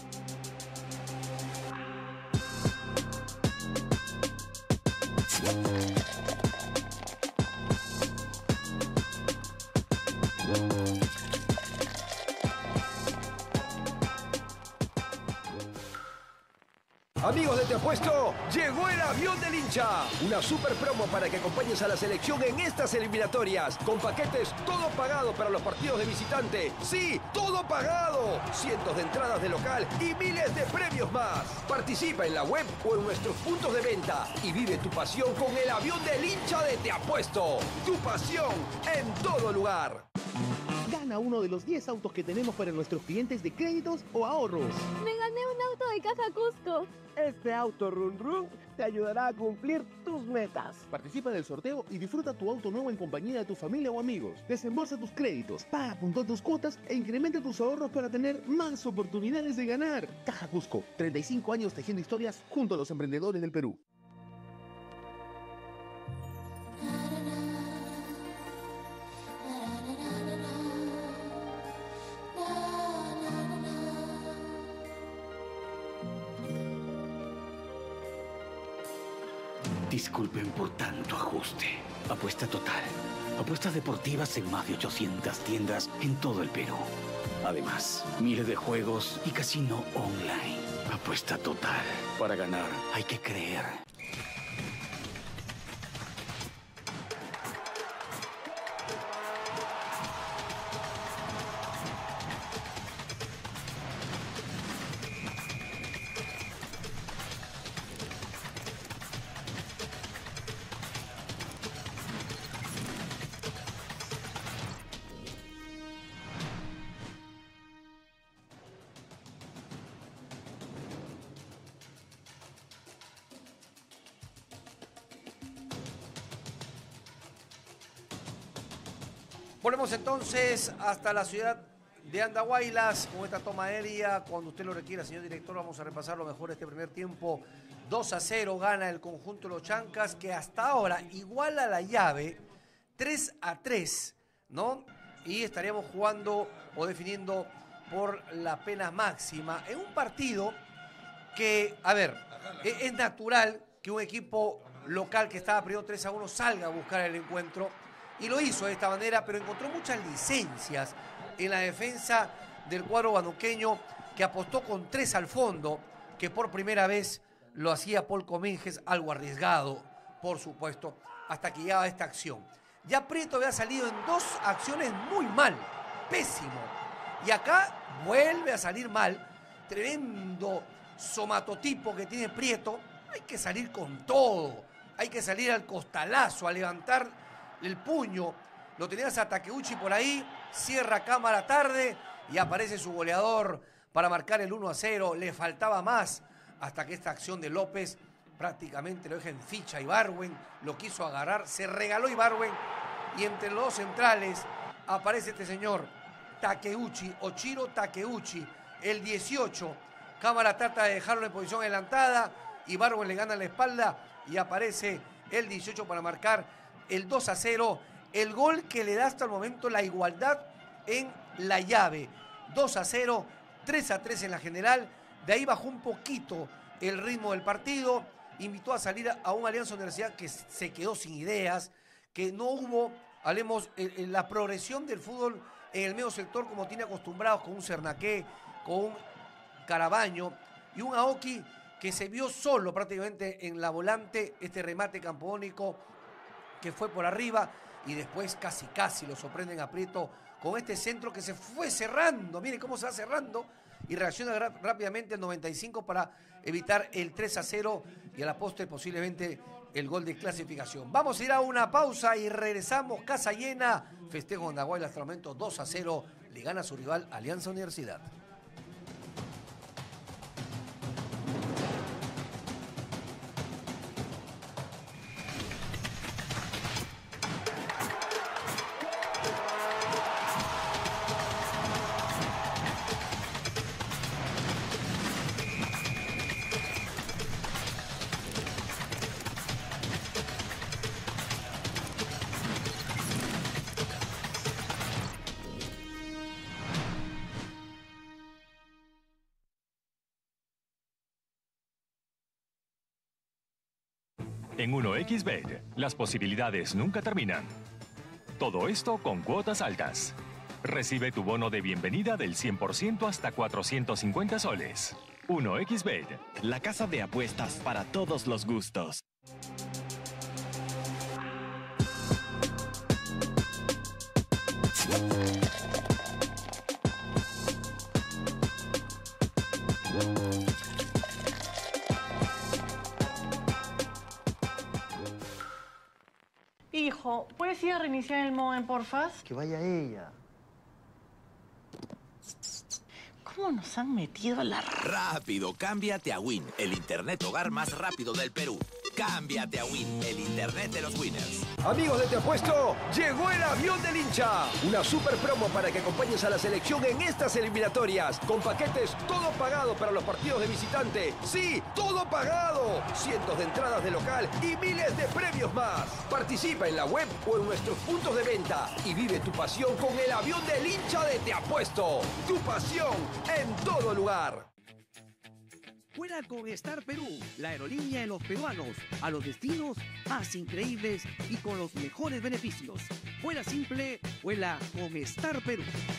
Amigos de Te Apuesto, llegó el avión del hincha. Una super promo para que acompañes a la selección en estas eliminatorias. Con paquetes todo pagado para los partidos de visitante. Sí, todo pagado. Cientos de entradas de local y miles de premios más. Participa en la web o en nuestros puntos de venta. Y vive tu pasión con el avión del hincha de Te Apuesto. Tu pasión en todo lugar. Gana uno de los diez autos que tenemos para nuestros clientes de créditos o ahorros. Me gané un auto de Caja Cusco. Este auto Run Run te ayudará a cumplir tus metas. Participa en el sorteo y disfruta tu auto nuevo en compañía de tu familia o amigos. Desembolsa tus créditos, paga con tus cuotas e incrementa tus ahorros para tener más oportunidades de ganar. Caja Cusco, treinta y cinco años tejiendo historias junto a los emprendedores del Perú. Disculpen por tanto ajuste. Apuesta total. Apuestas deportivas en más de ochocientas tiendas en todo el Perú. Además, miles de juegos y casino online. Apuesta total. Para ganar hay que creer. Volvemos entonces hasta la ciudad de Andahuaylas con esta toma aérea. Cuando usted lo requiera, señor director, vamos a repasar lo mejor de este primer tiempo. dos a cero gana el conjunto de los Chancas, que hasta ahora iguala la llave tres a tres, ¿no? Y estaríamos jugando o definiendo por la pena máxima en un partido que, a ver, es, es natural que un equipo local que estaba perdiendo tres a uno salga a buscar el encuentro. Y lo hizo de esta manera, pero encontró muchas licencias en la defensa del cuadro banuqueño, que apostó con tres al fondo, que por primera vez lo hacía Paul Cominges, algo arriesgado, por supuesto. hasta que llegaba esta acción. Ya Prieto había salido en dos acciones muy mal, pésimo. Y acá vuelve a salir mal. Tremendo somatotipo que tiene Prieto. Hay que salir con todo. Hay que salir al costalazo, a levantar el puño. Lo tenías a Takeuchi por ahí. Cierra cámara tarde y aparece su goleador para marcar el uno a cero. Le faltaba más hasta que esta acción de López prácticamente lo deja en ficha. Ibargüen lo quiso agarrar. Se regaló Ibargüen. Y entre los dos centrales aparece este señor, Takeuchi, Ochiro Takeuchi, el dieciocho. Cámara trata de dejarlo en posición adelantada. Ibargüen le gana la espalda y aparece el dieciocho para marcar el dos a cero. El gol que le da hasta el momento la igualdad en la llave. dos a cero, tres a tres en la general. De ahí bajó un poquito el ritmo del partido. Invitó a salir a un Alianza Universidad que se quedó sin ideas, que no hubo, hablemos, en la progresión del fútbol en el medio sector como tiene acostumbrados, con un Cernaqué, con un Carabaño y un Aoki que se vio solo prácticamente en la volante, este remate campodónico que fue por arriba y después casi casi lo sorprenden a Prieto con este centro que se fue cerrando. Miren cómo se va cerrando y reacciona rápidamente al noventa y cinco para evitar el tres a cero y a la postre posiblemente el gol de clasificación. Vamos a ir a una pausa y regresamos. Casa llena, festejo en Andahuaylas hasta el momento dos a cero, le gana a su rival Alianza Universidad. En uno equis Bet, las posibilidades nunca terminan. Todo esto con cuotas altas. Recibe tu bono de bienvenida del cien por ciento hasta cuatrocientos cincuenta soles. uno equis Bet, la casa de apuestas para todos los gustos. Hijo, ¿puedes ir a reiniciar el modem, porfas? Que vaya ella. ¿Cómo nos han metido a la... Rápido, cámbiate a Win, el internet hogar más rápido del Perú. Cámbiate a Win, el internet de los winners. Amigos de Te Apuesto, llegó el avión del hincha. Una super promo para que acompañes a la selección en estas eliminatorias. Con paquetes todo pagado para los partidos de visitante. Sí, todo pagado. Cientos de entradas de local y miles de premios más. Participa en la web o en nuestros puntos de venta y vive tu pasión con el avión del hincha de Te Apuesto. Tu pasión en todo lugar. Vuela con Star Perú, la aerolínea de los peruanos, a los destinos más increíbles y con los mejores beneficios. Vuela simple, vuela con Star Perú.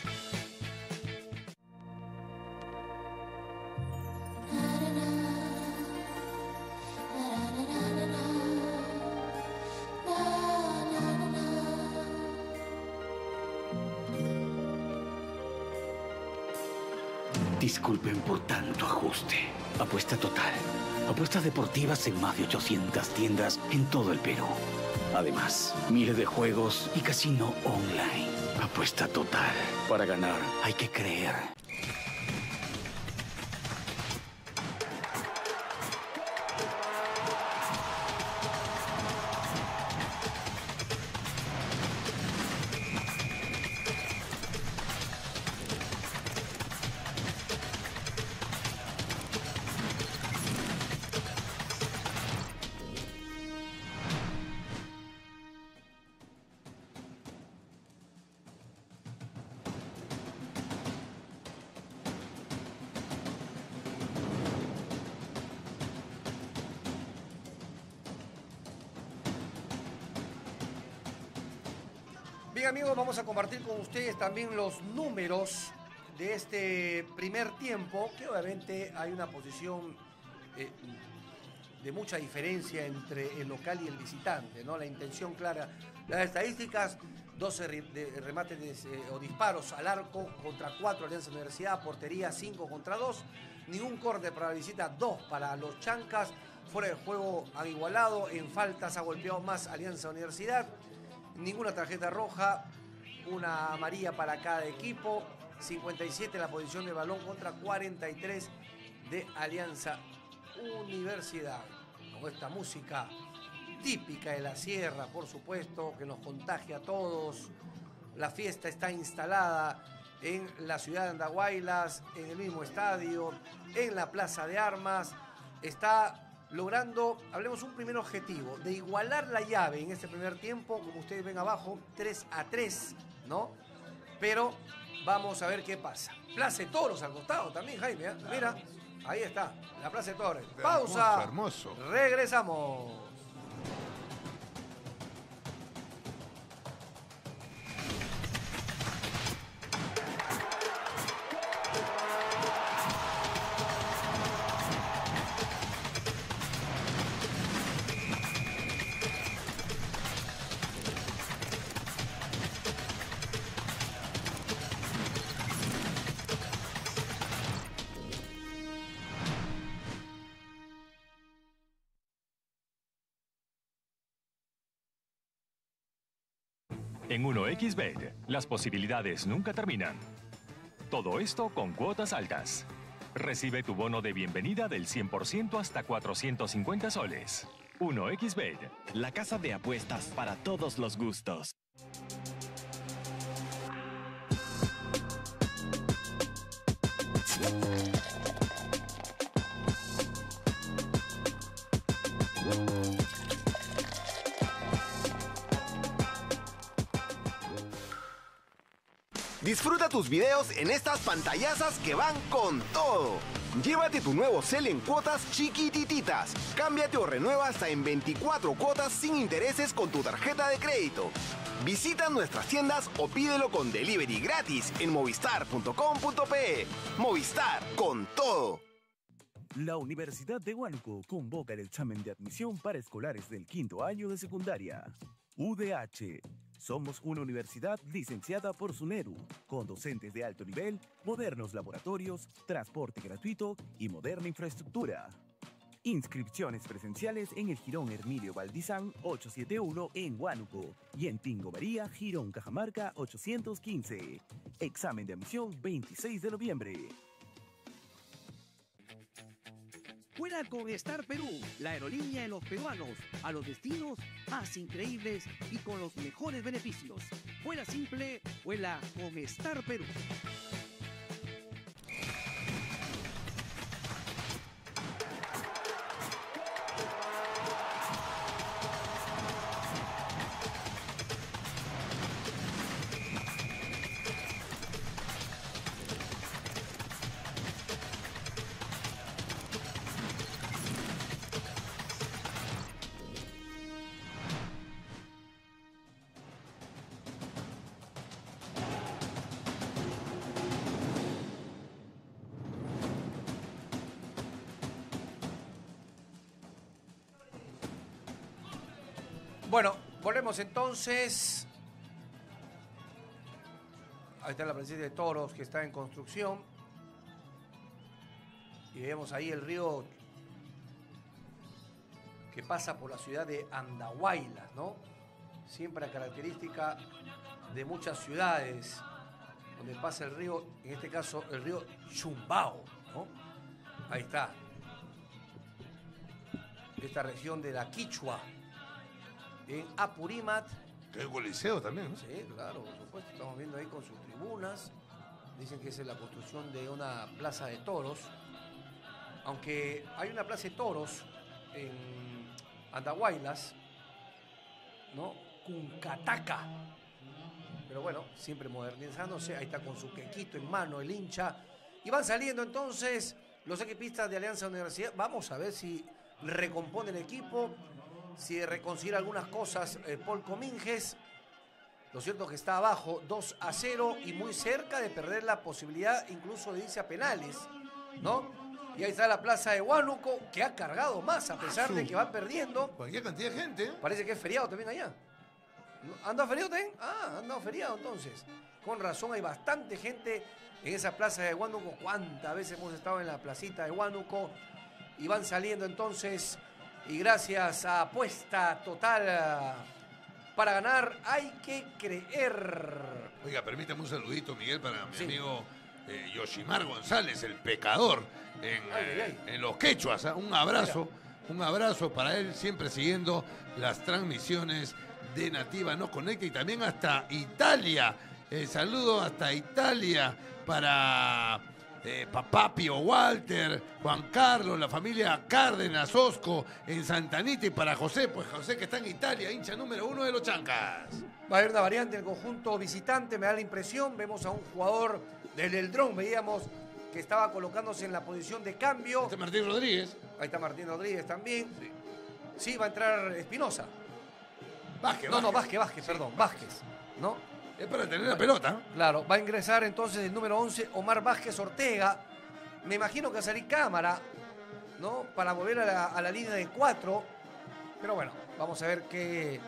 Disculpen por tanto ajuste. Apuesta total. Apuestas deportivas en más de ochocientas tiendas en todo el Perú. Además, miles de juegos y casino online. Apuesta total. Para ganar hay que creer. Bien, amigos, vamos a compartir con ustedes también los números de este primer tiempo, que obviamente hay una posición eh, de mucha diferencia entre el local y el visitante, ¿no? La intención clara. Las estadísticas, doce de remates de, eh, o disparos al arco contra cuatro Alianza Universidad, portería cinco contra dos, ningún córner para la visita, dos para los Chancas, fuera de juego han igualado, en faltas ha golpeado más Alianza Universidad, ninguna tarjeta roja, una amarilla para cada equipo, cincuenta y siete la posición de balón contra cuarenta y tres de Alianza Universidad. Con esta música típica de la sierra, por supuesto, que nos contagia a todos. La fiesta está instalada en la ciudad de Andahuaylas, en el mismo estadio, en la Plaza de Armas. Está logrando, hablemos, un primer objetivo, de igualar la llave en este primer tiempo, como ustedes ven abajo, tres a tres, ¿no? Pero vamos a ver qué pasa. Plaza de Toros al costado también, Jaime, ¿eh? Mira, ahí está, la Plaza de Toros. Pausa. Hermoso, hermoso. Regresamos. En uno equis Bet, las posibilidades nunca terminan. Todo esto con cuotas altas. Recibe tu bono de bienvenida del cien por ciento hasta cuatrocientos cincuenta soles. uno equis Bet. La casa de apuestas para todos los gustos. Disfruta tus videos en estas pantallazas que van con todo. Llévate tu nuevo cel en cuotas chiquitititas. Cámbiate o renueva hasta en veinticuatro cuotas sin intereses con tu tarjeta de crédito. Visita nuestras tiendas o pídelo con delivery gratis en movistar punto com punto pe. Movistar, con todo. La Universidad de Huánuco convoca el examen de admisión para escolares del quinto año de secundaria. U D H. Somos una universidad licenciada por SUNEDU, con docentes de alto nivel, modernos laboratorios, transporte gratuito y moderna infraestructura. Inscripciones presenciales en el Jirón Hermilio Valdizán ochocientos setenta y uno en Huánuco y en Tingo María, Jirón Cajamarca ochocientos quince. Examen de admisión veintiséis de noviembre. Vuela con Star Perú, la aerolínea de los peruanos, a los destinos más increíbles y con los mejores beneficios. Vuela simple, vuela con Star Perú. Bueno, volvemos entonces. Ahí está la presencia de toros que está en construcción. Y vemos ahí el río que pasa por la ciudad de Andahuaylas, ¿no? Siempre la característica de muchas ciudades donde pasa el río, en este caso el río Chumbao, ¿no? Ahí está. Esta región de la Quichua. En Apurímac. Tengo liceo también, ¿no? Sí, claro, por supuesto. Estamos viendo ahí con sus tribunas. Dicen que es la construcción de una plaza de toros. Aunque hay una plaza de toros en Andahuaylas, ¿no? Cuncataca. Pero bueno, siempre modernizándose. Ahí está con su quequito en mano el hincha. Y van saliendo entonces los equipistas de Alianza Universidad. Vamos a ver si recompone el equipo. Si reconcilia algunas cosas eh, Paul Cominges. Lo cierto es que está abajo dos a cero y muy cerca de perder la posibilidad incluso de irse a penales, ¿no? Y ahí está la plaza de Huánuco, que ha cargado más a pesar de que va perdiendo. Cualquier cantidad de gente. Parece que es feriado también allá. ¿Anda feriado también? Ah, anda feriado entonces. Con razón, hay bastante gente en esa plaza de Huánuco. ¿Cuántas veces hemos estado en la placita de Huánuco? Y van saliendo entonces. Y gracias a Apuesta Total para ganar, hay que creer. Oiga, permítame un saludito, Miguel, para mi sí. amigo eh, Yoshimar González, el pecador, en, ay, eh, ay, ay. en los quechuas. ¿eh? Un abrazo, Mira. un abrazo para él, siempre siguiendo las transmisiones de Nativa No Conecta y también hasta Italia. Eh, saludo hasta Italia para eh, papá Pío Walter, Juan Carlos, la familia Cárdenas, Osco, en Santa Anita, y para José, pues José que está en Italia, hincha número uno de los Chancas. Va a haber una variante en el conjunto visitante, me da la impresión. Vemos a un jugador del El Dron, veíamos que estaba colocándose en la posición de cambio. Este Martín Rodríguez. Ahí está Martín Rodríguez también. Sí, sí va a entrar Espinosa. Vázquez, no, no, Vázquez, Vázquez, sí, perdón, Vázquez, ¿no? Es para tener la pelota. Claro, va a ingresar entonces el número once, Omar Vázquez Ortega. Me imagino que va a salir cámara, ¿no? Para volver a la, a la línea de cuatro. Pero bueno, vamos a ver qué,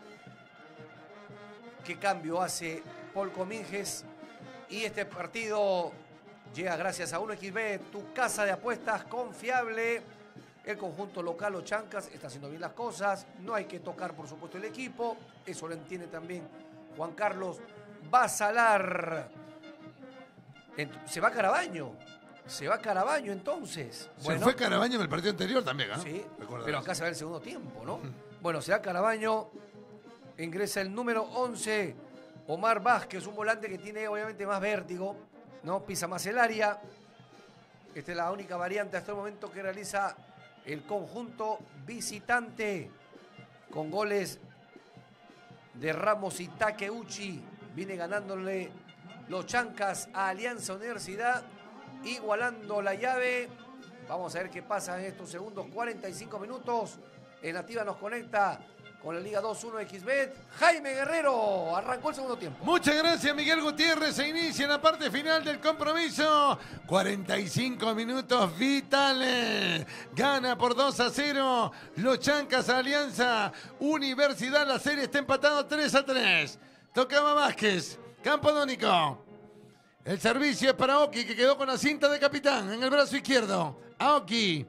qué cambio hace Paul Cominges. Y este partido llega gracias a uno equis be, tu casa de apuestas confiable. El conjunto local, los Chancas, está haciendo bien las cosas. No hay que tocar, por supuesto, el equipo. Eso lo entiende también Juan Carlos Basalar. Se va Carabaño. Se va Carabaño entonces. Se bueno, fue Carabaño en el partido anterior también, ¿eh? Sí, Recuerda pero acá se va el segundo tiempo, ¿no? Uh-huh. Bueno, se va Carabaño. Ingresa el número once, Omar Vázquez, un volante que tiene obviamente más vértigo, ¿no? Pisa más el área. Esta es la única variante hasta el momento que realiza el conjunto visitante, con goles de Ramos y Takeuchi. Viene ganándole los Chancas a Alianza Universidad, igualando la llave. Vamos a ver qué pasa en estos segundos cuarenta y cinco minutos. En Nativa Nos Conecta con la Liga dos uno equis be. Jaime Guerrero arrancó el segundo tiempo. Muchas gracias, Miguel Gutiérrez. Se inicia en la parte final del compromiso. cuarenta y cinco minutos vitales. Gana por dos a cero los Chancas a Alianza Universidad. La serie está empatada tres a tres. Tocaba Vázquez. Campodónico. El servicio es para Oki, que quedó con la cinta de capitán en el brazo izquierdo. Aoki.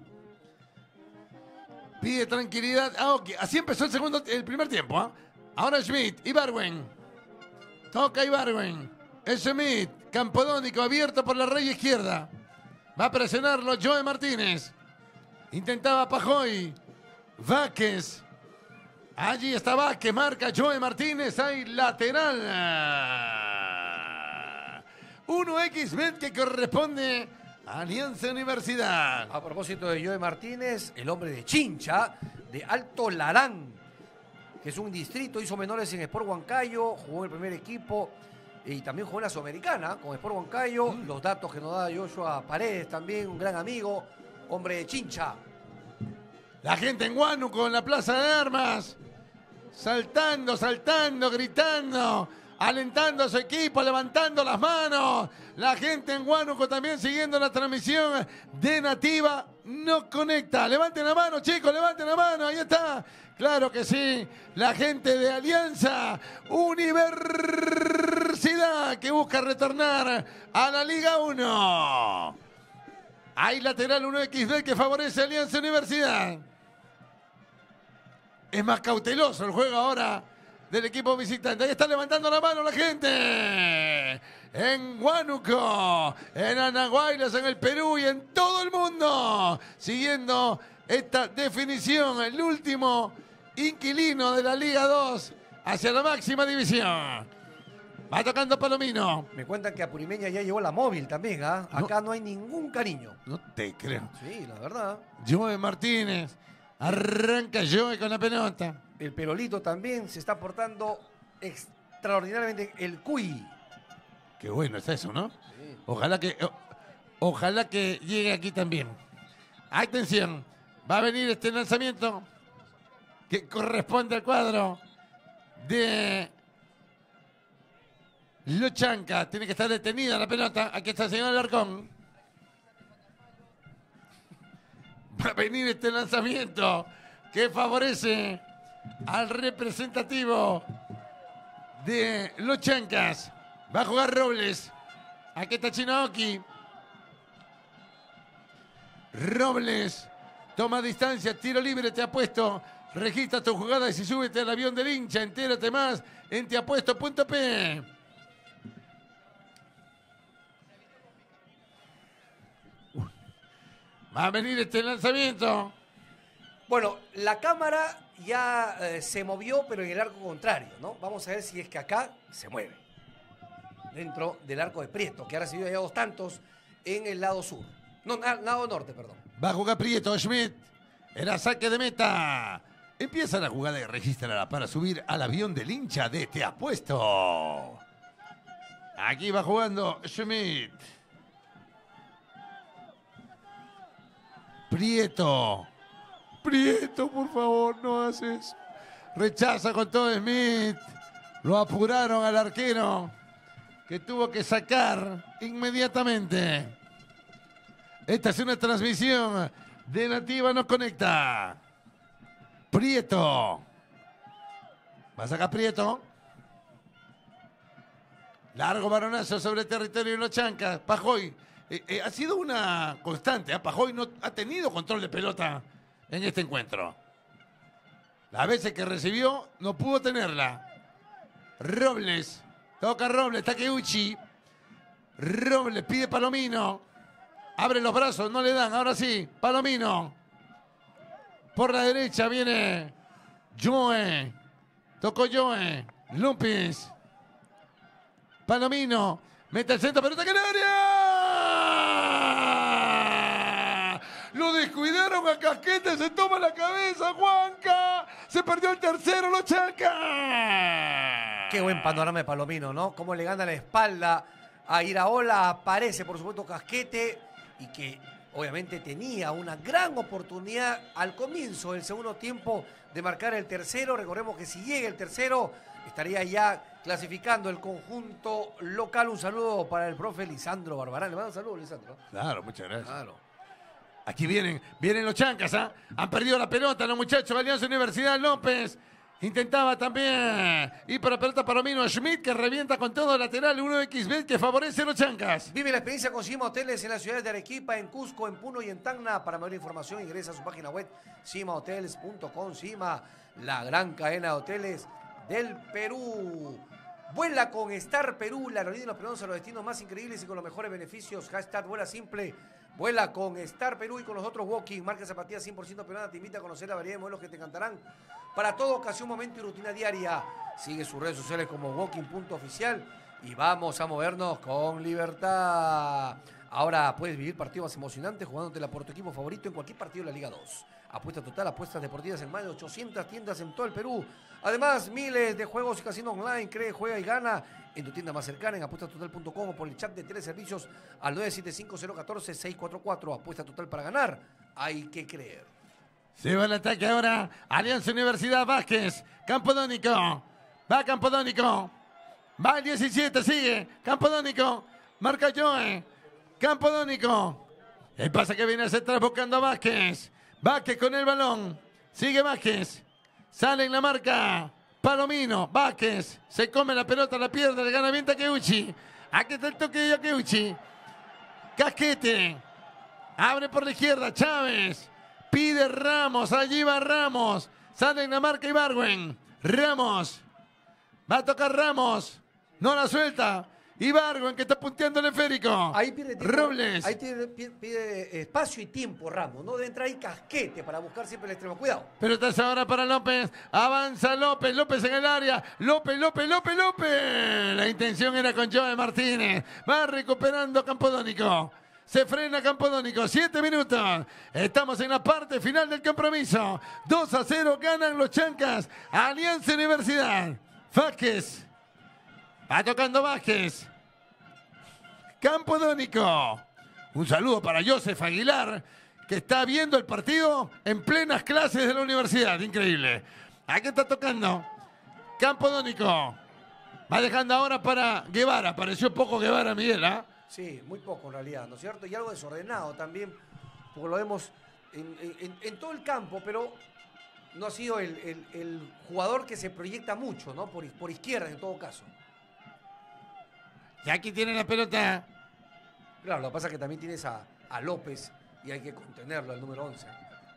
Pide tranquilidad a Oki. Así empezó el segundo, el primer tiempo. ¿eh? Ahora Schmidt, Ibarwen. Toca Ibarwen. Schmidt, Campodónico, abierto por la raya izquierda. Va a presionarlo Joe Martínez. Intentaba Pajoy. Vázquez. Allí está Vázquez, marca Joe Martínez. Hay lateral. uno equis be que corresponde a Alianza Universidad. A propósito de Joe Martínez, el hombre de Chincha, de Alto Larán, que es un distrito, hizo menores en Sport Huancayo, jugó en el primer equipo y también jugó en la Sudamericana con Sport Huancayo. Mm. Los datos que nos da Joshua Paredes, también un gran amigo, hombre de Chincha. La gente en Huánuco, en la Plaza de Armas, saltando, saltando, gritando, alentando a su equipo, levantando las manos. La gente en Huánuco también siguiendo la transmisión de Nativa No Conecta. Levanten la mano, chicos, levanten la mano. Ahí está. Claro que sí. La gente de Alianza Universidad que busca retornar a la Liga uno. Hay lateral uno equis be que favorece a Alianza Universidad. Es más cauteloso el juego ahora del equipo visitante. Ahí está levantando la mano la gente. En Huánuco, en Anahuaylas, en el Perú y en todo el mundo. Siguiendo esta definición, el último inquilino de la Liga dos hacia la máxima división. Va tocando Palomino. Me cuentan que a Purimeña ya llegó la móvil también, ¿ah? ¿eh? Acá no. no hay ningún cariño. No te creo. Sí, la verdad. Joe Martínez. Arranca Joe con la pelota. El Perolito también se está portando extraordinariamente. El Cuy. Qué bueno es eso, ¿no? Sí. Ojalá que, o, ojalá que llegue aquí también. Atención, va a venir este lanzamiento que corresponde al cuadro de los Chancas. Tiene que estar detenida la pelota. Aquí está el señor Alarcón. venir este lanzamiento que favorece al representativo de los Chancas. Va a jugar Robles. Aquí está Chinaoki. Robles toma distancia, tiro libre, te apuesto. Registra tu jugada y si súbete al avión del hincha, entérate más en teapuesto punto pe. Va a venir este lanzamiento. Bueno, la cámara ya eh, se movió, pero en el arco contrario, ¿no? Vamos a ver si es que acá se mueve. Dentro del arco de Prieto, que ha recibido ya dos tantos en el lado sur. No, na, lado norte, perdón. Va a jugar Prieto, Schmidt. Era saque de meta. Empieza la jugada y registrará para subir al avión del hincha de Te Apuesto. Aquí va jugando Schmidt. Prieto. Prieto, por favor, no haces. Rechaza con todo Smith. Lo apuraron al arquero, que tuvo que sacar inmediatamente. Esta es una transmisión de Nativa Nos Conecta. Prieto. Va a sacar Prieto. Largo varonazo sobre el territorio de los Chancas. Pajoy. Eh, eh, ha sido una constante. ¿eh? Pajoy no ha tenido control de pelota en este encuentro. Las veces que recibió, no pudo tenerla. Robles. Toca Robles. Takeuchi. Robles pide Palomino. Abre los brazos, no le dan. Ahora sí, Palomino. Por la derecha viene Joe. Tocó Joe. López. Palomino. Mete el centro, pelota que en el área. Lo descuidaron a Casquete. Se toma la cabeza, Juanca. Se perdió el tercero, los Chancas. Qué buen panorama de Palomino, ¿no? Cómo le gana la espalda a Iraola. Aparece, por supuesto, Casquete. Y que obviamente tenía una gran oportunidad al comienzo del segundo tiempo de marcar el tercero. Recordemos que si llega el tercero, estaría ya clasificando el conjunto local. Un saludo para el profe Lisandro Barbarán. Le mando un saludo, Lisandro. Claro, muchas gracias. Claro. Aquí vienen, vienen los Chancas, ¿ah? ¿eh? Han perdido la pelota los muchachos de Alianza Universidad. López intentaba también ir para la pelota Palomino. Schmidt, que revienta con todo lateral. uno equis bet que favorece a los Chancas. Vive la experiencia con Cima Hoteles en las ciudades de Arequipa, en Cusco, en Puno y en Tacna. Para mayor información ingresa a su página web cima hoteles punto com. Cima, la gran cadena de hoteles del Perú. Vuela con Star Perú, la aerolínea de los peruanos a los destinos más increíbles y con los mejores beneficios. Hashtag vuela simple. Vuela con Star Perú y con los otros Walking. Marca zapatillas cien por ciento peruana. Te invita a conocer la variedad de modelos que te encantarán para toda ocasión, momento y rutina diaria. Sigue sus redes sociales como walking punto oficial y vamos a movernos con libertad. Ahora puedes vivir partidos más emocionantes jugándotela por tu equipo favorito en cualquier partido de la Liga dos. Apuesta total, apuestas deportivas en más de ochocientas tiendas en todo el Perú. Además, miles de juegos y casinos online. Cree, juega y gana en tu tienda más cercana en apuesta total punto com o por el chat de Teleservicios al nueve siete cinco cero uno cuatro seis cuatro cuatro. Apuesta total para ganar. Hay que creer. Se va el ataque ahora. Alianza Universidad Vázquez. Campodónico. Va Campodónico. Va el diecisiete. Sigue. Campodónico. Marca Joe. Campodónico. El pase que viene hacia atrás buscando a Vázquez. Vázquez con el balón. Sigue Vázquez. Sale en la marca. Palomino. Vázquez. Se come la pelota, la pierde. Le gana bien Takeuchi. Aquí está el toque de Takeuchi. Casquete. Abre por la izquierda. Chávez. Pide Ramos. Allí va Ramos. Sale en la marca Ibargüen. Ramos. Va a tocar Ramos. No la suelta. Ibargüen que está punteando el esférico. Ahí pierde tiempo, Robles. Ahí pide, pide espacio y tiempo Ramos. No debe entrar ahí Casquete para buscar siempre el extremo. Cuidado. Pelota ahora para López. Avanza López. López en el área. López, López, López, López. La intención era con Joe Martínez. Va recuperando Campodónico. Se frena Campodónico. Siete minutos. Estamos en la parte final del compromiso. dos a cero ganan los Chancas. Alianza Universidad. Vázquez. Va tocando Vázquez. Campodónico. Un saludo para Joseph Aguilar, que está viendo el partido en plenas clases de la universidad. Increíble. Aquí está tocando Campodónico. Va dejando ahora para Guevara. Pareció poco Guevara, Miguel, ¿ah? ¿eh? Sí, muy poco en realidad, ¿no es cierto? Y algo desordenado también, porque lo vemos en, en, en todo el campo, pero no ha sido el, el, el jugador que se proyecta mucho, ¿no? Por, por izquierda, en todo caso. Y aquí tiene la pelota. Claro, lo que pasa es que también tienes a, a López y hay que contenerlo, al número once.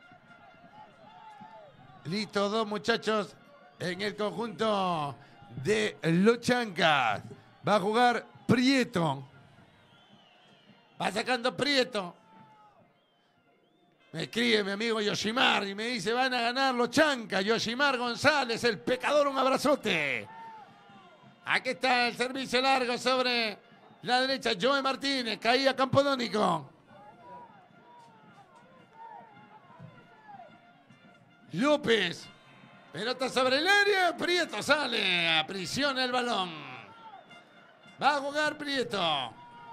Listo, dos muchachos en el conjunto de los Chancas. Va a jugar Prieto. Va sacando Prieto. Me escribe mi amigo Yoshimar y me dice, van a ganar los Chancas. Yoshimar González, el pecador, un abrazote. Aquí está el servicio largo sobre la derecha. Joe Martínez, caía Campodónico. López, pelota sobre el área, Prieto sale, aprisiona el balón. Va a jugar Prieto.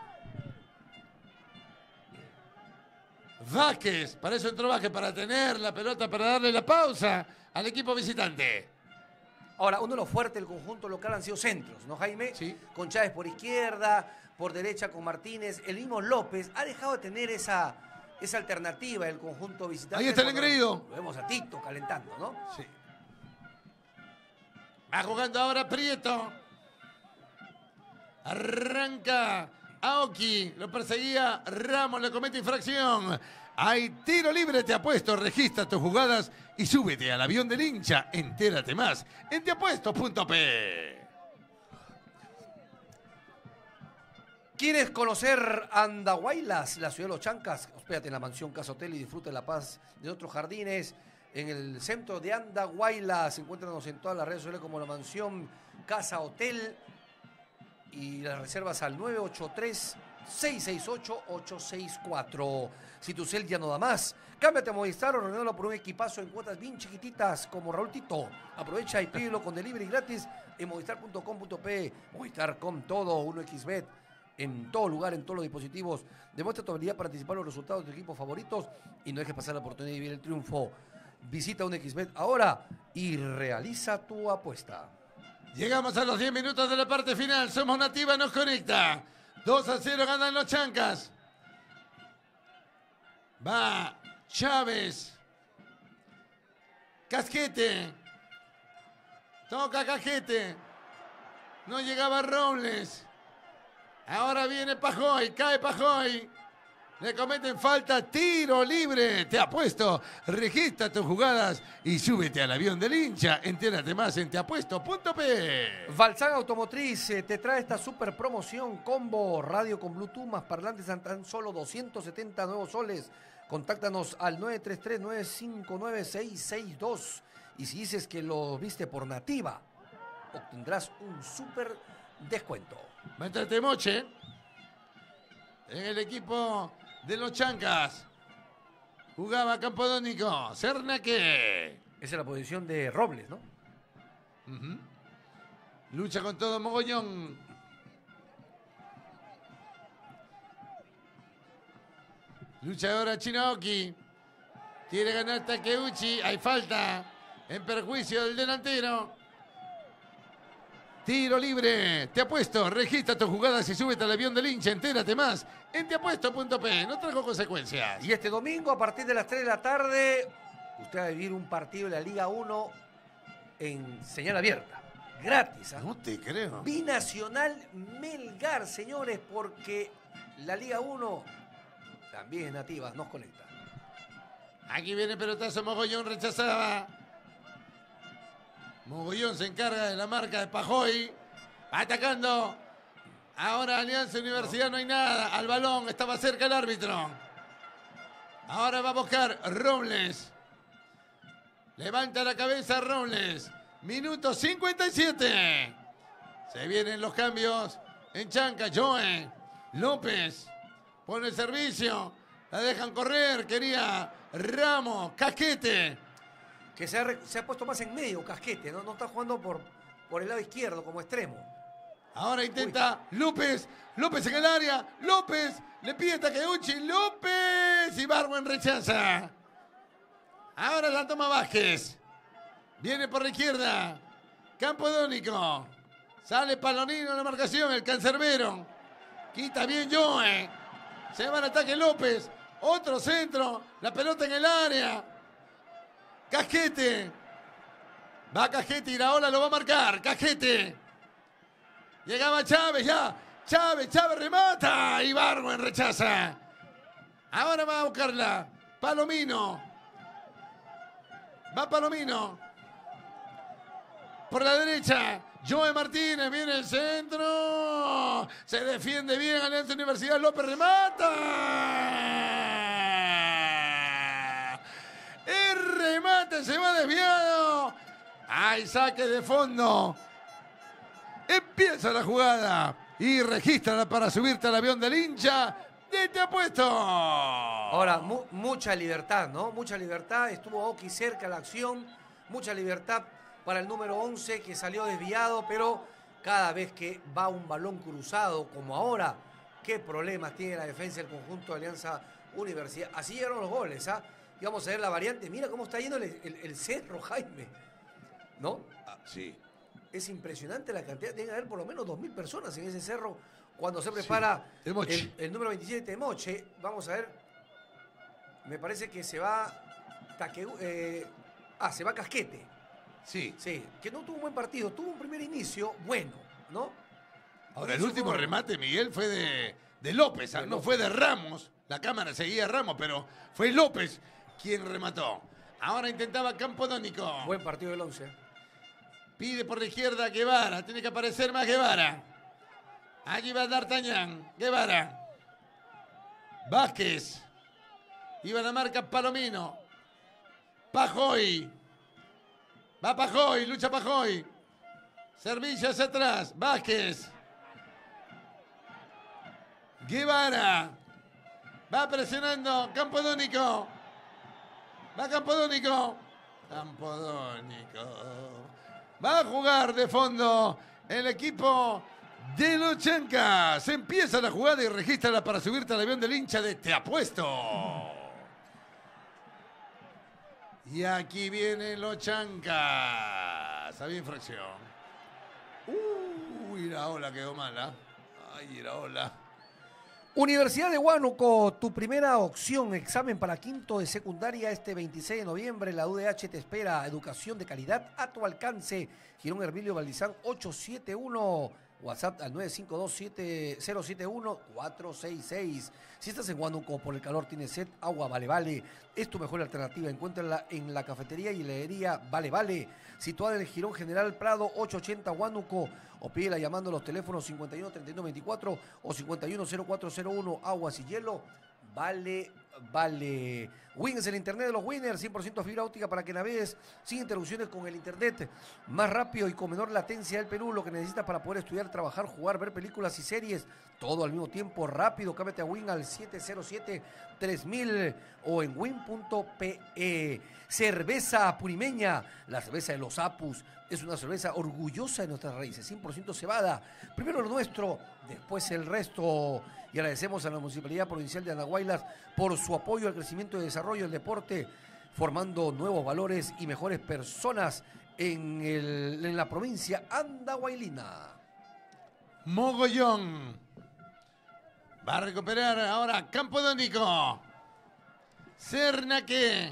Vázquez, para eso entró Vázquez, para tener la pelota, para darle la pausa al equipo visitante. Ahora, uno de los fuertes del conjunto local han sido centros, ¿no, Jaime? Sí. Con Chávez por izquierda, por derecha con Martínez. El mismo López ha dejado de tener esa, esa alternativa del conjunto visitante. Ahí está el engreído. Lo vemos a Tito calentando, ¿no? Sí. Va jugando ahora Prieto. Arranca Aoki, lo perseguía Ramos, le comete infracción. Hay tiro libre, te apuesto, registra tus jugadas y súbete al avión del hincha. Entérate más en teapuestos punto pe. ¿Quieres conocer Andahuaylas, la ciudad de los Chancas? Hospédate en la mansión Casa Hotel y disfruta de la paz de otros jardines. En el centro de Andahuaylas, encuéntranos en todas las redes sociales como la mansión Casa Hotel. Y las reservas al nueve ocho tres, seis seis ocho, ocho seis cuatro. Si tu cel ya no da más, cámbiate a Movistar o renuévalo por un equipazo en cuotas bien chiquititas como Raúl Tito. Aprovecha y pídelo con delivery gratis en movistar punto com punto pe. Movistar con todo, uno equis bet. En todo lugar, en todos los dispositivos. Demuestra tu habilidad para anticipar los resultados de tus equipos favoritos y no dejes pasar la oportunidad de vivir el triunfo. Visita un equis bet ahora y realiza tu apuesta. Llegamos a los diez minutos de la parte final. Somos Nativa, nos conecta. dos a cero ganan los Chancas. Va Chávez. Casquete. Toca Casquete. No llegaba Robles. Ahora viene Pajoy. Cae Pajoy. Le cometen falta, tiro libre. Te apuesto. Registra tus jugadas y súbete al avión del hincha. Entérate más en teapuesto punto pe. Valsán Automotriz eh, te trae esta super promoción combo radio con Bluetooth más parlantes a tan solo doscientos setenta nuevos soles. Contáctanos al nueve tres tres, nueve cinco nueve, seis seis dos. Y si dices que lo viste por Nativa, obtendrás un super descuento. Métete moche en el equipo de los Chancas. Jugaba Campodónico. Cernaque. Esa es la posición de Robles, ¿no? Uh-huh. Lucha con todo Mogollón. Lucha ahora Chinaoki. Quiere ganar Takeuchi. Hay falta en perjuicio del delantero. Tiro libre. Te apuesto. Registra tus jugadas y súbete al avión del hincha. Entérate más en teapuesto punto pe. No trajo consecuencias. Y este domingo a partir de las tres de la tarde usted va a vivir un partido de la Liga uno en señal abierta. Gratis. ¿eh? No te creo. Binacional Melgar, señores, porque la Liga uno también es nativa. Nos conecta. Aquí viene pelotazo. Mogollón rechazaba. Mogollón se encarga de la marca de Pajoy. Atacando. Ahora Alianza Universidad, no hay nada. Al balón, estaba cerca el árbitro. Ahora va a buscar Robles. Levanta la cabeza Robles. Minuto cincuenta y siete. Se vienen los cambios en Chanca. Joe. López. Pone el servicio. La dejan correr. Quería Ramos. Casquete. Que se ha, se ha puesto más en medio, Casquete, ¿no? No está jugando por, por el lado izquierdo como extremo. Ahora intenta Uy. López. López en el área. López. Le pide Takeuchi. López. Y Barwen rechaza. Ahora la toma Vázquez. Viene por la izquierda. Campodónico. Sale Palonino en la marcación. El cancerbero. Quita bien Joe. Se va al ataque López. Otro centro. La pelota en el área. Casquete. Va Casquete, Iraola lo va a marcar. Casquete. Llegaba Chávez ya. Chávez, Chávez remata. Y Barwen rechaza. Ahora va a buscarla. Palomino. Va Palomino. Por la derecha. Joe Martínez, viene el centro. Se defiende bien Alianza Universidad. López remata. El remate se va desviado. Hay saque de fondo. Empieza la jugada. Y regístrala para subirte al avión del hincha. De Te Apuesto. Ahora, mu mucha libertad, ¿no? Mucha libertad. Estuvo Oki cerca de la acción. Mucha libertad para el número once que salió desviado, pero cada vez que va un balón cruzado, como ahora, qué problemas tiene la defensa del conjunto de Alianza Universidad. Así llegaron los goles, ¿ah? Y vamos a ver la variante. Mira cómo está yendo el, el, el cerro, Jaime. ¿No? Ah, sí. Es impresionante la cantidad. Deben haber por lo menos dos mil personas en ese cerro cuando se prepara sí. el, el, el número veintisiete de Moche. Vamos a ver. Me parece que se va... Taque, eh, ah, se va Casquete. Sí. Sí, que no tuvo un buen partido, tuvo un primer inicio bueno, ¿no? Ahora, el último fue... remate, Miguel, fue de, de López, de no López. Fue de Ramos. La cámara seguía a Ramos, pero fue López quien remató. Ahora intentaba Campodónico. Buen partido del once. Pide por la izquierda Guevara, tiene que aparecer más Guevara. Allí va D'Artagnan, Guevara. Vázquez. Iba a la marca Palomino. Pajoy. Va Pajoy, lucha Pajoy. Servicio hacia atrás. Vázquez. Guevara. Va presionando Campodónico. Va Campodónico. Campodónico. Va a jugar de fondo el equipo de Lochanca. Se empieza la jugada y regístrala para subirte al avión del hincha de Te Apuesto. Y aquí viene Lochanca. Sabía infracción. Uh, Iraola quedó mala. Ay, Iraola. Universidad de Huánuco, tu primera opción, examen para quinto de secundaria este veintiséis de noviembre. La U D H te espera, educación de calidad a tu alcance. Girón Hermilio Valdizán ocho siete uno. WhatsApp al nueve cinco dos cero siete uno cuatro seis seis. Si estás en Huánuco por el calor, tienes sed, agua Vale Vale es tu mejor alternativa. Encuéntrala en la cafetería y heladería Vale Vale, situada en el Girón General Prado ochocientos ochenta Huánuco, o pídela llamando a los teléfonos cincuenta y uno treinta y uno veinticuatro o cincuenta y uno cero cuatro cero uno. Aguas y hielo Vale Vale. Win es el internet de los winners, cien por ciento fibra óptica para que navegues sin interrupciones con el internet más rápido y con menor latencia del Perú. Lo que necesitas para poder estudiar, trabajar, jugar, ver películas y series, todo al mismo tiempo, rápido. Cámbiate a Win al siete cero siete tres mil o en win punto pe. Cerveza Purimeña, la cerveza de los Apus, es una cerveza orgullosa de nuestras raíces, cien por ciento cebada. Primero lo nuestro, después el resto. Y agradecemos a la Municipalidad Provincial de Andahuaylas por su apoyo al crecimiento y desarrollo del deporte, formando nuevos valores y mejores personas en, el, en la provincia andahuaylina. Mogollón. Va a recuperar ahora Campodónico. Cernaque.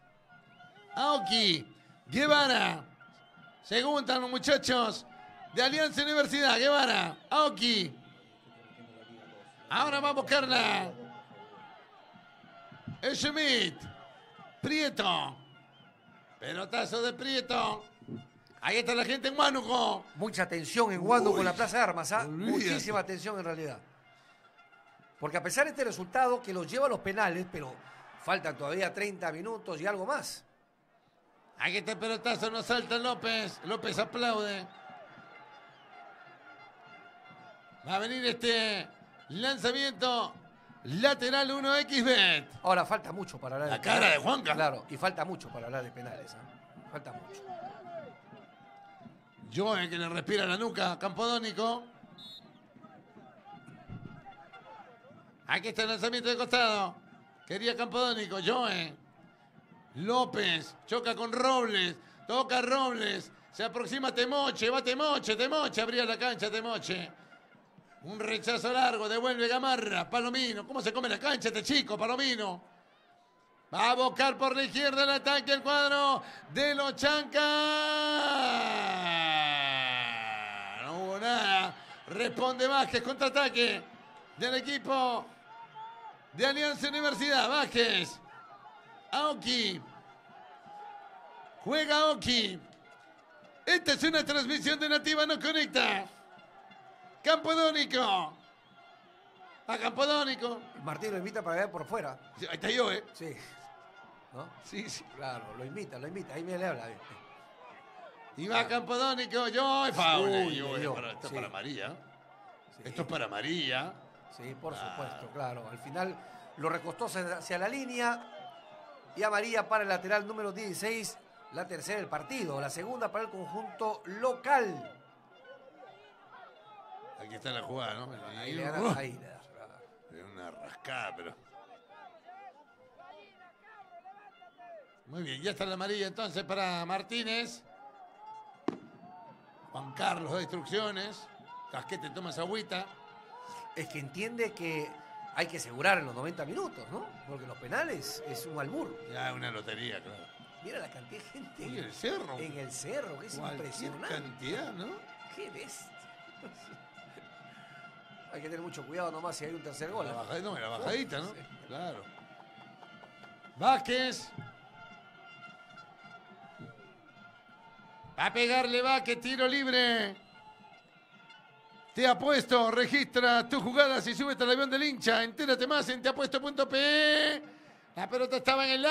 Aoki. Guevara. Se juntan los muchachos de Alianza Universidad. Guevara. Aoki. Ahora va a buscarla. Schmidt. Prieto. Pelotazo de Prieto. Ahí está la gente en Huánuco. Mucha tensión en Huánuco con la Plaza de Armas, ¿ah? Muchísima tensión en realidad. Porque a pesar de este resultado que los lleva a los penales, pero faltan todavía treinta minutos y algo más. Aquí está el pelotazo, no salta López. López aplaude. Va a venir este lanzamiento lateral uno equis bet. Ahora falta mucho para hablar la de cara penales. de Juanca. Claro, y falta mucho para hablar de penales. ¿eh? Falta mucho. Joe que le respira la nuca a Campodónico. Aquí está el lanzamiento de costado. Quería Campodónico. Joe. López choca con Robles. Toca Robles. Se aproxima Temoche. Va Temoche. Temoche abría la cancha. Temoche. Un rechazo largo, devuelve Gamarra, Palomino. ¿Cómo se come la cancha este chico, Palomino? Va a buscar por la izquierda el ataque el cuadro de los Chancas. No hubo nada. Responde Vázquez, contraataque del equipo de Alianza Universidad. Vázquez. Aoki. Juega Aoki. Esta es una transmisión de Nativa No Conecta. Campodónico. A Campodónico. Martín lo invita para ver por fuera. Sí, ahí está yo, ¿eh? Sí. ¿No? Sí, sí. Claro, lo invita, lo invita. Ahí me le habla. Y va Campodónico. Yo, es faula. Uy, Yo, yo, para- esto sí. es para María. Sí. Esto es para María. Sí, por Claro. supuesto, claro. Al final lo recostó hacia hacia la línea y a María para el lateral número dieciséis, la tercera del partido, la segunda para el conjunto local. Aquí está la jugada, ¿no? Ahí le da, ahí le da. Es una rascada, pero... Muy bien, ya está la amarilla entonces para Martínez. Juan Carlos da instrucciones. Casquete toma esa agüita. Es que entiende que hay que asegurar en los noventa minutos, ¿no? Porque los penales es un albur. Ya, una lotería, claro. Mira la cantidad de gente Uy, el cerro. en el cerro, que es Cualquier impresionante. cantidad, ¿no? Qué bestia. Hay que tener mucho cuidado nomás si hay un tercer gol. La ¿eh? bajadita, no, la bajadita, ¿no? Sí. Claro. Vázquez. Va a pegarle Vázquez, tiro libre. Te apuesto, registra tus jugadas y súbete al avión del hincha. Entérate más en teapuesto.pe. La pelota estaba en el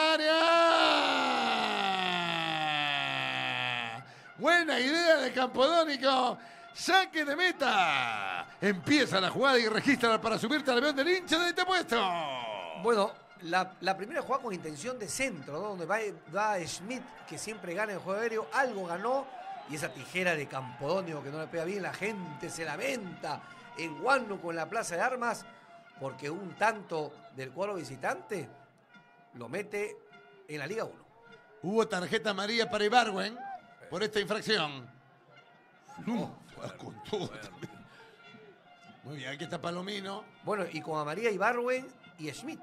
área. Buena idea de Campodónico. Saque de meta. Empieza la jugada y registra para subirte al avión del hincha de Te Apuesto. Bueno, la, la primera jugada con intención de centro, ¿no? Donde va, va Schmidt, que siempre gana el juego aéreo, algo ganó, y esa tijera de Campodónico que no le pega bien, la gente se lamenta en Huánuco, en la Plaza de Armas, porque un tanto del cuadro visitante lo mete en la Liga uno. Hubo tarjeta amarilla para Ibargüen por esta infracción. No, con todo también. Muy bien, aquí está Palomino. Bueno, y con María Ibarwen y Schmidt.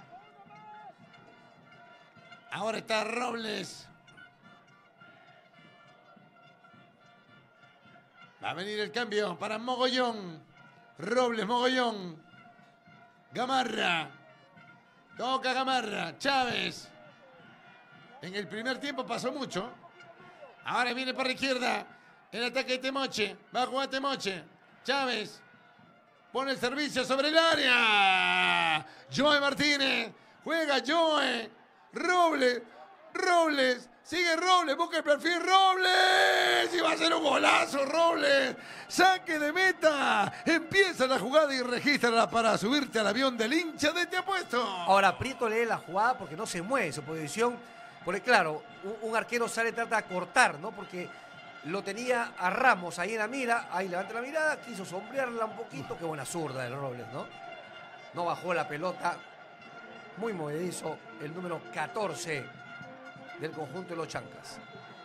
Ahora está Robles. Va a venir el cambio para Mogollón. Robles, Mogollón. Gamarra. Toca Gamarra. Chávez. En el primer tiempo pasó mucho. Ahora viene para la izquierda. El ataque de Temoche. Va a jugar Temoche. Chávez. Pone el servicio sobre el área. Joe Martínez. Juega Joe. Robles. Robles. Sigue Robles. Busca el perfil. Robles. Y va a ser un golazo Robles. Saque de meta. Empieza la jugada y regístrala para subirte al avión del hincha de Te Apuesto. Ahora Prieto lee la jugada porque no se mueve su posición. Porque claro, un, un arquero sale y trata de cortar, ¿no? Porque lo tenía a Ramos ahí en la mira. Ahí levanta la mirada. Quiso sombrearla un poquito. Qué buena zurda del Robles, ¿no? No bajó la pelota. Muy movedizo el número catorce del conjunto de los Chancas.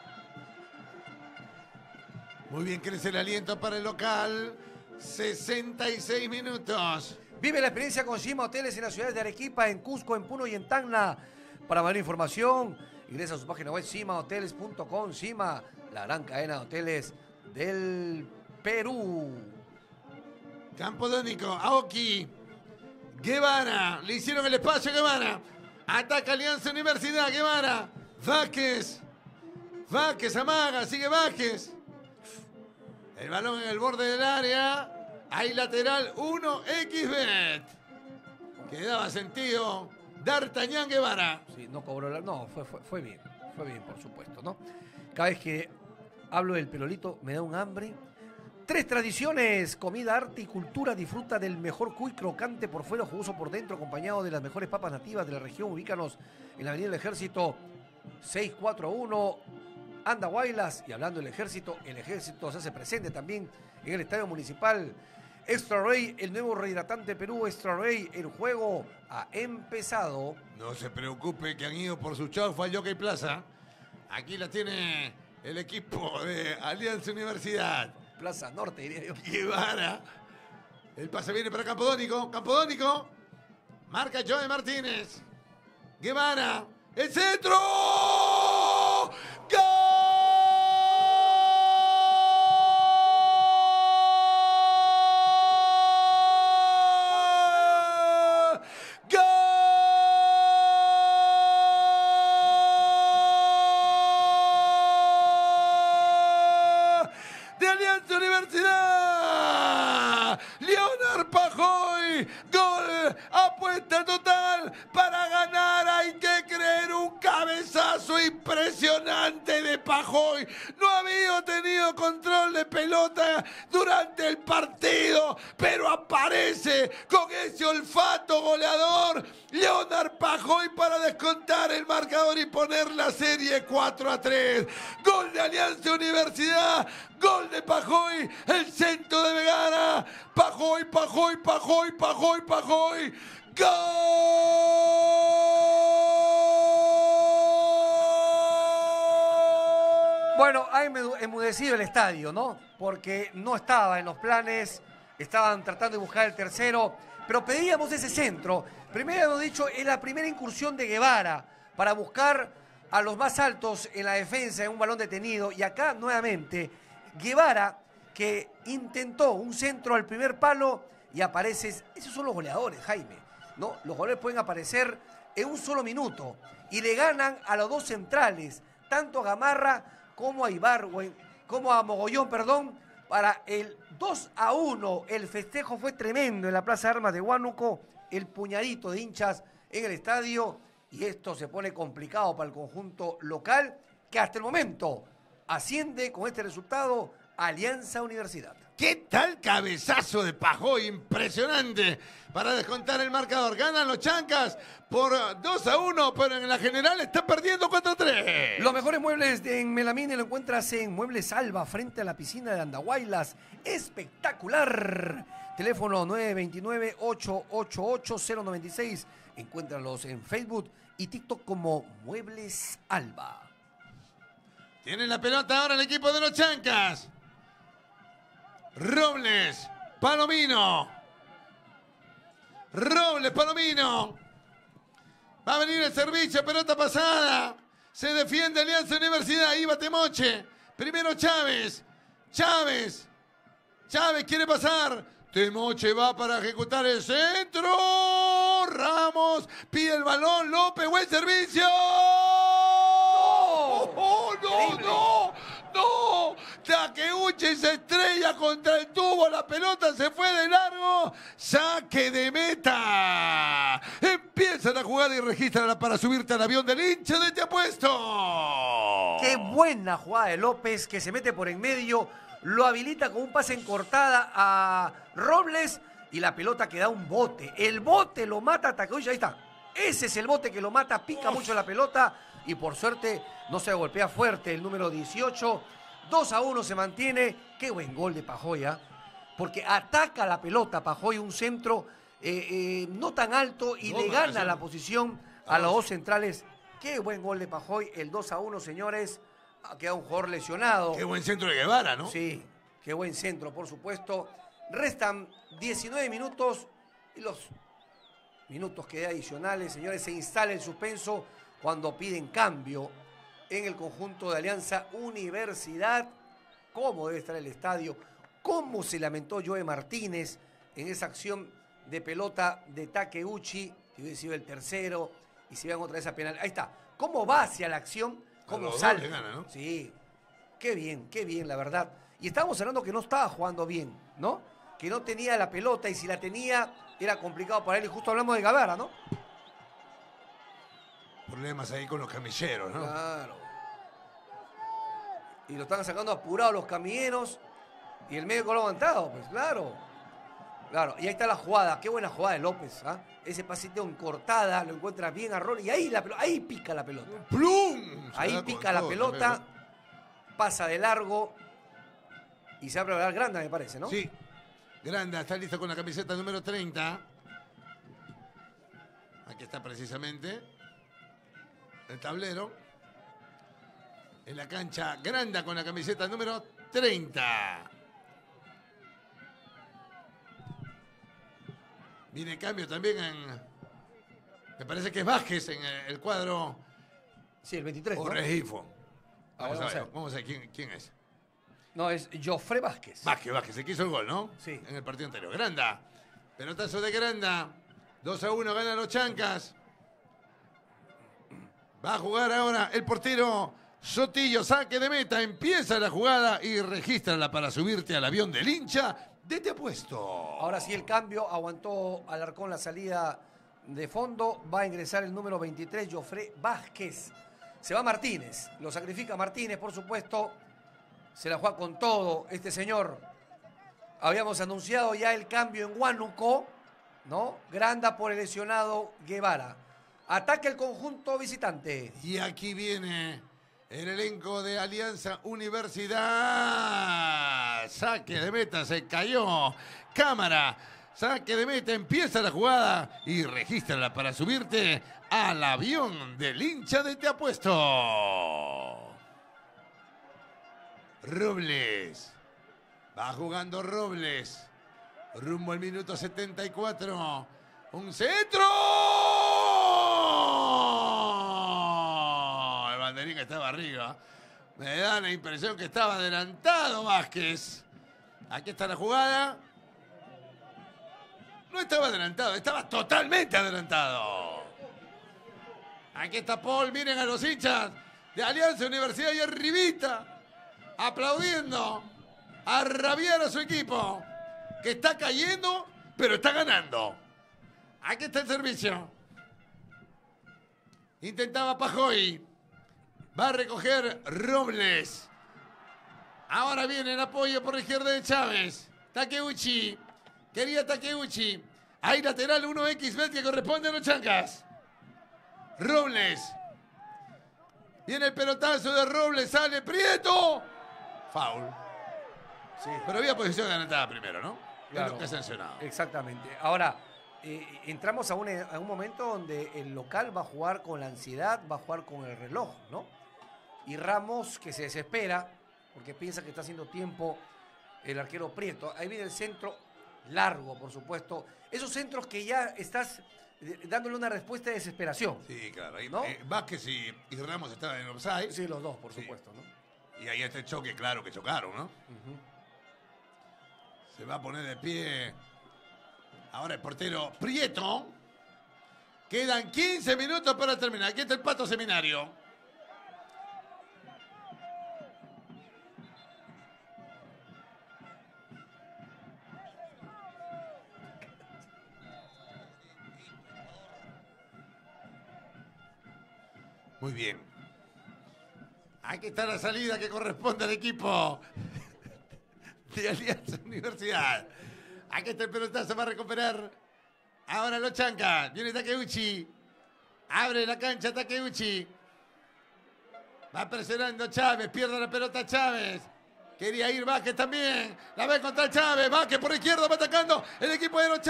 Muy bien, crece el aliento para el local. sesenta y seis minutos. Vive la experiencia con Cima Hoteles en las ciudades de Arequipa, en Cusco, en Puno y en Tacna. Para mayor información, ingresa a su página web cima hoteles punto com. Cima, la gran cadena de hoteles del Perú. Campodónico, Aoki, Guevara, le hicieron el espacio a Guevara. Ataca Alianza Universidad, Guevara. Vázquez, Vázquez amaga, sigue Vázquez. El balón en el borde del área. Hay lateral uno equis bet. Que daba sentido. D'Artagnan Guevara. Sí, no cobró la... No, fue, fue, fue bien. Fue bien, por supuesto, ¿no? Cada vez que hablo del Perolito me da un hambre. Tres tradiciones, comida, arte y cultura. Disfruta del mejor cuy crocante por fuera, jugoso por dentro, acompañado de las mejores papas nativas de la región. Ubícanos en la Avenida del Ejército seiscientos cuarenta y uno, Andahuaylas. Y hablando del Ejército, el Ejército se hace presente también en el Estadio Municipal. Extra Ray, el nuevo rehidratante Perú. Extra Ray, el juego ha empezado. No se preocupe que han ido por su chaufa al Jockey Plaza. Aquí la tiene el equipo de Alianza Universidad. Plaza Norte, diría yo. Guevara. El pase viene para Campodónico. Campodónico. Marca Joe Martínez. Guevara. ¡El centro! ¡Gol! ¡Gol! De Alianza Universidad. Leonard Pajoy. Gol. Apuesta total para ganar. Hay que creer un cabezazo impresionante de Pajoy. No había tenido control de pelota durante el partido, pero aparece con ese olfato goleador Leonard Pajoy para descontar el marcador y poner la serie cuatro a tres. Gol de Alianza Universidad, gol de Pajoy, el centro de Vergara. Pajoy, Pajoy, Pajoy, Pajoy, Pajoy. ¡Gol! Bueno, ha enmudecido el estadio, ¿no? Porque no estaba en los planes, estaban tratando de buscar el tercero, pero pedíamos ese centro. Primero hemos dicho, es la primera incursión de Guevara para buscar a los más altos en la defensa en un balón detenido. Y acá, nuevamente, Guevara, que intentó un centro al primer palo y aparece. Esos son los goleadores, Jaime, ¿no? Los goleadores pueden aparecer en un solo minuto y le ganan a los dos centrales, tanto a Gamarra como a Ibargüen, como a Mogollón, perdón, para el dos a uno. El festejo fue tremendo en la Plaza de Armas de Huánuco, el puñadito de hinchas en el estadio, y esto se pone complicado para el conjunto local, que hasta el momento asciende con este resultado Alianza Universidad. ¿Qué tal cabezazo de Pajoy? Impresionante para descontar el marcador. Ganan los Chancas por dos a uno, pero en la general está perdiendo cuatro a tres. Los mejores muebles de en Melamine lo encuentras en Muebles Alba, frente a la piscina de Andahuaylas. Espectacular. Teléfono nueve dos nueve, ocho ocho ocho, cero nueve seis. Encuéntralos en Facebook y TikTok como Muebles Alba. Tienen la pelota ahora el equipo de los Chancas. Robles, Palomino. Robles, Palomino. Va a venir el servicio, pelota pasada. Se defiende Alianza Universidad. Iba Temoche. Primero Chávez. Chávez. Chávez quiere pasar. Temoche va para ejecutar el centro. Ramos pide el balón. López, buen servicio. ¡No! ¡Oh, no, no! ¡No! Takeuchi se estrella contra el tubo, la pelota se fue de largo, saque de meta. Empiezan a jugar y registran para subirte al avión del hincha de Te Apuesto. Qué buena jugada de López, que se mete por en medio, lo habilita con un pase en cortada a Robles y la pelota que da un bote. El bote lo mata a Takeuchi, ahí está. Ese es el bote que lo mata, pica mucho la pelota y por suerte no se golpea fuerte el número dieciocho. dos a uno se mantiene. Qué buen gol de Pajoy, ¿eh? Porque ataca la pelota Pajoy, un centro eh, eh, no tan alto y no, le gana la posición a los dos centrales. Qué buen gol de Pajoy, el dos a uno, señores. Queda un jugador lesionado. Qué buen centro de Guevara, ¿no? Sí, qué buen centro, por supuesto. Restan diecinueve minutos y los minutos que hay adicionales, señores, se instala el suspenso cuando piden cambio en el conjunto de Alianza Universidad. ¿Cómo debe estar el estadio? ¿Cómo se lamentó Joe Martínez en esa acción de pelota de Takeuchi? Que hubiera sido el tercero y se iban otra vez a penal. Ahí está. ¿Cómo va hacia la acción? ¿Cómo sale? Gana, ¿no? Sí. Qué bien, qué bien, la verdad. Y estábamos hablando que no estaba jugando bien, ¿no? Que no tenía la pelota y si la tenía era complicado para él. Y justo hablamos de Guevara, ¿no? Problemas ahí con los camilleros, ¿no? Claro. Y lo están sacando apurado los camilleros y el medio con lo levantado, pues claro. Claro, y ahí está la jugada. Qué buena jugada de López, ¿ah? ¿eh? Ese pasito en cortada, lo encuentra bien a Rol y ahí, la pelota, ahí pica la pelota. ¡Plum! Ahí pica la pelota, pasa de largo y se abre a Granda, me parece, ¿no? Sí. Granda está listo con la camiseta número treinta. Aquí está precisamente el tablero. En la cancha, Granda con la camiseta número treinta. Viene cambio también en... Me parece que es Vázquez en el cuadro... Sí, el veintitrés, o ¿no? Regifo. Vamos, A ver, a ver, vamos a ver. vamos a ver quién, quién es. No, es Jofre Vázquez. Vázquez, Vázquez, se quiso el gol, ¿no? Sí. En el partido anterior. Granda. Pelotazo de Granda. dos a uno ganan los Chancas. Va a jugar ahora el portero Sotillo. Saque de meta. Empieza la jugada y regístrala para subirte al avión del hincha de Te Apuesto. Ahora sí el cambio. Aguantó Alarcón la salida de fondo. Va a ingresar el número veintitrés, Jofre Vázquez. Se va Martínez. Lo sacrifica Martínez, por supuesto. Se la juega con todo este señor. Habíamos anunciado ya el cambio en Huánuco, ¿no? Granda por el lesionado Guevara. Ataque el conjunto visitante. Y aquí viene el elenco de Alianza Universidad. Saque de meta, se cayó. Cámara. Saque de meta, empieza la jugada y regístrala para subirte al avión del hincha de Te Apuesto. Robles. Va jugando Robles. Rumbo al minuto setenta y cuatro. ¡Un centro! El banderín que estaba arriba. Me da la impresión que estaba adelantado Vázquez. Aquí está la jugada. No estaba adelantado, estaba totalmente adelantado. Aquí está Paul, miren a los hinchas de Alianza Universidad y arribita. Aplaudiendo a rabiar a su equipo, que está cayendo, pero está ganando. Aquí está el servicio. Intentaba Pajoy. Va a recoger Robles. Ahora viene el apoyo por la izquierda de Chávez. Takeuchi. Quería Takeuchi. Hay lateral uno equis bet que corresponde a los Chancas. Robles. Viene el pelotazo de Robles. Sale Prieto. Foul. Sí. Pero había posición adelantada primero, ¿no? Claro. Es lo que ha sancionado. Exactamente. Ahora, eh, entramos a un, a un momento donde el local va a jugar con la ansiedad, va a jugar con el reloj, ¿no? Y Ramos, que se desespera, porque piensa que está haciendo tiempo el arquero Prieto. Ahí viene el centro largo, por supuesto. Esos centros que ya estás eh, dándole una respuesta de desesperación. Sí, claro. Ahí, ¿no? eh, Vázquez y, y Ramos estaban en el offside. Sí, los dos, por Sí. supuesto, ¿no? Y ahí este choque, claro que chocaron, ¿no? Uh-huh. Se va a poner de pie. Ahora el portero Prieto. Quedan quince minutos para terminar. Aquí está el Pato Seminario. Muy bien. Aquí está la salida que corresponde al equipo de Alianza Universidad. Aquí está el pelotazo para recuperar. Ahora los Chancas. Viene Takeuchi. Abre la cancha Takeuchi. Va presionando Chávez. Pierde la pelota Chávez. Quería ir Vázquez también. La va a encontrar Chávez. Vázquez por izquierda va atacando el equipo de los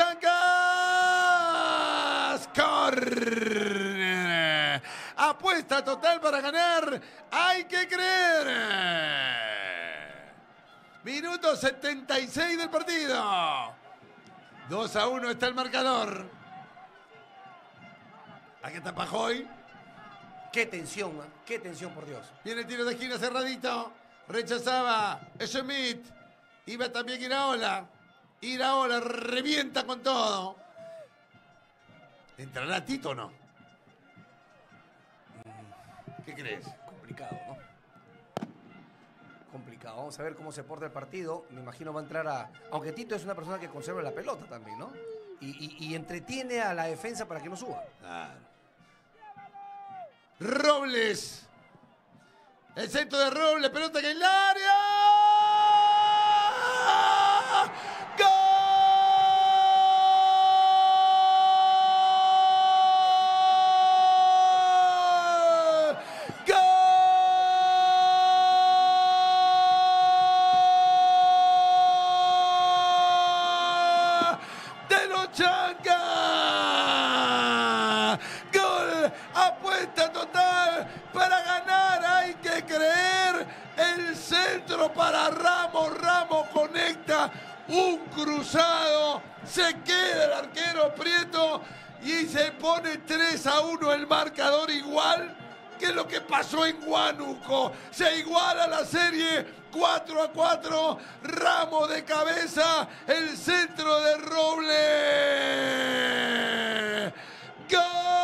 Chancas. Corner. Apuesta total para ganar. Hay que creer. Minuto setenta y seis del partido. dos a uno está el marcador. Aquí está Pajoy. Qué tensión, ¿eh? Qué tensión, por Dios. Viene el tiro de esquina cerradito. Rechazaba Schmidt. Iba también Iraola. Iraola revienta con todo. ¿Entrará Tito o no? ¿Qué crees? Complicado, ¿no? Complicado. Vamos a ver cómo se porta el partido. Me imagino va a entrar a... Aunque Tito es una persona que conserva la pelota también, ¿no? Y, y, y entretiene a la defensa para que no suba. Claro. Robles. El centro de Robles. Pelota que en el área. ¡Gol! Chancas. Gol, apuesta total para ganar. Hay que creer. El centro un cruzado, se queda el arquero Prieto y se pone tres a uno el marcador, igual que lo que pasó en Huánuco. Se iguala la serie cuatro a cuatro. Ramos de cabeza, el centro de Roble. ¡Gol!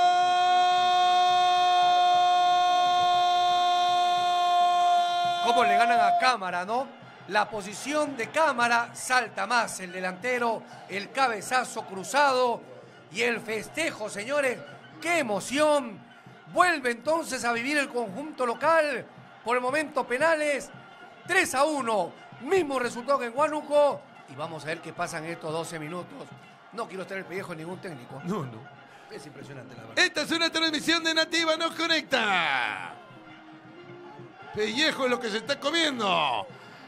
¿Cómo le ganan a Cámara, no? La posición de Cámara, salta más el delantero, el cabezazo cruzado y el festejo, señores. ¡Qué emoción! Vuelve entonces a vivir el conjunto local. Por el momento penales, tres a uno. Mismo resultado que en Huánuco. Y vamos a ver qué pasa en estos doce minutos. No quiero estar el pellejo de ningún técnico. No, no. Es impresionante, la verdad. Esta es una transmisión de Nativa Nos Conecta. Pellejo es lo que se está comiendo.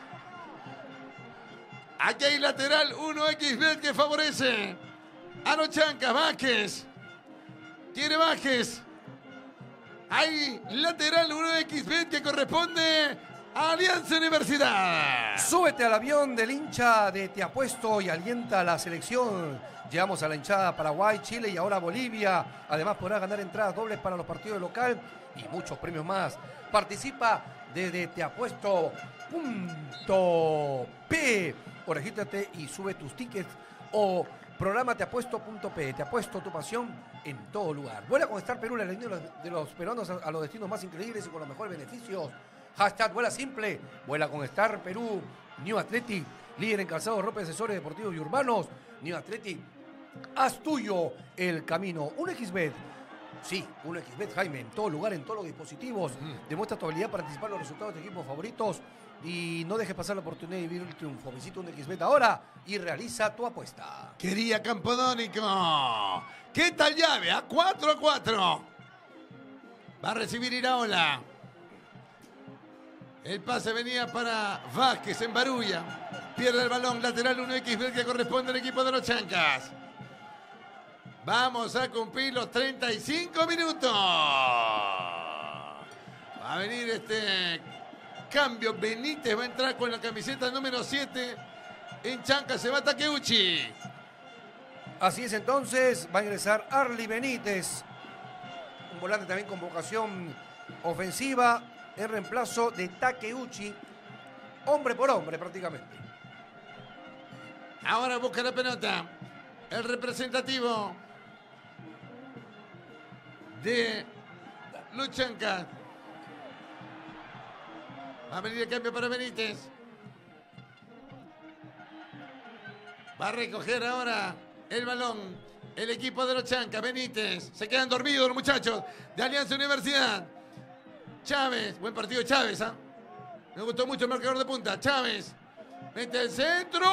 Aquí hay lateral uno equis bet que favorece a los Chancas. Vázquez. Tiene Vázquez. Hay lateral uno equis bet que corresponde a Alianza Universidad. Súbete al avión del hincha de Te Apuesto y alienta a la selección. Llegamos a la hinchada Paraguay, Chile y ahora Bolivia. Además podrás ganar entradas dobles para los partidos local y muchos premios más. Participa desde teapuesto punto pe o regístrate y sube tus tickets o programa teapuesto punto pe. Te apuesto tu pasión en todo lugar. Vuela con Star Perú, la línea de los, de los peruanos a, a los destinos más increíbles y con los mejores beneficios. Hashtag vuela simple, vuela con Star Perú. New Athletic, líder en calzados, ropa, accesorios deportivos y urbanos. New Athletic, haz tuyo el camino. Un equis bet. Sí, un equis bet, Jaime, en todo lugar, en todos los dispositivos. Mm. Demuestra tu habilidad para anticipar los resultados de tus equipos favoritos y no dejes pasar la oportunidad de vivir el triunfo. Visita un equis bet ahora y realiza tu apuesta. Quería Campodónico. ¿Qué tal llave? A cuatro a cuatro. Va a recibir Iraola. El pase venía para Vázquez en Barulla. Pierde el balón, lateral uno equis bet que corresponde al equipo de los Chancas. Vamos a cumplir los treinta y cinco minutos. Va a venir este cambio. Benítez va a entrar con la camiseta número siete. En Chancas se va Takeuchi. Así es, entonces va a ingresar Arly Benítez. Un volante también con vocación ofensiva. En reemplazo de Takeuchi. Hombre por hombre prácticamente. Ahora busca la pelota. El representativo de los Chancas. Va a venir el cambio para Benítez. Va a recoger ahora el balón el equipo de los Chancas. Benítez. Se quedan dormidos los muchachos de Alianza Universidad. Chávez. Buen partido Chávez. ¿eh? Me gustó mucho el marcador de punta. Chávez. Mete el centro.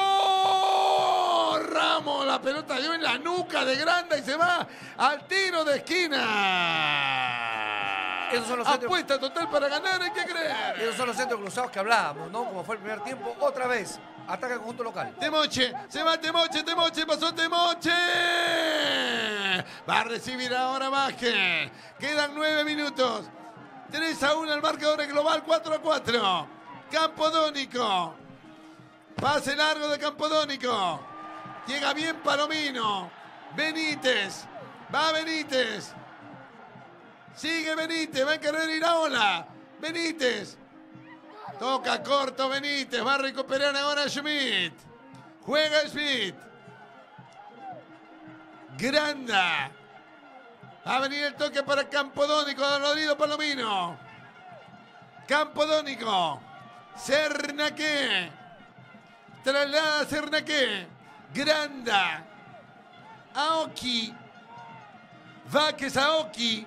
Ramos, la pelota dio en la nuca de Granda y se va al tiro de esquina. Esos son los centros... Apuesta total para ganar, hay que creer. Esos son los centros cruzados que hablábamos, ¿no? Como fue el primer tiempo. Otra vez, ataca el conjunto local. Temoche, se va Temoche, Temoche, pasó Temoche. Va a recibir ahora Vázquez. Quedan nueve minutos. tres a uno el marcador global, cuatro a cuatro. Campodónico. Pase largo de Campodónico. Llega bien Palomino. Benítez. Va Benítez. Sigue Benítez. Va a querer Iraola. Benítez. Toca corto Benítez. Va a recuperar ahora Schmidt. Juega Schmidt. Granda. Va a venir el toque para Campodónico. Dolorido Palomino. Campodónico. Cernaque. Traslada a Cernaque. Granda. Aoki. Vázquez Aoki.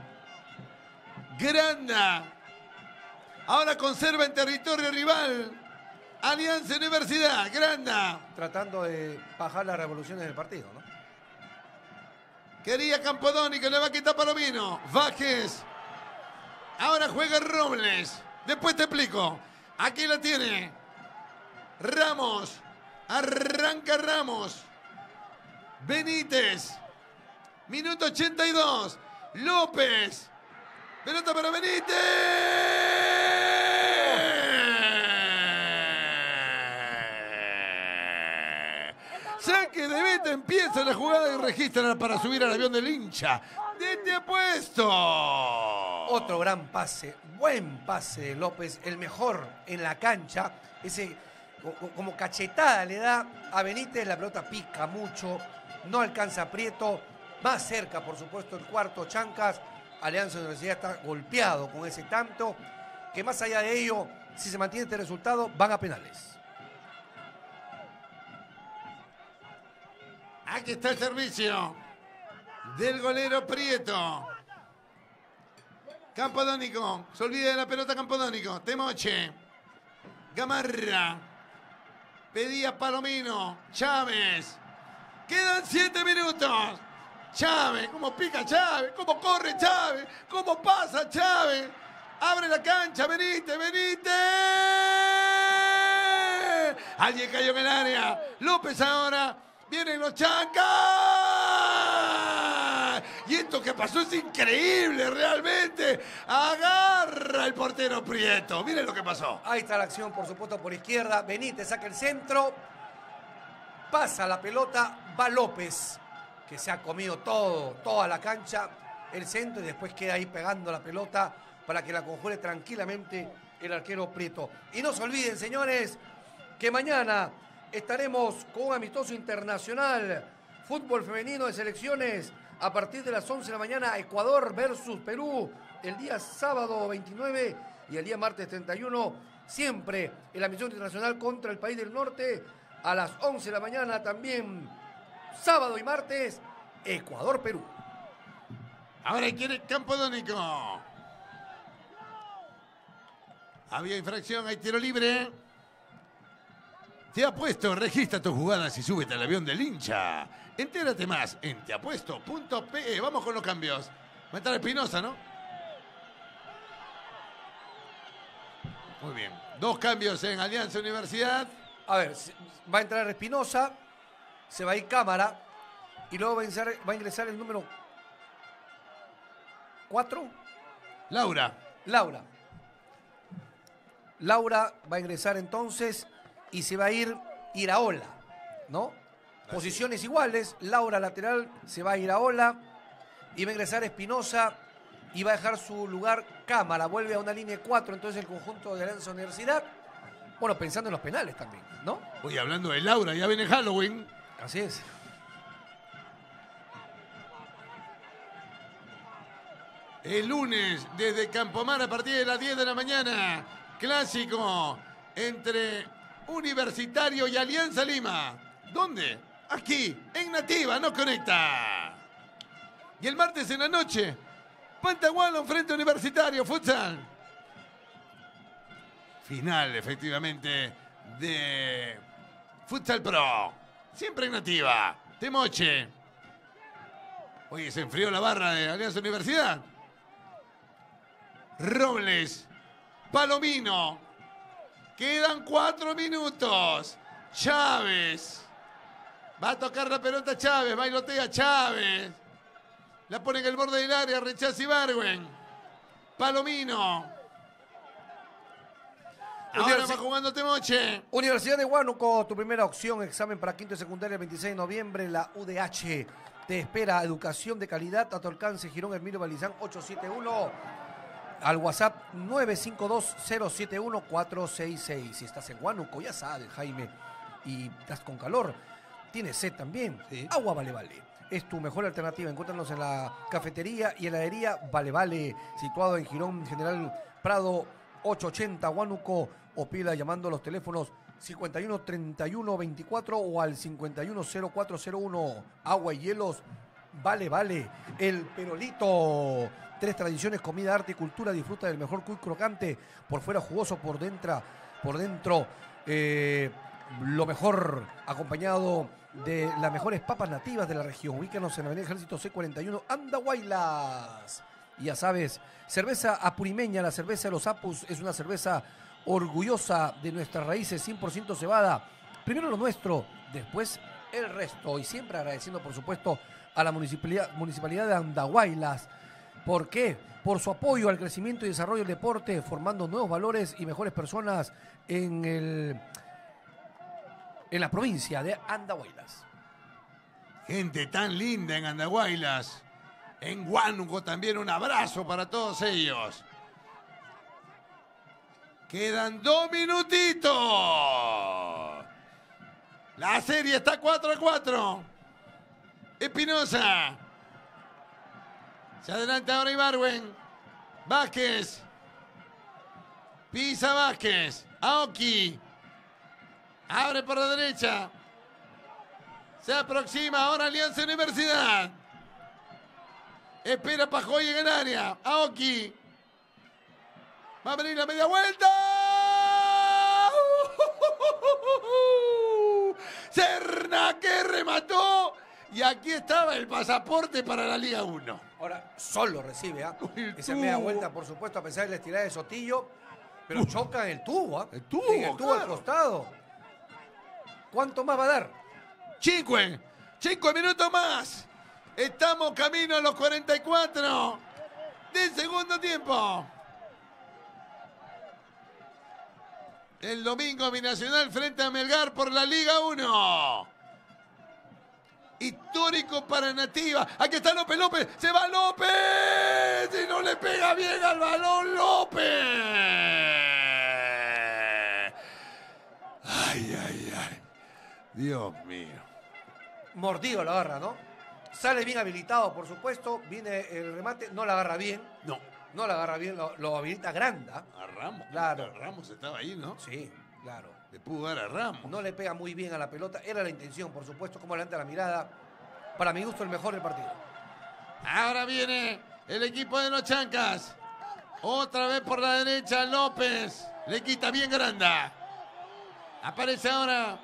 Granda. Ahora conserva en territorio rival. Alianza Universidad. Granda. Tratando de bajar las revoluciones del partido, ¿no? Quería Campodónico. Le va a quitar Palomino. Vázquez. Ahora juega Robles. Después te explico. Aquí la tiene. Ramos. Arranca Ramos. Benítez. Minuto ochenta y dos. López. Pelota para Benítez. momento empieza la jugada y registra para subir al avión del hincha. ¡De Te Apuesto! Otro gran pase, buen pase de López, el mejor en la cancha. Ese como cachetada le da a Benítez, la pelota pica mucho, no alcanza a Prieto. Más cerca, por supuesto, el cuarto Chancas. Alianza Universidad está golpeado con ese tanto, que más allá de ello, si se mantiene este resultado, van a penales. Aquí está el servicio del golero Prieto. Campodónico, se olvida de la pelota Campodónico. Temoche, Gamarra, pedía Palomino, Chávez. Quedan siete minutos. Chávez, cómo pica Chávez, cómo corre Chávez, cómo pasa Chávez. Abre la cancha, Benítez, Benítez. Alguien cayó en el área. López ahora. Vienen los Chancas. Y esto que pasó es increíble, realmente. Agarra el portero Prieto. Miren lo que pasó. Ahí está la acción, por supuesto, por izquierda. Benítez saca el centro. Pasa la pelota. Va López, que se ha comido todo, toda la cancha. El centro y después queda ahí pegando la pelota para que la conjure tranquilamente el arquero Prieto. Y no se olviden, señores, que mañana estaremos con un amistoso internacional, fútbol femenino de selecciones, a partir de las once de la mañana, Ecuador versus Perú, el día sábado veintinueve y el día martes treinta y uno, siempre en la misión internacional contra el país del norte, a las once de la mañana también, sábado y martes, Ecuador-Perú. Ahora quiere Campodónico. Había infracción, hay tiro libre. Te Apuesto, registra tus jugadas y súbete al avión del hincha. Entérate más en teapuesto punto pe. Vamos con los cambios. Va a entrar Espinosa, ¿no? Muy bien. Dos cambios en Alianza Universidad. A ver, va a entrar Espinosa, se va a ir Cámara y luego va a ingresar, va a ingresar el número cuatro. Laura. Laura. Laura va a ingresar entonces y se va a ir Iraola, ¿no? Así. Posiciones iguales, Laura lateral, se va a Iraola y va a ingresar Espinosa y va a dejar su lugar Cámara, vuelve a una línea de cuatro, entonces el conjunto de Alianza Universidad, bueno, pensando en los penales también, ¿no? Oye, hablando de Laura, ya viene Halloween. Así es. El lunes, desde Campomar, a partir de las diez de la mañana, clásico entre Universitario y Alianza Lima. ¿Dónde? Aquí, en Nativa, no conecta. Y el martes en la noche, Pantagualo frente a Universitario, futsal. Final, efectivamente, de Futsal Pro. Siempre en Nativa. Temoche. Oye, se enfrió la barra de Alianza Universidad. Robles. Palomino. Quedan cuatro minutos. Chávez. Va a tocar la pelota Chávez. Bailotea Chávez. La pone en el borde del área. Rechaza Ibargüen. Palomino. Ahora va jugando Temoche. Universidad de Huánuco, tu primera opción. Examen para quinto y secundaria el veintiséis de noviembre. La U D H te espera. Educación de calidad a tu alcance. Girón Hermilio Balizán ocho siete uno. Al WhatsApp nueve cinco dos cero siete uno cuatro seis seis. Si estás en Huánuco, ya sabes, Jaime, y estás con calor, tienes sed también, sí. Agua Vale Vale es tu mejor alternativa. Encuéntranos en la cafetería y heladería Vale Vale, situado en Girón General Prado ochocientos ochenta, Huánuco, o pida llamando a los teléfonos cincuenta y uno treinta y uno veinticuatro o al cincuenta y uno cero cuatro cero uno. Agua y hielos Vale Vale. El Perolito. Tres tradiciones, comida, arte y cultura. Disfruta del mejor cuy crocante, por fuera jugoso, por dentro, por dentro eh, lo mejor, acompañado de las mejores papas nativas de la región. Ubícanos en la Avenida Ejército C cuarenta y uno, Andahuaylas. Y ya sabes, cerveza apurimeña, la cerveza de los Apus, es una cerveza orgullosa de nuestras raíces, cien por ciento cebada. Primero lo nuestro, después el resto. Y siempre agradeciendo, por supuesto, a la municipalidad, municipalidad de Andahuaylas. ¿Por qué? Por su apoyo al crecimiento y desarrollo del deporte, formando nuevos valores y mejores personas en, el, en la provincia de Andahuaylas. Gente tan linda en Andahuaylas. En Huánuco también un abrazo para todos ellos. Quedan dos minutitos. La serie está cuatro a cuatro. Espinosa. Se adelanta ahora Ibarwen. Vázquez. Pisa Vázquez. Aoki. Abre por la derecha. Se aproxima ahora Alianza Universidad. Espera Pajoy en el área. Aoki. Va a venir la media vuelta. Serna que remató. Y aquí estaba el pasaporte para la Liga uno. Ahora, solo recibe, ¿ah? ¿eh? Esa media vuelta, por supuesto, a pesar de la estirada de Sotillo. Pero uh. choca en el tubo, ¿ah? ¿eh? El tubo, en el tubo claro. al costado. ¿Cuánto más va a dar? Cinco. Cinco minutos más. Estamos camino a los cuarenta y cuatro del segundo tiempo. El domingo Binacional frente a Melgar por la Liga uno. Histórico para Nativa. Aquí está López, López. Se va López. Y no le pega bien al balón López. Ay, ay, ay. Dios mío. Mordido la agarra, ¿no? Sale bien habilitado, por supuesto. Viene el remate. No la agarra bien. No. No la agarra bien. Lo, lo habilita Granda. A Ramos. Claro. Ramos estaba ahí, ¿no? Sí, claro. Le pudo dar a Ramos. No le pega muy bien a la pelota. Era la intención, por supuesto, como levanta la mirada. Para mi gusto, el mejor del partido. Ahora viene el equipo de los Chancas. Otra vez por la derecha López. Le quita bien Granda. Aparece ahora.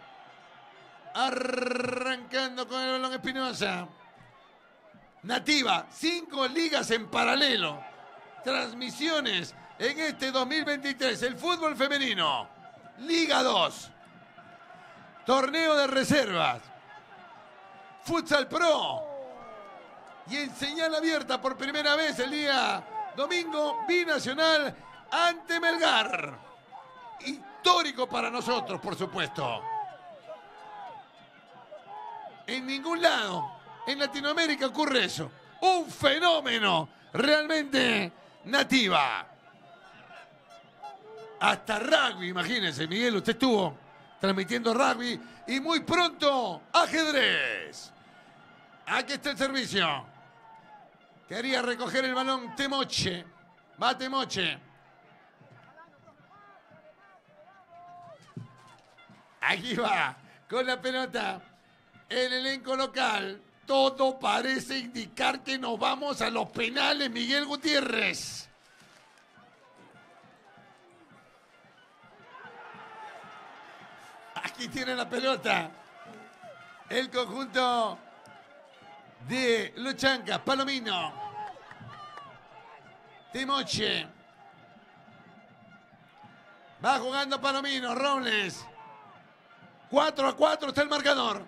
Arrancando con el balón Espinosa. Nativa. Cinco ligas en paralelo. Transmisiones en este dos mil veintitrés. El fútbol femenino. Liga dos. Torneo de reservas. Futsal Pro. Y en señal abierta por primera vez el día domingo, Binacional ante Melgar. Histórico para nosotros, por supuesto. En ningún lado en Latinoamérica ocurre eso. Un fenómeno realmente Nativa. Hasta rugby, imagínense, Miguel, usted estuvo transmitiendo rugby y muy pronto ajedrez. Aquí está el servicio. Quería recoger el balón Temoche. Va Temoche. Aquí va, con la pelota. El elenco local. Todo parece indicar que nos vamos a los penales, Miguel Gutiérrez. Aquí tiene la pelota. El conjunto de los Chancas. Palomino. Timoche. Va jugando Palomino. Robles. cuatro a cuatro está el marcador.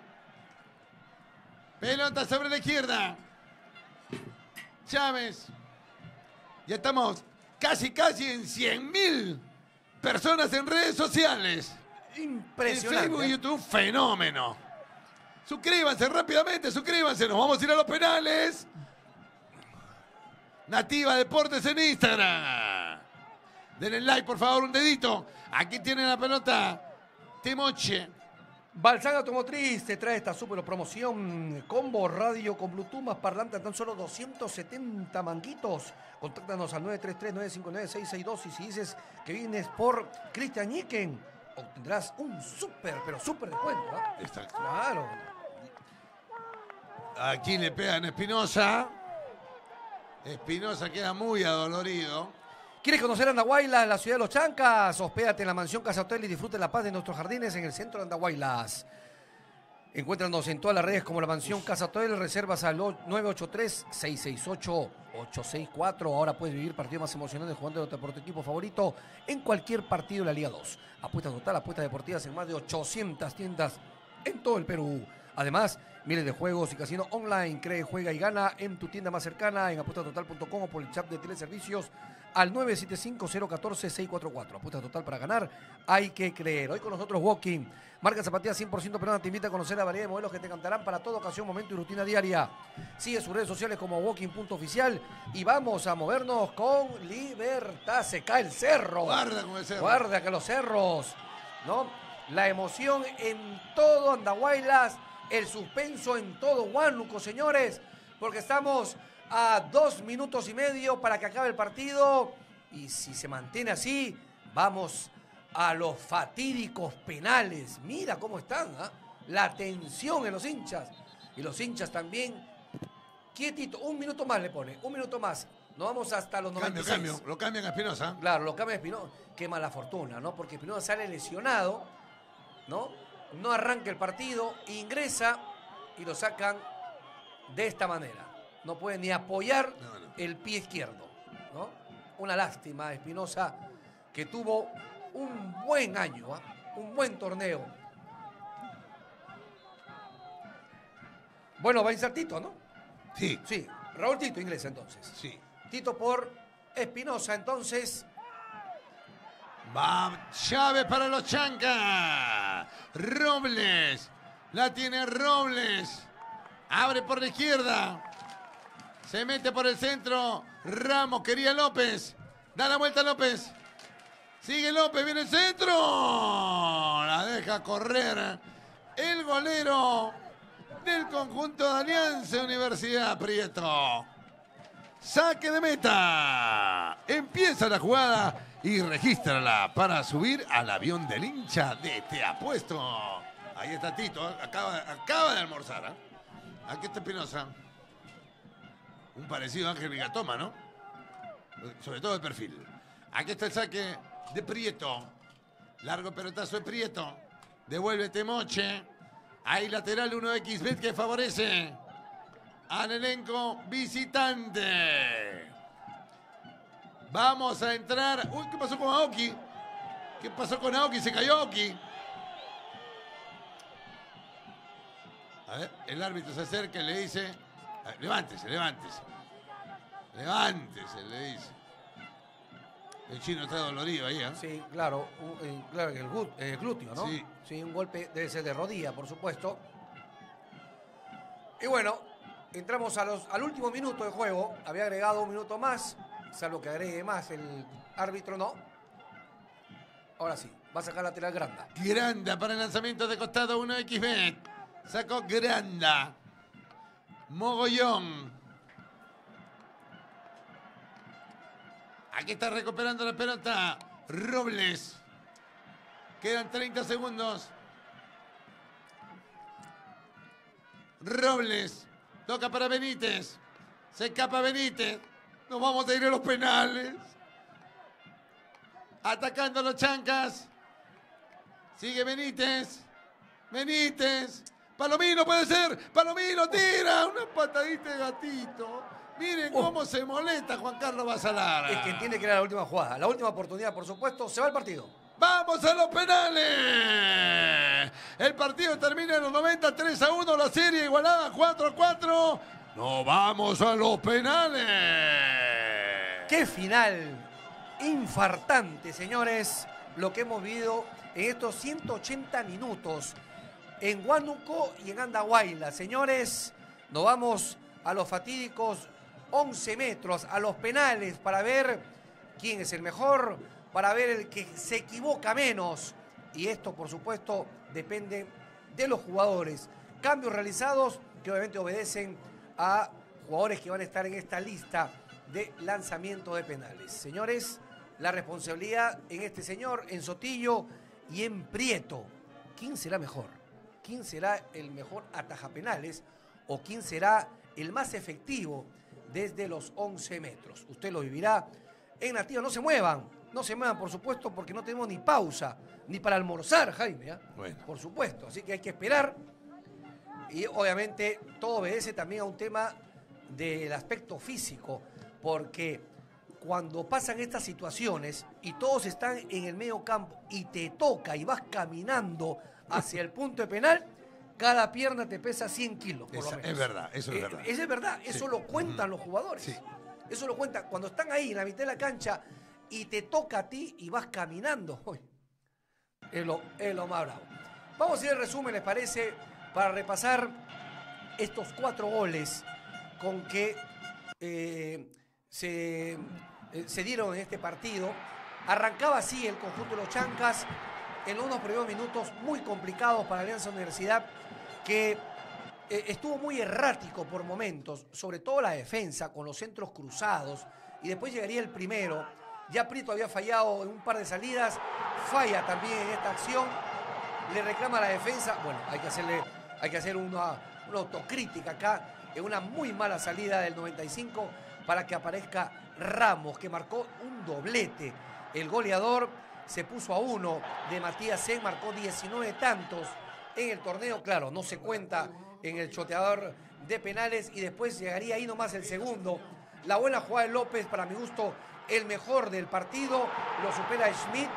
Pelota sobre la izquierda. Chávez. Ya estamos casi, casi en cien mil personas en redes sociales. Impresionante. En Facebook y YouTube, fenómeno. Suscríbanse rápidamente, suscríbanse. Nos vamos a ir a los penales. Nativa Deportes en Instagram. Denle like, por favor, un dedito. Aquí tiene la pelota Timoche. Balsán Automotriz te trae esta super promoción. Combo radio con Bluetooth más parlante a tan solo doscientos setenta manguitos. Contáctanos al nueve tres tres, nueve cinco nueve, seis seis dos y si dices que vienes por Cristian Iken, obtendrás un súper, pero súper descuento. ¿eh? Exacto. Claro. Aquí le pegan a Espinosa. Espinosa queda muy adolorido. ¿Quieres conocer Andahuaylas, la ciudad de los Chancas? Hospédate en la mansión Casa Hotel y disfruta la paz de nuestros jardines en el centro de Andahuaylas. Encuéntranos en todas las redes como la mansión Casa Hotel. Reservas al nueve ocho tres, seis seis ocho, ocho seis cuatro. Ahora puedes vivir partidos más emocionantes jugando por tu equipo favorito en cualquier partido de la Liga dos. Apuestas total, apuestas deportivas en más de ochocientas tiendas en todo el Perú. Además, miles de juegos y casino online. Cree, juega y gana en tu tienda más cercana, en apuesta total punto com o por el chat de teleservicios al nueve siete cinco, cero uno cuatro, seis cuatro cuatro. Apuesta total para ganar, hay que creer. Hoy con nosotros Walking, marca zapatillas cien por ciento peruana, te invita a conocer la variedad de modelos que te encantarán para toda ocasión, momento y rutina diaria. Sigue sus redes sociales como walking.oficial y vamos a movernos con libertad. Se cae el cerro. Guarda con el cerro. Guarda que los cerros, ¿no? La emoción en todo Andahuaylas, el suspenso en todo Huánuco, señores, porque estamos a dos minutos y medio para que acabe el partido y si se mantiene así, vamos a los fatídicos penales. Mira cómo están, ¿eh? La tensión en los hinchas y los hinchas también. Quietito, un minuto más le pone, un minuto más. Nos vamos hasta los noventa y seis. Cambio, cambio. Lo cambian a Espinosa. Claro, lo cambia a Espinosa. Qué mala fortuna, ¿no? Porque Espinosa sale lesionado, ¿no? No arranca el partido, ingresa y lo sacan de esta manera. No puede ni apoyar no, no. el pie izquierdo, ¿no? Una lástima, Espinosa, que tuvo un buen año, ¿eh? Un buen torneo. Bueno, va a iniciar Tito, ¿no? Sí. Sí, Raúl Tito ingresa entonces. Sí. Tito por Espinosa, entonces. Va Chávez para los Chancas. Robles. La tiene Robles. Abre por la izquierda. Se mete por el centro. Ramos, quería López. Da la vuelta López. Sigue López, viene el centro. La deja correr el golero del conjunto de Alianza Universidad Prieto. Saque de meta. Empieza la jugada y regístrala para subir al avión del hincha de Te Apuesto. Ahí está Tito, acaba, acaba de almorzar. ¿eh? Aquí está Espinosa. Un parecido a Ángel Vigatoma, ¿no? Sobre todo el perfil. Aquí está el saque de Prieto. Largo pelotazo de Prieto. Devuelve Temoche. Hay lateral uno equis bet que favorece al elenco visitante. Vamos a entrar. Uy, ¿qué pasó con Aoki? ¿Qué pasó con Aoki? Se cayó Aoki. A ver, el árbitro se acerca y le dice: levántese, levántese. Levántese, le dice. El chino está dolorido ahí, ¿eh? Sí, claro, un, eh, claro, el, gut, el glúteo, ¿no? Sí. Sí, un golpe debe ser de rodilla, por supuesto. Y bueno, entramos a los, al último minuto de juego. Había agregado un minuto más, salvo que agregue más el árbitro, ¿no? Ahora sí, va a sacar lateral Granda. Granda para el lanzamiento de costado uno equis bet. Sacó Granda. Mogollón. Aquí está recuperando la pelota Robles. Quedan treinta segundos. Robles. Toca para Benítez. Se escapa Benítez. Nos vamos a ir a los penales. Atacando a los Chancas. Sigue Benítez. Benítez. Palomino puede ser. Palomino tira. Una patadita de gatito. Miren uh. cómo se molesta Juan Carlos Basalara. Es que entiende que era la última jugada. La última oportunidad, por supuesto. Se va el partido. ¡Vamos a los penales! El partido termina en los noventa, tres a uno. La serie igualada cuatro a cuatro. ¡No vamos a los penales! ¡Qué final infartante, señores! Lo que hemos vivido en estos ciento ochenta minutos en Huánuco y en Andahuaylas. Señores, nos vamos a los fatídicos once metros, a los penales, para ver quién es el mejor, para ver el que se equivoca menos. Y esto, por supuesto, depende de los jugadores. Cambios realizados que obviamente obedecen a jugadores que van a estar en esta lista de lanzamiento de penales. Señores, la responsabilidad en este señor, en Sotillo y en Prieto. ¿Quién será mejor? ¿Quién será el mejor atajapenales o quién será el más efectivo desde los once metros? Usted lo vivirá en Nativa. No se muevan, no se muevan, por supuesto, porque no tenemos ni pausa, ni para almorzar, Jaime, ¿eh? Bueno. Por supuesto, así que hay que esperar. Y obviamente todo obedece también a un tema del aspecto físico, porque cuando pasan estas situaciones y todos están en el medio campo y te toca y vas caminando hacia el punto de penal, cada pierna te pesa cien kilos, por Esa, lo menos. Es verdad, eso es eh, verdad. Eso es verdad, sí. Eso lo cuentan mm. los jugadores. Sí. Eso lo cuenta cuando están ahí en la mitad de la cancha y te toca a ti y vas caminando. Uy, es, lo, es lo más bravo. Vamos a ir al resumen, ¿les parece? Para repasar estos cuatro goles con que eh, se, eh, se dieron en este partido. Arrancaba así el conjunto de los Chancas en unos primeros minutos muy complicados para Alianza Universidad, que eh, estuvo muy errático por momentos, sobre todo la defensa con los centros cruzados, y después llegaría el primero. Ya Prieto había fallado en un par de salidas, falla también en esta acción, le reclama a la defensa. Bueno, hay que hacerle, hay que hacer una, una autocrítica acá, en una muy mala salida del noventa y cinco para que aparezca Ramos, que marcó un doblete. El goleador se puso a uno de Matías Sen, marcó diecinueve tantos en el torneo. Claro, no se cuenta en el choteador de penales, y después llegaría ahí nomás el segundo. La buena jugada de López, para mi gusto, el mejor del partido, lo supera Schmidt,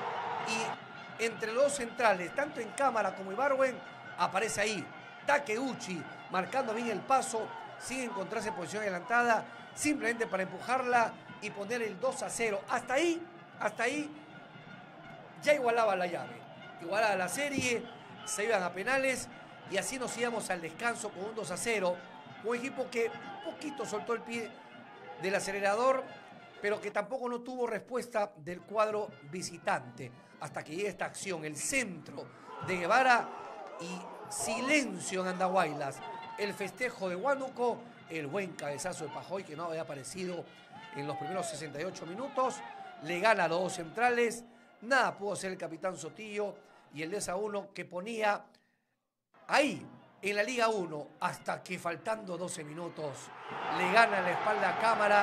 y entre los dos centrales, tanto en cámara como Ibarwen, aparece ahí Takeuchi, marcando bien el paso, sin encontrarse en posición adelantada, simplemente para empujarla y poner el dos a cero. Hasta ahí, hasta ahí, ya igualaba la llave, igualaba la serie, se iban a penales, y así nos íbamos al descanso con un dos a cero. Un equipo que un poquito soltó el pie del acelerador, pero que tampoco no tuvo respuesta del cuadro visitante, hasta que llega esta acción, el centro de Guevara, y silencio en Andahuaylas. El festejo de Huánuco, el buen cabezazo de Pajoy, que no había aparecido en los primeros sesenta y ocho minutos, le gana a los dos centrales. Nada pudo hacer el capitán Sotillo, y el diez a uno que ponía ahí en la Liga uno, hasta que faltando doce minutos le gana la espalda a Cámara,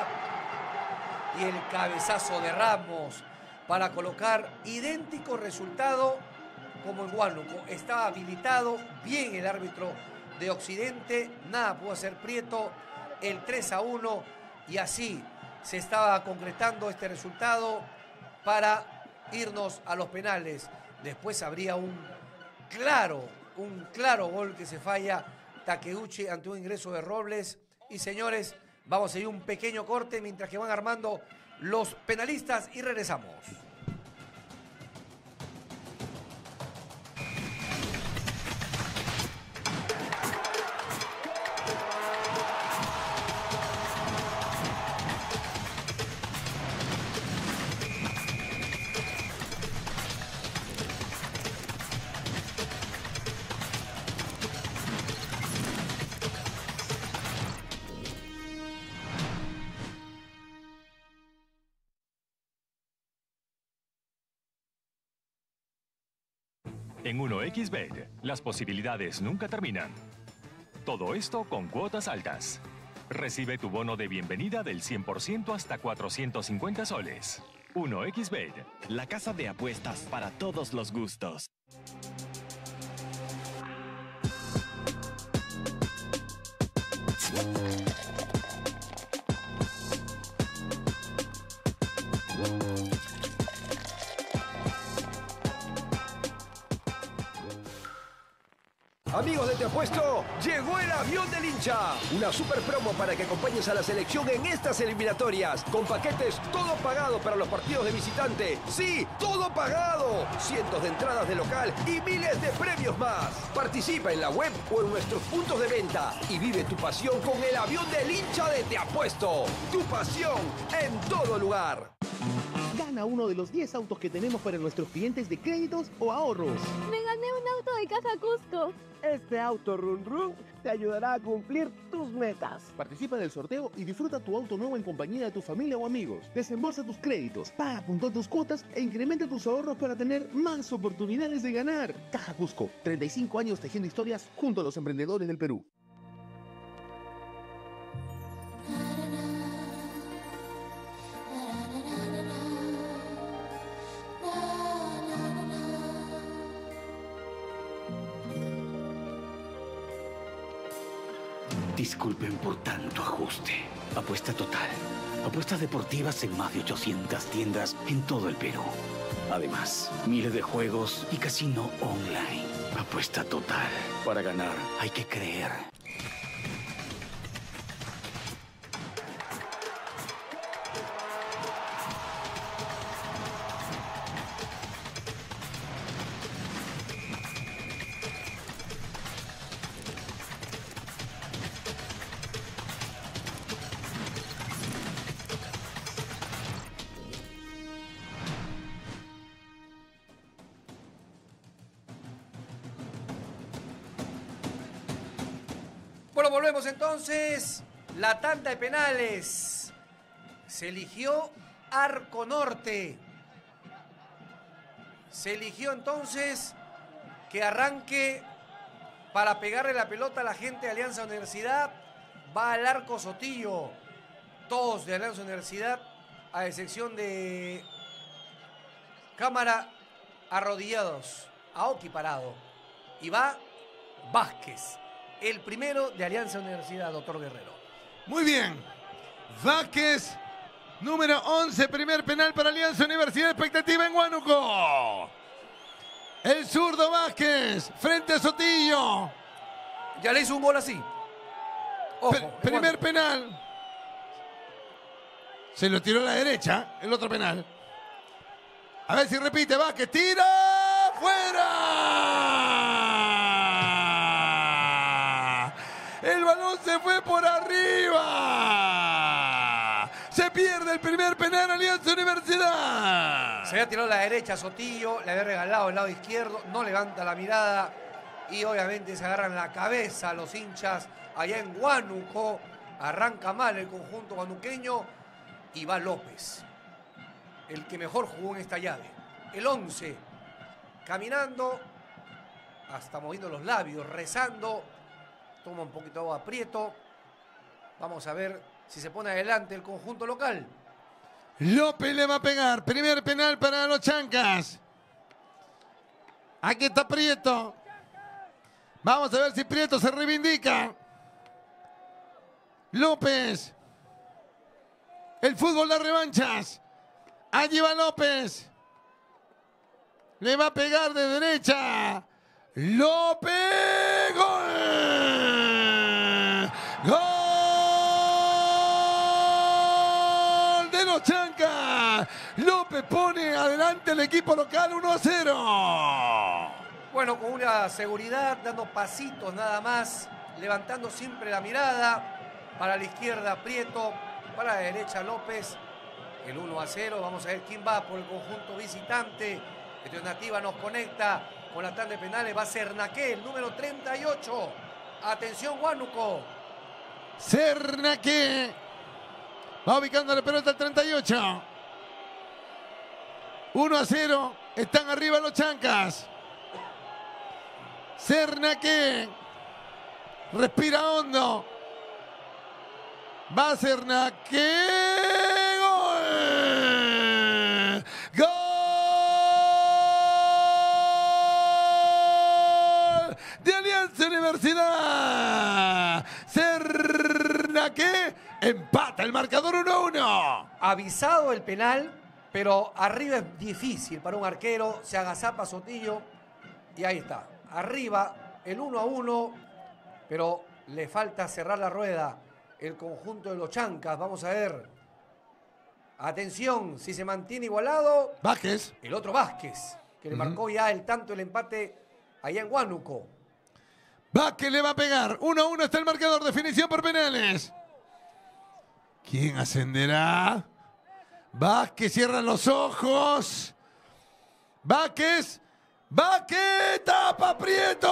y el cabezazo de Ramos para colocar idéntico resultado como en Huánuco. Estaba habilitado bien el árbitro de Occidente, nada pudo hacer Prieto, el tres a uno, y así se estaba concretando este resultado para irnos a los penales. Después habría un claro, un claro gol que se falla Takeuchi ante un ingreso de Robles. Y señores, vamos a ir un pequeño corte mientras que van armando los penalistas y regresamos. En uno equis bet, las posibilidades nunca terminan. Todo esto con cuotas altas. Recibe tu bono de bienvenida del cien por ciento hasta cuatrocientos cincuenta soles. uno equis bet. La casa de apuestas para todos los gustos. Amigos de Te Apuesto, llegó el avión del hincha. Una super promo para que acompañes a la selección en estas eliminatorias. Con paquetes todo pagado para los partidos de visitante. ¡Sí, todo pagado! Cientos de entradas de local y miles de premios más. Participa en la web o en nuestros puntos de venta y vive tu pasión con el avión del hincha de Te Apuesto. Tu pasión en todo lugar. Gana uno de los diez autos que tenemos para nuestros clientes de créditos o ahorros. Me gané un auto de Caja Cusco. Este auto Run Run te ayudará a cumplir tus metas. Participa del sorteo y disfruta tu auto nuevo en compañía de tu familia o amigos. Desembolsa tus créditos, paga punto tus cuotas e incrementa tus ahorros para tener más oportunidades de ganar. Caja Cusco, treinta y cinco años tejiendo historias junto a los emprendedores del Perú. Disculpen por tanto ajuste. Apuesta total. Apuestas deportivas en más de ochocientas tiendas en todo el Perú. Además, miles de juegos y casino online. Apuesta total. Para ganar hay que creer. Bueno, volvemos entonces. La tanda de penales. Se eligió Arco Norte. Se eligió entonces que arranque para pegarle la pelota a la gente de Alianza Universidad. Va al arco Sotillo. Todos de Alianza Universidad, a excepción de Cámara, arrodillados. Aoki parado. Y va Vázquez, el primero de Alianza Universidad, doctor Guerrero. Muy bien. Vázquez, número once, primer penal para Alianza Universidad, expectativa en Huánuco. El zurdo Vázquez, frente a Sotillo. Ya le hizo un gol así. Ojo, P primer penal. Se lo tiró a la derecha, el otro penal. A ver si repite, Vázquez, tira, fuera. El balón se fue por arriba. Se pierde el primer penal, Alianza Universidad. Se había tirado a la derecha Sotillo, le había regalado el lado izquierdo, no levanta la mirada y obviamente se agarran la cabeza los hinchas allá en Huánuco. Arranca mal el conjunto huanuqueño y va López, el que mejor jugó en esta llave. El once, caminando, hasta moviendo los labios, rezando, toma un poquito de agua Prieto. Vamos a ver si se pone adelante el conjunto local. López le va a pegar. Primer penal para los Chancas. Aquí está Prieto. Vamos a ver si Prieto se reivindica. López. El fútbol de revanchas. Allí va López. Le va a pegar de derecha. López. ¡Gol! ¡Gol de los Chancas! López pone adelante el equipo local uno a cero. Bueno, con una seguridad, dando pasitos nada más, levantando siempre la mirada. Para la izquierda Prieto, para la derecha López. El uno a cero, vamos a ver quién va por el conjunto visitante. Alternativa nos conecta con la tanda de penales, va Cernaque, el número treinta y ocho. Atención Huánuco. Cernaque va ubicando la pelota al treinta y ocho. uno a cero, están arriba los Chancas. Cernaque respira hondo. Va Cernaque. ¡Gol! ¡Gol! De Alianza Universidad. Cernaque empata el marcador uno a uno. Avisado el penal, pero arriba es difícil para un arquero. Se agazapa Sotillo y ahí está. Arriba el uno a uno, pero le falta cerrar la rueda. El conjunto de los Chancas, vamos a ver. Atención, si se mantiene igualado. Vázquez. El otro Vázquez, que le uh-huh. marcó ya el tanto el empate allá en Huánuco. Vázquez le va a pegar. uno a uno está el marcador. Definición por penales. ¿Quién ascenderá? Vázquez cierra los ojos. Vázquez. Vázquez tapa Prieto.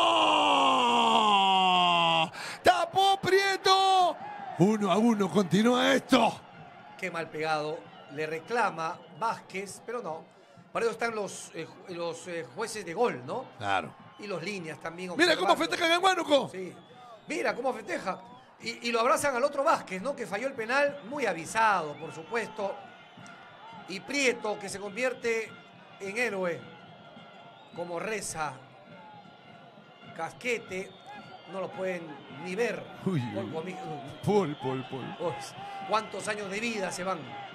Tapó Prieto. Uno a uno continúa esto. Qué mal pegado. Le reclama Vázquez, pero no. Para eso están los, eh, los eh, jueces de gol, ¿no? Claro. Y los líneas también. Mira cómo festejan en Huánuco. Sí. Mira cómo festeja. Y, y lo abrazan al otro Vázquez, ¿no? Que falló el penal, muy avisado, por supuesto. Y Prieto, que se convierte en héroe. Como reza Casquete, no lo pueden ni ver. Uy, uy. Pol, pol, pol. Oh, ¿cuántos años de vida se van?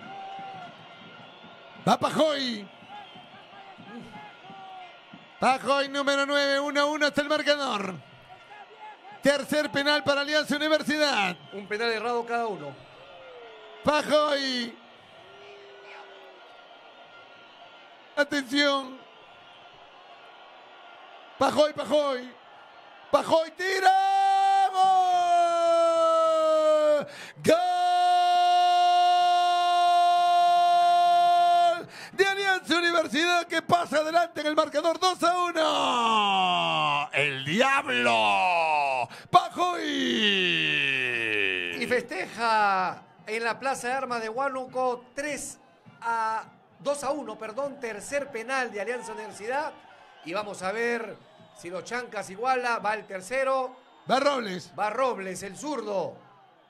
Va Pajoy. Pajoy número nueve, uno a uno hasta el marcador. Tercer penal para Alianza Universidad. Un penal errado cada uno. Pajoy. Atención. Pajoy, Pajoy. Pajoy tira. ¡Gol! ¡Gol! De Alianza Universidad que pasa adelante en el marcador dos a uno. El Diablo. Pajoy. Pajoy. Y festeja en la Plaza de Armas de Huánuco tres a dos a uno, perdón, tercer penal de Alianza Universidad. Y vamos a ver si los Chancas iguala, va el tercero. Va Robles. Va Robles, el zurdo.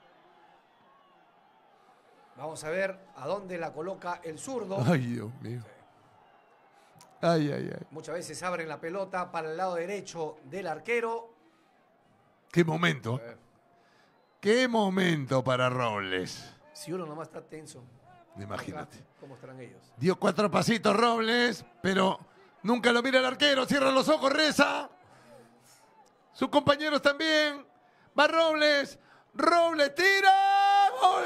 Vamos a ver a dónde la coloca el zurdo. Ay, Dios mío. Ay, ay, ay. Muchas veces abren la pelota para el lado derecho del arquero. Qué momento. Eh. Qué momento para Robles. Si uno nomás está tenso. Imagínate. Acá, ¿cómo estarán ellos? Dio cuatro pasitos Robles, pero nunca lo mira el arquero. Cierra los ojos, reza. Sus compañeros también. Va Robles. Robles tira. ¡Gol!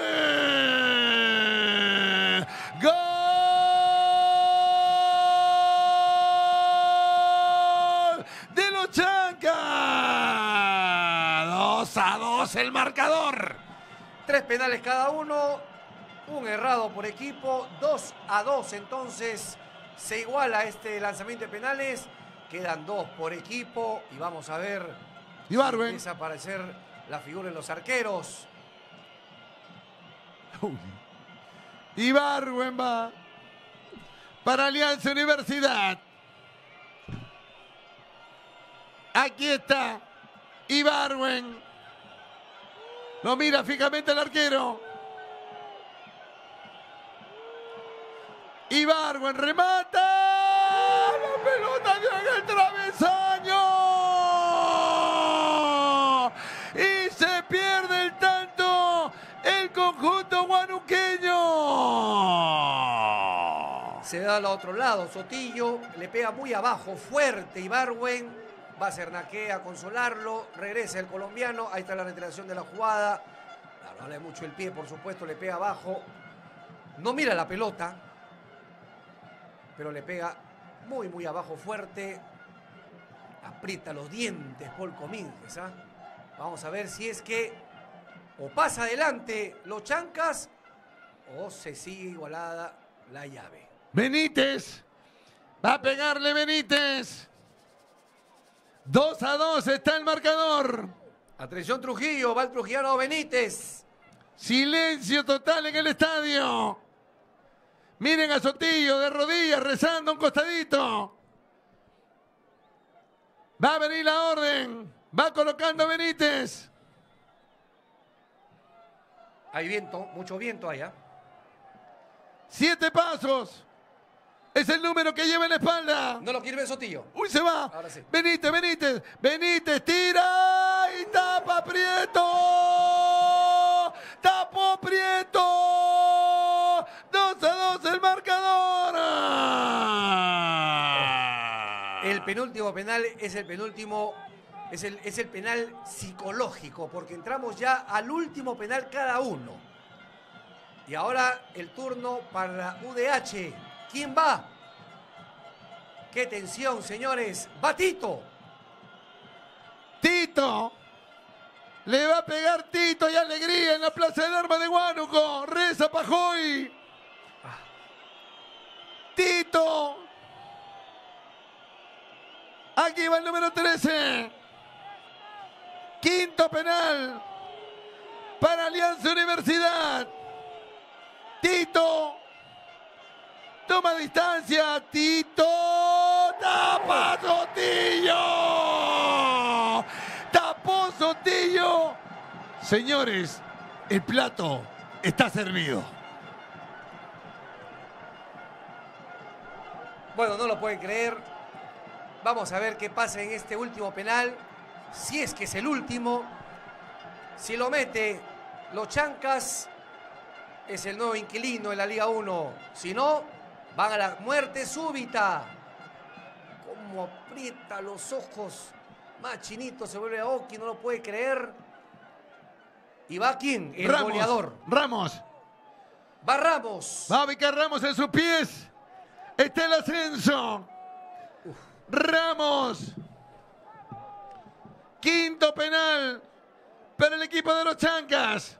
¡Gol! De los Chancas. dos a dos el marcador. Tres penales cada uno. Un errado por equipo. dos a dos. Entonces se iguala este lanzamiento de penales. Quedan dos por equipo. Y vamos a ver. Ibargüen. Si empieza a aparecer la figura de los arqueros. Uy. Ibargüen va para Alianza Universidad. Aquí está Ibargüen. Lo mira fijamente el arquero. Ibargüen remata. La pelota dio en el travesaño. Y se pierde el tanto el conjunto huanuqueño. Se da al otro lado. Sotillo le pega muy abajo, fuerte. Ibargüen va a Cernaque a consolarlo. Regresa el colombiano. Ahí está la reiteración de la jugada. Claro, vale mucho el pie, por supuesto. Le pega abajo. No mira la pelota, pero le pega muy, muy abajo, fuerte. Aprieta los dientes Paul Comínguez, ¿ah? Vamos a ver si es que o pasa adelante los Chancas o se sigue igualada la llave. Benítez. Va a pegarle Benítez. dos a dos está el marcador. Atención Trujillo, va el trujillano Benítez. Silencio total en el estadio. Miren a Sotillo de rodillas rezando a un costadito. Va a venir la orden. Va colocando Benítez. Hay viento, mucho viento allá. Siete pasos. Es el número que lleva en la espalda. No lo quiere ver Sotillo. Uy, se va. Ahora sí. Benítez, Benítez. Benítez tira y tapa Prieto. Tapó Prieto. dos a dos el marcador. El penúltimo penal es el penúltimo, es el, es el penal psicológico, porque entramos ya al último penal cada uno. Y ahora el turno para U D H. ¿Quién va? ¡Qué tensión, señores! ¡Va Tito! Tito. Le va a pegar Tito y alegría en la Plaza de Armas de Huánuco. Reza Pajoy. Tito. Aquí va el número trece. Quinto penal para Alianza Universidad. Tito. Toma distancia. Tito. Tapa Sotillo. Tapó Sotillo. Señores, el plato está servido. Bueno, no lo pueden creer. Vamos a ver qué pasa en este último penal. Si es que es el último. Si lo mete los Chancas, es el nuevo inquilino en la Liga uno. Si no, van a la muerte súbita. Como aprieta los ojos. Más chinito se vuelve a Oki, no lo puede creer. ¿Y va quién? El Ramos, goleador. Ramos. Va Ramos. Va a ubicar Ramos en sus pies. Está el ascenso. Uf. Ramos. Quinto penal para el equipo de los Chancas.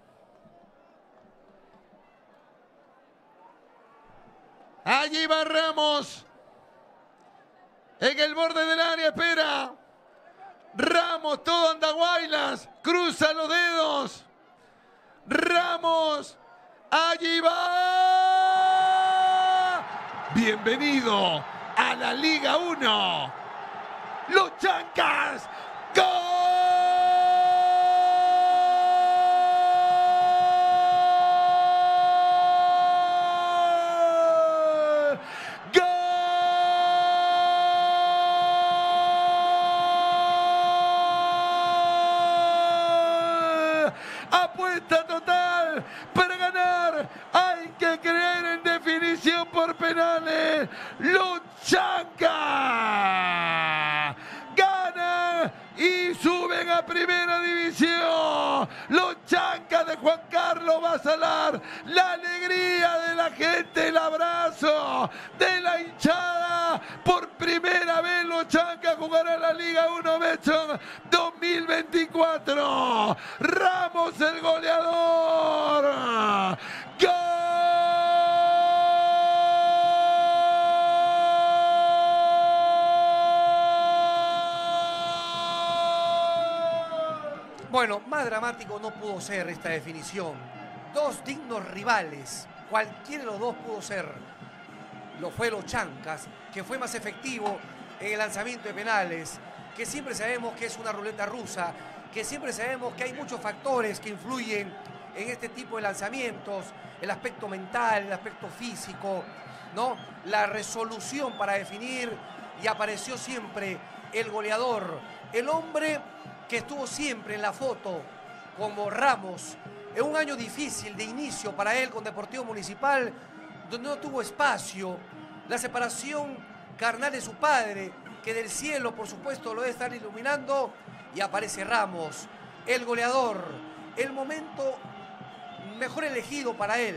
Allí va Ramos. En el borde del área espera. Ramos, todo Andahuaylas, cruza los dedos. Ramos, allí va. Bienvenido a la Liga uno. Los Chancas, ¡gol! Apuesta total para ganar. Hay que creer en definición por penales. Los Chancas ganan y suben a primera división. Los Chancas de Juan Carlos Basalar. La alegría de la gente, el abrazo de la hinchada. Por primera vez los Chancas jugarán la Liga uno Betson dos mil veinticuatro. Ramos el goleador. ¡Gol! Bueno, más dramático no pudo ser esta definición. Dos dignos rivales, cualquiera de los dos pudo ser. Lo fue los Chancas, que fue más efectivo en el lanzamiento de penales, que siempre sabemos que es una ruleta rusa, que siempre sabemos que hay muchos factores que influyen en este tipo de lanzamientos, el aspecto mental, el aspecto físico, ¿no? La resolución para definir, y apareció siempre el goleador, el hombre que estuvo siempre en la foto como Ramos, en un año difícil de inicio para él con Deportivo Municipal, donde no tuvo espacio, la separación carnal de su padre, que del cielo por supuesto lo debe estar iluminando, y aparece Ramos, el goleador, el momento mejor elegido para él,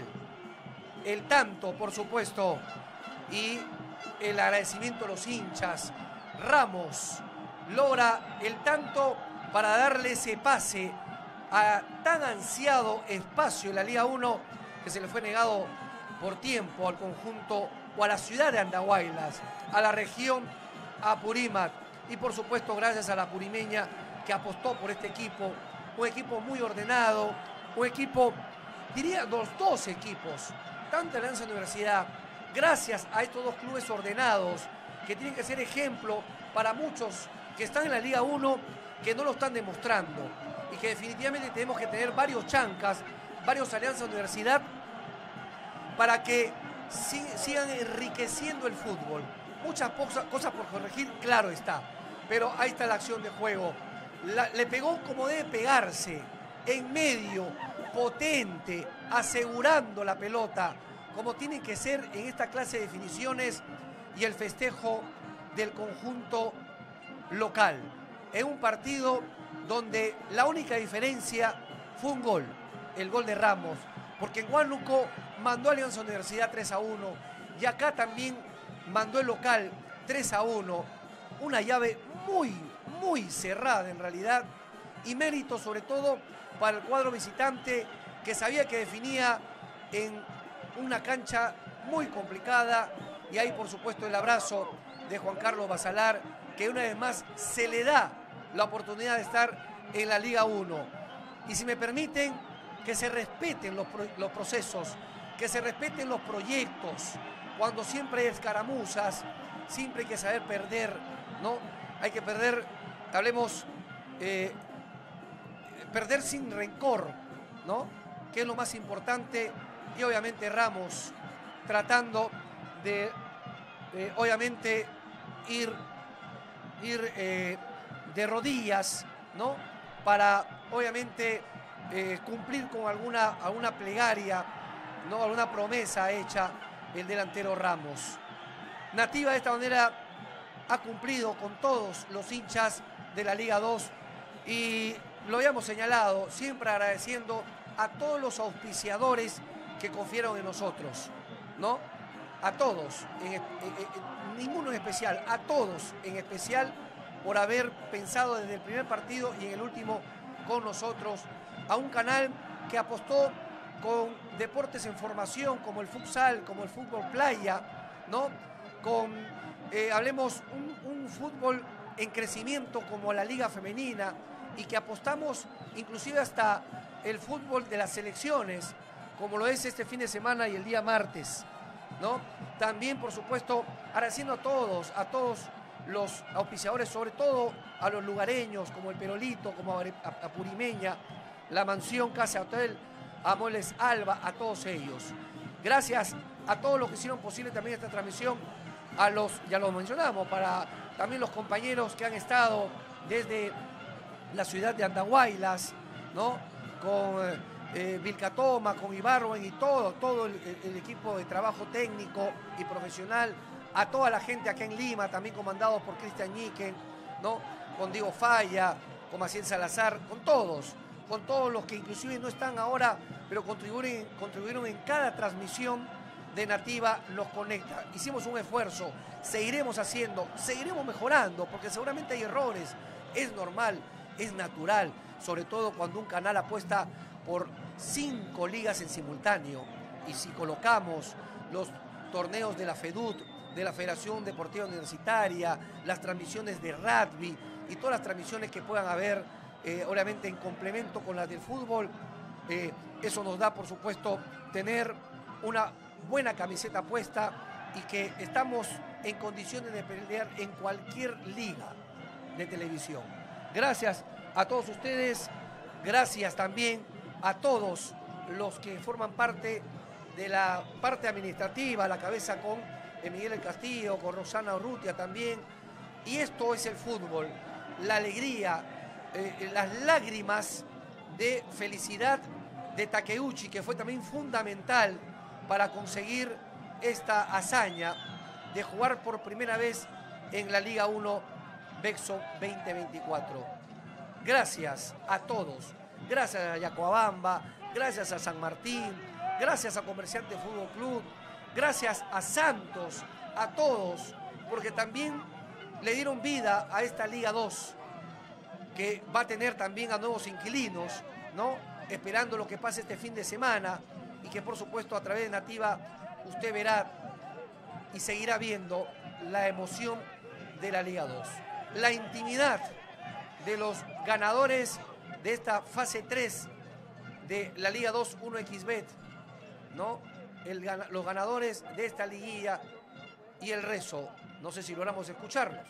el tanto por supuesto, y el agradecimiento a los hinchas. Ramos logra el tanto para darle ese pase a tan ansiado espacio en la Liga uno que se le fue negado por tiempo al conjunto o a la ciudad de Andahuaylas, a la región Apurímac, y por supuesto gracias a la apurimeña que apostó por este equipo, un equipo muy ordenado, un equipo, diría los dos equipos, tanto Alianza Universidad, gracias a estos dos clubes ordenados que tienen que ser ejemplo para muchos que están en la Liga uno, que no lo están demostrando, y que definitivamente tenemos que tener varios Chancas, varios Alianza Universidad, para que sigan enriqueciendo el fútbol. Muchas cosas por corregir, claro está, pero ahí está la acción de juego. La, le pegó como debe pegarse, en medio, potente, asegurando la pelota, como tiene que ser en esta clase de definiciones, y el festejo del conjunto local. En un partido donde la única diferencia fue un gol, el gol de Ramos, porque en Huánuco mandó a Alianza Universidad tres a uno, y acá también mandó el local tres a uno, una llave muy, muy cerrada en realidad, y mérito sobre todo para el cuadro visitante, que sabía que definía en una cancha muy complicada, y ahí por supuesto el abrazo de Juan Carlos Basalar, que una vez más se le da la oportunidad de estar en la Liga uno. Y si me permiten, que se respeten los, pro los procesos, que se respeten los proyectos, cuando siempre hay escaramuzas, siempre hay que saber perder, ¿no? Hay que perder, hablemos, eh, perder sin rencor, ¿no? Que es lo más importante, y obviamente Ramos tratando de, eh, obviamente, ir, ir eh, de rodillas, ¿no? Para, obviamente, eh, cumplir con alguna, alguna plegaria, ¿no? Alguna promesa hecha el delantero Ramos. Nativa de esta manera ha cumplido con todos los hinchas de la Liga dos, y lo habíamos señalado, siempre agradeciendo a todos los auspiciadores que confiaron en nosotros, ¿no? A todos, en, en, en, ninguno en especial, a todos en especial, por haber pensado desde el primer partido y en el último con nosotros, a un canal que apostó con deportes en formación como el futsal, como el fútbol playa, ¿no? Con, eh, hablemos, un, un fútbol en crecimiento como la Liga Femenina y que apostamos inclusive hasta el fútbol de las selecciones, como lo es este fin de semana y el día martes, ¿no? También, por supuesto, agradeciendo a todos, a todos los auspiciadores, sobre todo a los lugareños, como el Perolito, como a Purimeña, la Mansión Casa Hotel, a Moles Alba, a todos ellos. Gracias a todos los que hicieron posible también esta transmisión, a los, ya los mencionamos, para también los compañeros que han estado desde la ciudad de Andahuaylas, ¿no? Con eh, Vilcatoma, con Ibarwen y todo, todo el, el equipo de trabajo técnico y profesional, a toda la gente acá en Lima, también comandados por Cristian Ñiquen, ¿no? Con Diego Falla, con Maciel Salazar, con todos, con todos los que inclusive no están ahora, pero contribuyeron, contribuyeron en cada transmisión de Nativa Nos Conecta. Hicimos un esfuerzo, seguiremos haciendo, seguiremos mejorando, porque seguramente hay errores, es normal, es natural, sobre todo cuando un canal apuesta por cinco ligas en simultáneo, y si colocamos los torneos de la FEDUT, de la Federación Deportiva Universitaria, las transmisiones de rugby y todas las transmisiones que puedan haber, eh, obviamente en complemento con las del fútbol, eh, eso nos da, por supuesto, tener una buena camiseta puesta y que estamos en condiciones de pelear en cualquier liga de televisión. Gracias a todos ustedes, gracias también a todos los que forman parte de la parte administrativa, la cabeza con Miguel del Castillo, con Rosana Urrutia también. Y esto es el fútbol, la alegría, eh, las lágrimas de felicidad de Takeuchi, que fue también fundamental para conseguir esta hazaña de jugar por primera vez en la Liga uno Bexo veinte veinticuatro. Gracias a todos, gracias a Yacoabamba, gracias a San Martín, gracias a Comerciante Fútbol Club, gracias a Santos, a todos, porque también le dieron vida a esta Liga dos, que va a tener también a nuevos inquilinos, ¿no? Esperando lo que pase este fin de semana y que por supuesto a través de Nativa usted verá y seguirá viendo la emoción de la Liga dos. La intimidad de los ganadores de esta fase tres de la Liga dos uno equis bet, ¿no? El, los ganadores de esta liguilla y el rezo. No sé si logramos escucharlos.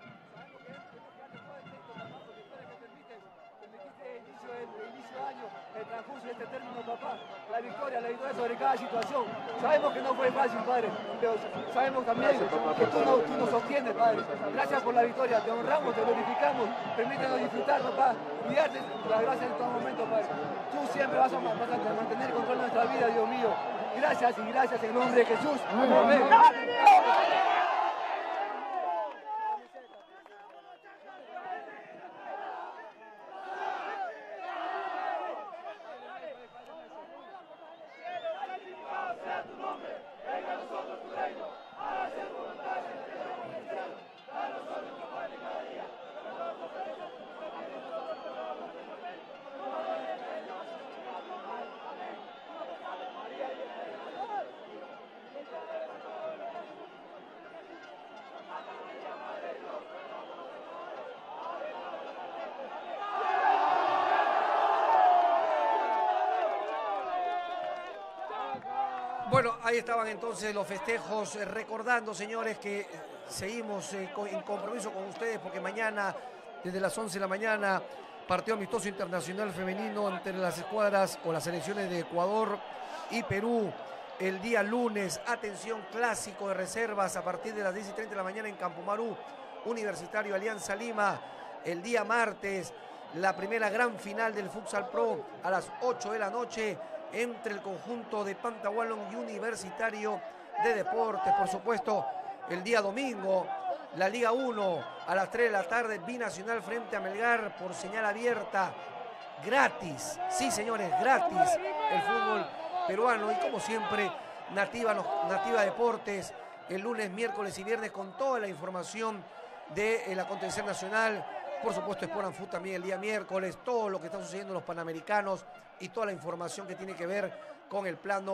El transcurso de este término, papá, la victoria, la victoria sobre cada situación. Sabemos que no fue fácil, padre, pero sabemos también que tú, no, tú nos sostienes, padre. Gracias por la victoria, te honramos, te glorificamos, permítanos disfrutar, papá, y darte las gracias en todo momento, padre. Tú siempre vas a, vas a mantener el control de nuestra vida, Dios mío. Gracias y gracias en nombre de Jesús. Amén. Bueno, ahí estaban entonces los festejos, eh, recordando, señores, que eh, seguimos eh, con, en compromiso con ustedes porque mañana, desde las once de la mañana, partido amistoso internacional femenino entre las escuadras o las selecciones de Ecuador y Perú. El día lunes, atención, clásico de reservas a partir de las diez y treinta de la mañana en Campomarú, Universitario Alianza Lima. El día martes, la primera gran final del Futsal Pro a las ocho de la noche entre el conjunto de Pantahualón y Universitario de Deportes. Por supuesto, el día domingo, la Liga uno a las tres de la tarde, binacional frente a Melgar por señal abierta, gratis, sí señores, gratis, el fútbol peruano. Y como siempre, Nativa, Nativa Deportes, el lunes, miércoles y viernes con toda la información del acontecer nacional. Por supuesto, Sport and Food también el día miércoles, todo lo que está sucediendo en los Panamericanos y toda la información que tiene que ver con el plano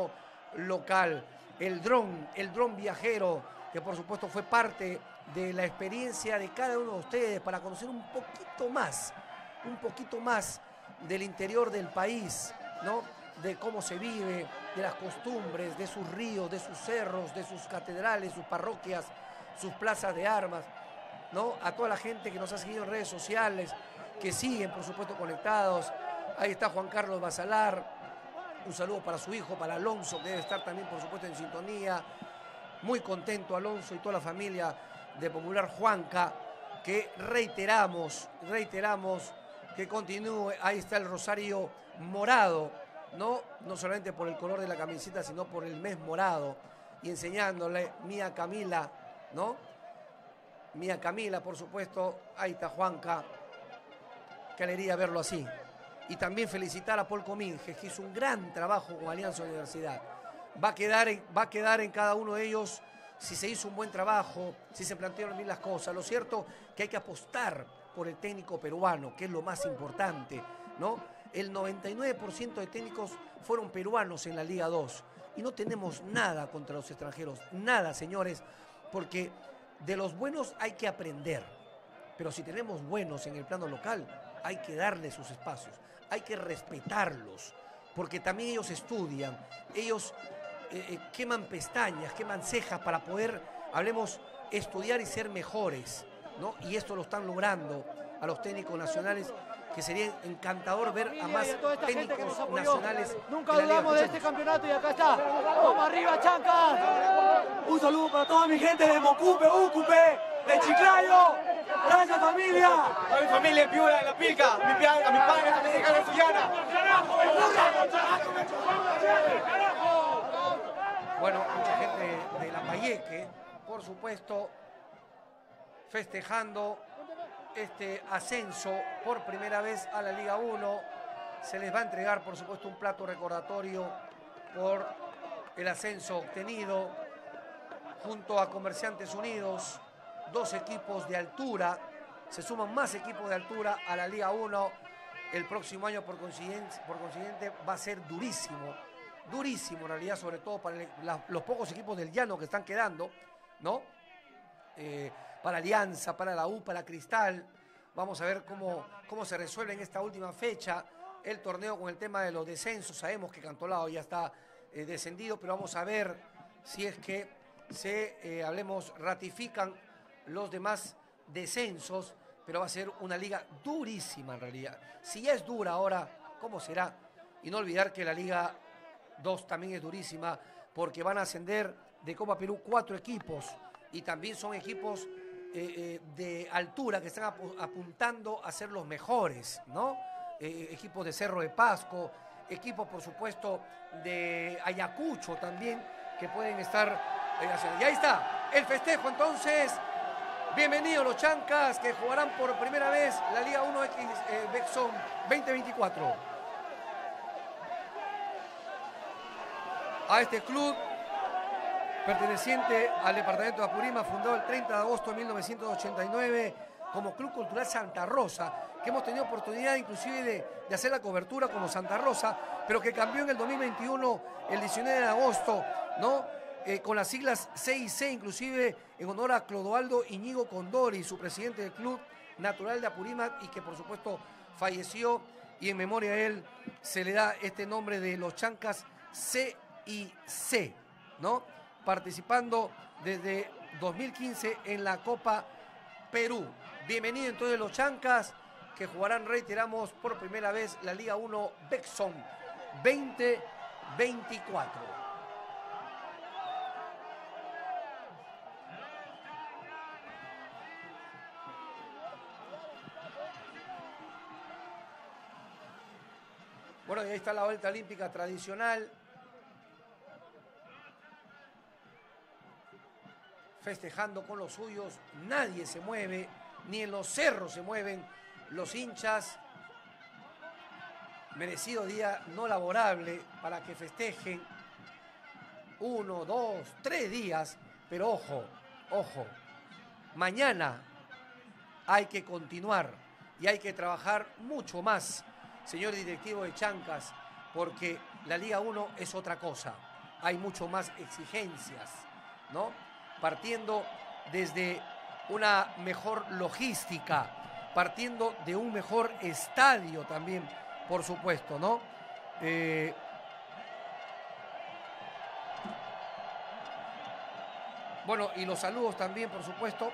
local. El dron, el dron viajero, que por supuesto fue parte de la experiencia de cada uno de ustedes para conocer un poquito más, un poquito más del interior del país, ¿no? De cómo se vive, de las costumbres, de sus ríos, de sus cerros, de sus catedrales, sus parroquias, sus plazas de armas, ¿no? A toda la gente que nos ha seguido en redes sociales, que siguen, por supuesto, conectados. Ahí está Juan Carlos Basalar. Un saludo para su hijo, para Alonso, que debe estar también, por supuesto, en sintonía. Muy contento Alonso y toda la familia de Popular Juanca, que reiteramos, reiteramos que continúe. Ahí está el rosario morado, ¿no? No solamente por el color de la camiseta, sino por el mes morado. Y enseñándole Mía Camila, ¿no? Mía Camila, por supuesto. Ahí está Juanca. Qué alegría verlo así. Y también felicitar a Paul Cominges, que hizo un gran trabajo con Alianza Universidad. Va a quedar en, va a quedar en cada uno de ellos si se hizo un buen trabajo, si se plantearon bien las cosas. Lo cierto que hay que apostar por el técnico peruano, que es lo más importante, ¿no? El noventa y nueve por ciento de técnicos fueron peruanos en la Liga dos. Y no tenemos nada contra los extranjeros. Nada, señores, porque de los buenos hay que aprender. Pero si tenemos buenos en el plano local, hay que darles sus espacios. Hay que respetarlos, porque también ellos estudian, ellos eh, eh, queman pestañas, queman cejas para poder, hablemos, estudiar y ser mejores, ¿no? Y esto lo están logrando a los técnicos nacionales, que sería encantador ver a más técnicos nacionales. Nunca dudamos de este campeonato y acá está. ¡Vamos arriba, Chancas! Un saludo para toda mi gente de Mocupe, Ucupe, de Chiclayo. ¡Gracias, familia! A mi familia en Piura, en La Pilca, a mi, a mi padre también de Carlos Sullana. Bueno, mucha gente de La Payeque, por supuesto, festejando este ascenso por primera vez a la Liga uno. Se les va a entregar, por supuesto, un plato recordatorio por el ascenso obtenido junto a Comerciantes Unidos. Dos equipos de altura, se suman más equipos de altura a la Liga uno. El próximo año, por consiguiente, por consiguiente va a ser durísimo, durísimo en realidad, sobre todo para el, la, los pocos equipos del llano que están quedando, ¿no? Eh, para Alianza, para la U, para Cristal. Vamos a ver cómo, cómo se resuelve en esta última fecha el torneo con el tema de los descensos. Sabemos que Cantolao ya está eh, descendido, pero vamos a ver si es que se, eh, hablemos, ratifican los demás descensos, pero va a ser una liga durísima en realidad. Si ya es dura ahora, ¿cómo será? Y no olvidar que la Liga dos también es durísima, porque van a ascender de Copa Perú cuatro equipos, y también son equipos eh, eh, de altura que están ap apuntando a ser los mejores, ¿no? Eh, equipos de Cerro de Pasco, equipos, por supuesto, de Ayacucho también, que pueden estar eh, haciendo. Y ahí está, el festejo entonces. Bienvenidos los Chancas, que jugarán por primera vez la Liga uno X eh, Bexon veinte veinticuatro. A este club, perteneciente al departamento de Apurímac, fundado el treinta de agosto de mil novecientos ochenta y nueve como Club Cultural Santa Rosa, que hemos tenido oportunidad inclusive de, de hacer la cobertura como Santa Rosa, pero que cambió en el dos mil veintiuno, el diecinueve de agosto, ¿no? Eh, con las siglas C I C, inclusive en honor a Clodoaldo Iñigo Condori, su presidente del Club Natural de Apurímac, y que por supuesto falleció, y en memoria de él se le da este nombre de los Chancas C I C, ¿no? Participando desde dos mil quince en la Copa Perú. Bienvenidos entonces los Chancas, que jugarán, reiteramos, por primera vez la Liga uno Bexon veinte veinticuatro. Bueno, y ahí está la vuelta olímpica tradicional. Festejando con los suyos, nadie se mueve, ni en los cerros se mueven los hinchas. Merecido día no laborable para que festejen uno, dos, tres días, pero ojo, ojo, mañana hay que continuar y hay que trabajar mucho más, señor directivo de Chancas, porque la Liga uno es otra cosa. hay mucho más exigencias, ¿no? Partiendo desde una mejor logística, partiendo de un mejor estadio también, por supuesto, ¿no? Eh, bueno, y los saludos también, por supuesto.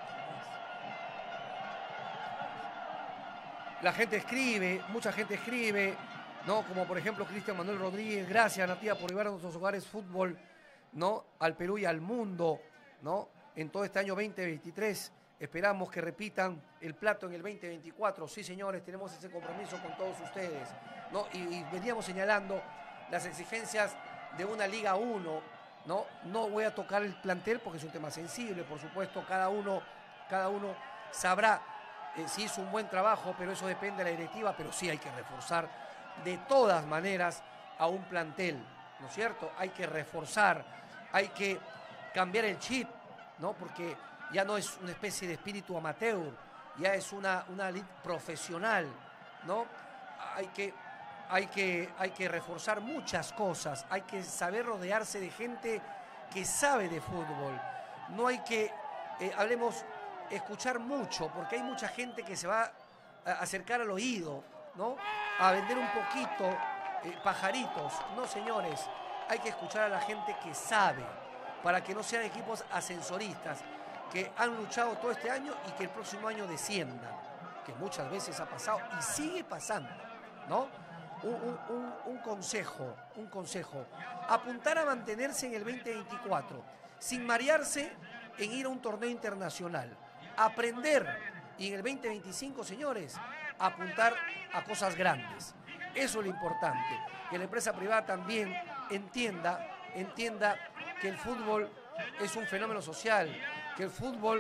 La gente escribe, mucha gente escribe, ¿no? Como por ejemplo Cristian Manuel Rodríguez, gracias Natia por llevar a nuestros hogares fútbol, ¿no? Al Perú y al mundo, ¿no? En todo este año veinte veintitrés. Esperamos que repitan el plato en el veinte veinticuatro. Sí, señores, tenemos ese compromiso con todos ustedes, ¿no? Y, y veníamos señalando las exigencias de una Liga uno, ¿no? No voy a tocar el plantel porque es un tema sensible, por supuesto, cada uno, cada uno sabrá eh, si hizo un buen trabajo, pero eso depende de la directiva, pero sí hay que reforzar de todas maneras a un plantel, ¿no es cierto? Hay que reforzar, hay que cambiar el chip, ¿no? Porque ya no es una especie de espíritu amateur, ya es una, una liga profesional, ¿no? Hay que, hay, que, hay que reforzar muchas cosas, hay que saber rodearse de gente que sabe de fútbol. No hay que, eh, hablemos, escuchar mucho, porque hay mucha gente que se va a acercar al oído, ¿no? A vender un poquito eh, pajaritos. No, señores, hay que escuchar a la gente que sabe, para que no sean equipos ascensoristas, que han luchado todo este año y que el próximo año desciendan, que muchas veces ha pasado y sigue pasando, ¿no? Un, un, un, un consejo, un consejo, apuntar a mantenerse en el veinte veinticuatro, sin marearse en ir a un torneo internacional, aprender, y en el veinte veinticinco, señores, apuntar a cosas grandes. Eso es lo importante, que la empresa privada también entienda, entienda que el fútbol es un fenómeno social, que el fútbol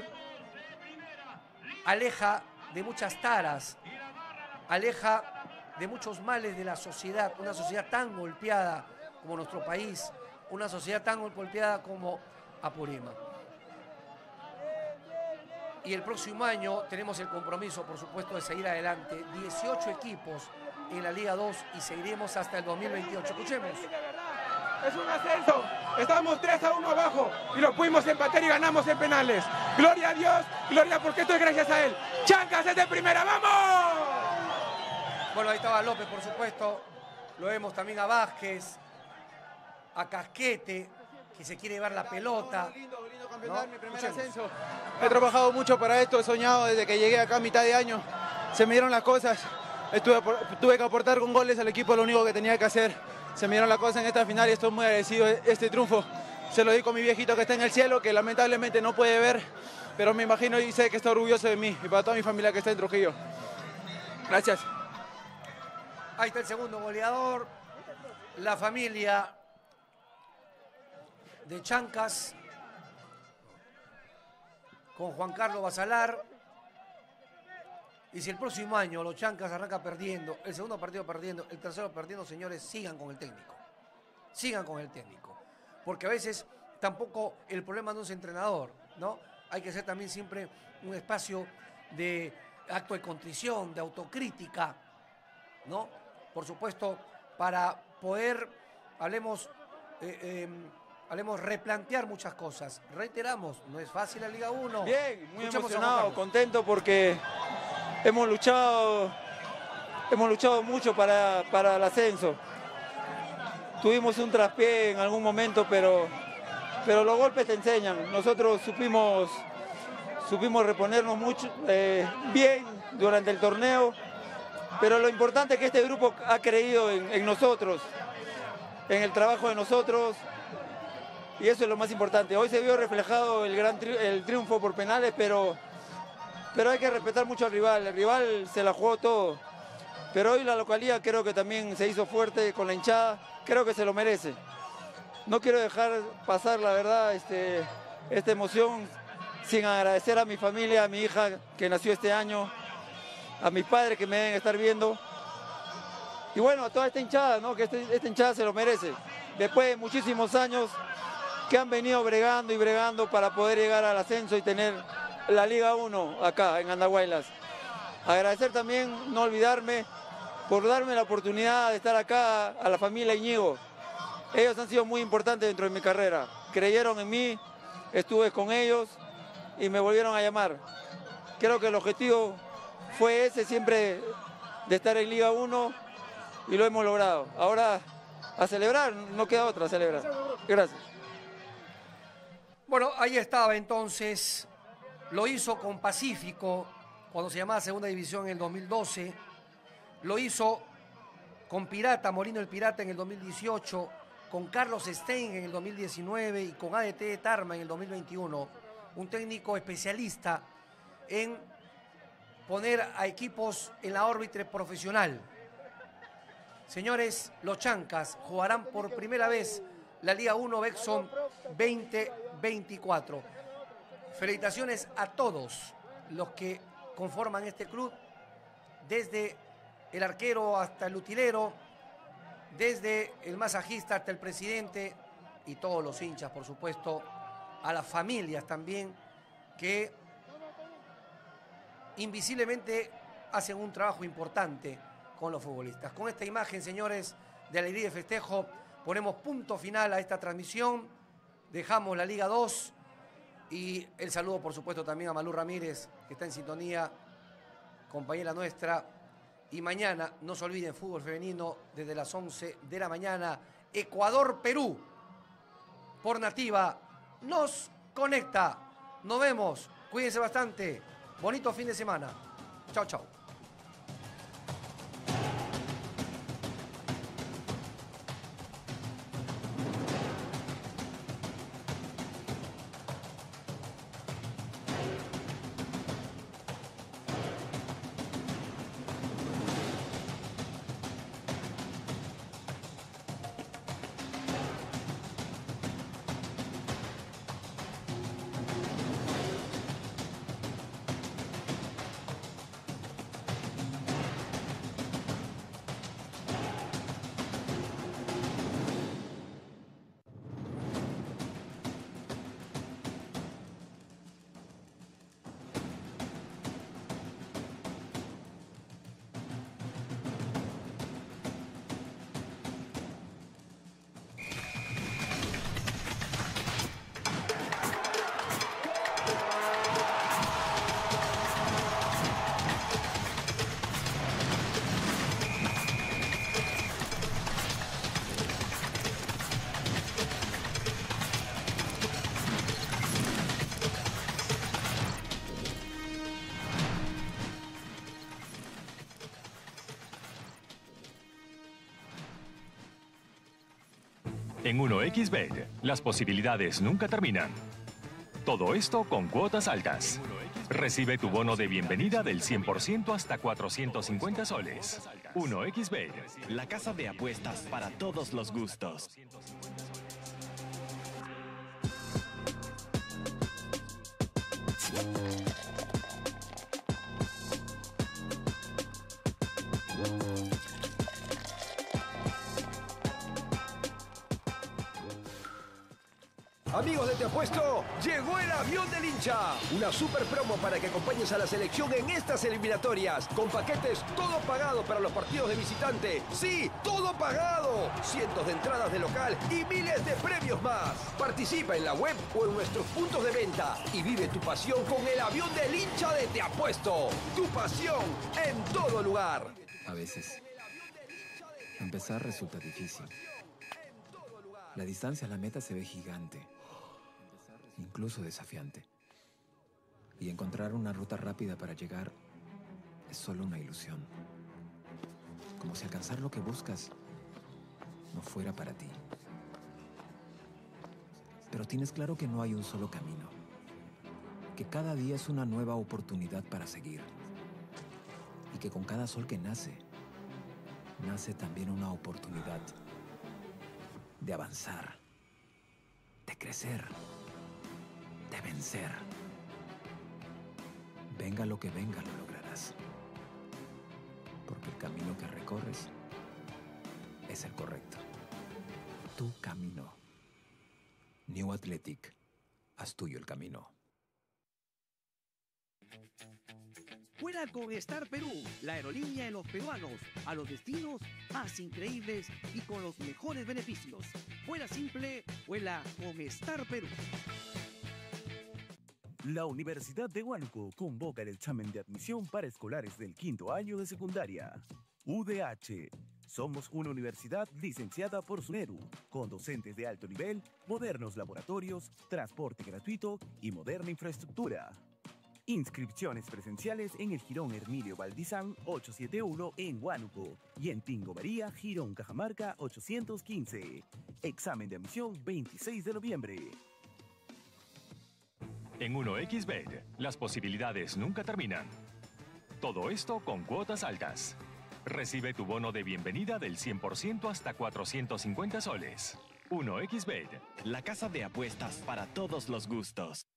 aleja de muchas taras, aleja de muchos males de la sociedad, una sociedad tan golpeada como nuestro país, una sociedad tan golpeada como Apurímac. Y el próximo año tenemos el compromiso, por supuesto, de seguir adelante. dieciocho equipos en la Liga dos y seguiremos hasta el dos mil veintiocho. Escuchemos. Es un ascenso, estábamos tres a uno abajo y lo pudimos empatar y ganamos en penales. Gloria a Dios, gloria porque esto es gracias a él. Chancas es de primera, ¡vamos! Bueno, ahí estaba López, por supuesto. Lo vemos también a Vázquez, a Casquete, que se quiere llevar la pelota. Lindo, lindo campeonato, mi primer ascenso. He trabajado mucho para esto, he soñado desde que llegué acá a mitad de año. Se me dieron las cosas, Estuve, tuve que aportar con goles al equipo, lo único que tenía que hacer. Se me dieron las cosas en esta final y estoy muy agradecido de este triunfo. Se lo digo a mi viejito que está en el cielo, que lamentablemente no puede ver, pero me imagino y sé que está orgulloso de mí y para toda mi familia que está en Trujillo. Gracias. Ahí está el segundo goleador, la familia de Chancas, con Juan Carlos Basalar. Y si el próximo año los Chancas arranca perdiendo, el segundo partido perdiendo, el tercero perdiendo, señores, sigan con el técnico. Sigan con el técnico. Porque a veces tampoco el problema no es entrenador, ¿no? Hay que ser también siempre un espacio de acto de contrición, de autocrítica, ¿no? Por supuesto, para poder, hablemos, eh, eh, hablemos, replantear muchas cosas. Reiteramos, no es fácil la Liga uno. Bien, muy Escuchemos emocionado, contento porque hemos luchado, hemos luchado mucho para, para el ascenso. Tuvimos un traspié en algún momento, pero, pero los golpes te enseñan. Nosotros supimos, supimos reponernos mucho, eh, bien durante el torneo, pero lo importante es que este grupo ha creído en, en nosotros, en el trabajo de nosotros, y eso es lo más importante. Hoy se vio reflejado el gran tri el triunfo por penales, pero, pero hay que respetar mucho al rival. El rival se la jugó todo, pero hoy la localidad creo que también se hizo fuerte con la hinchada, creo que se lo merece. No quiero dejar pasar, la verdad, este, esta emoción sin agradecer a mi familia, a mi hija que nació este año, a mis padres que me deben estar viendo. Y bueno, a toda esta hinchada, ¿no? Que este, esta hinchada se lo merece. Después de muchísimos años que han venido bregando y bregando para poder llegar al ascenso y tener la Liga uno acá en Andahuaylas. Agradecer también, no olvidarme, por darme la oportunidad de estar acá, a la familia Iñigo, ellos han sido muy importantes dentro de mi carrera. Creyeron en mí, estuve con ellos y me volvieron a llamar. Creo que el objetivo fue ese, siempre de estar en Liga uno, y lo hemos logrado. Ahora a celebrar, no queda otra, a celebrar. Gracias. Bueno, ahí estaba entonces, lo hizo con Pacífico cuando se llamaba Segunda División en el dos mil doce, lo hizo con Pirata, Molino el Pirata en el dos mil dieciocho, con Carlos Stein en el dos mil diecinueve y con A D T Tarma en el dos mil veintiuno. Un técnico especialista en poner a equipos en la órbita profesional. Señores, los Chancas jugarán por primera vez la Liga uno Bexon veinte veinticuatro. Felicitaciones a todos los que conforman este club, desde el arquero hasta el utilero, desde el masajista hasta el presidente y todos los hinchas, por supuesto, a las familias también que invisiblemente hacen un trabajo importante con los futbolistas. Con esta imagen, señores, de alegría y de festejo, ponemos punto final a esta transmisión, dejamos la Liga dos y el saludo, por supuesto, también a Malú Ramírez, que está en sintonía, compañera nuestra. Y mañana, no se olviden, fútbol femenino desde las once de la mañana, Ecuador-Perú, por Nativa, nos conecta. Nos vemos, cuídense bastante, bonito fin de semana. Chao, chao. En uno equis Bet, las posibilidades nunca terminan. Todo esto con cuotas altas. Recibe tu bono de bienvenida del cien por ciento hasta cuatrocientos cincuenta soles. uno equis Bet, la casa de apuestas para todos los gustos. Amigos de Te Apuesto, llegó el avión del hincha. Una super promo para que acompañes a la selección en estas eliminatorias. Con paquetes todo pagado para los partidos de visitante. ¡Sí, todo pagado! Cientos de entradas de local y miles de premios más. Participa en la web o en nuestros puntos de venta y vive tu pasión con el avión del hincha de Te Apuesto. Tu pasión en todo lugar. A veces, empezar resulta difícil. La distancia a la meta se ve gigante, incluso desafiante. Y encontrar una ruta rápida para llegar es solo una ilusión. Como si alcanzar lo que buscas no fuera para ti. Pero tienes claro que no hay un solo camino, que cada día es una nueva oportunidad para seguir. Y que con cada sol que nace, nace también una oportunidad de avanzar, de crecer, de vencer. Venga lo que venga, lo lograrás. Porque el camino que recorres es el correcto. Tu camino. New Athletic, haz tuyo el camino. Vuela con Star Perú, la aerolínea de los peruanos, a los destinos más increíbles y con los mejores beneficios. Vuela simple, vuela con Star Perú. La Universidad de Huánuco convoca el examen de admisión para escolares del quinto año de secundaria. U D H. Somos una universidad licenciada por SUNEDU, con docentes de alto nivel, modernos laboratorios, transporte gratuito y moderna infraestructura. Inscripciones presenciales en el Jirón Hermilio Valdizán ochocientos setenta y uno en Huánuco y en Tingo María, Jirón Cajamarca ochocientos quince. Examen de admisión veintiséis de noviembre. En uno equis Bet, las posibilidades nunca terminan. Todo esto con cuotas altas. Recibe tu bono de bienvenida del cien por ciento hasta cuatrocientos cincuenta soles. uno equis Bet. La casa de apuestas para todos los gustos.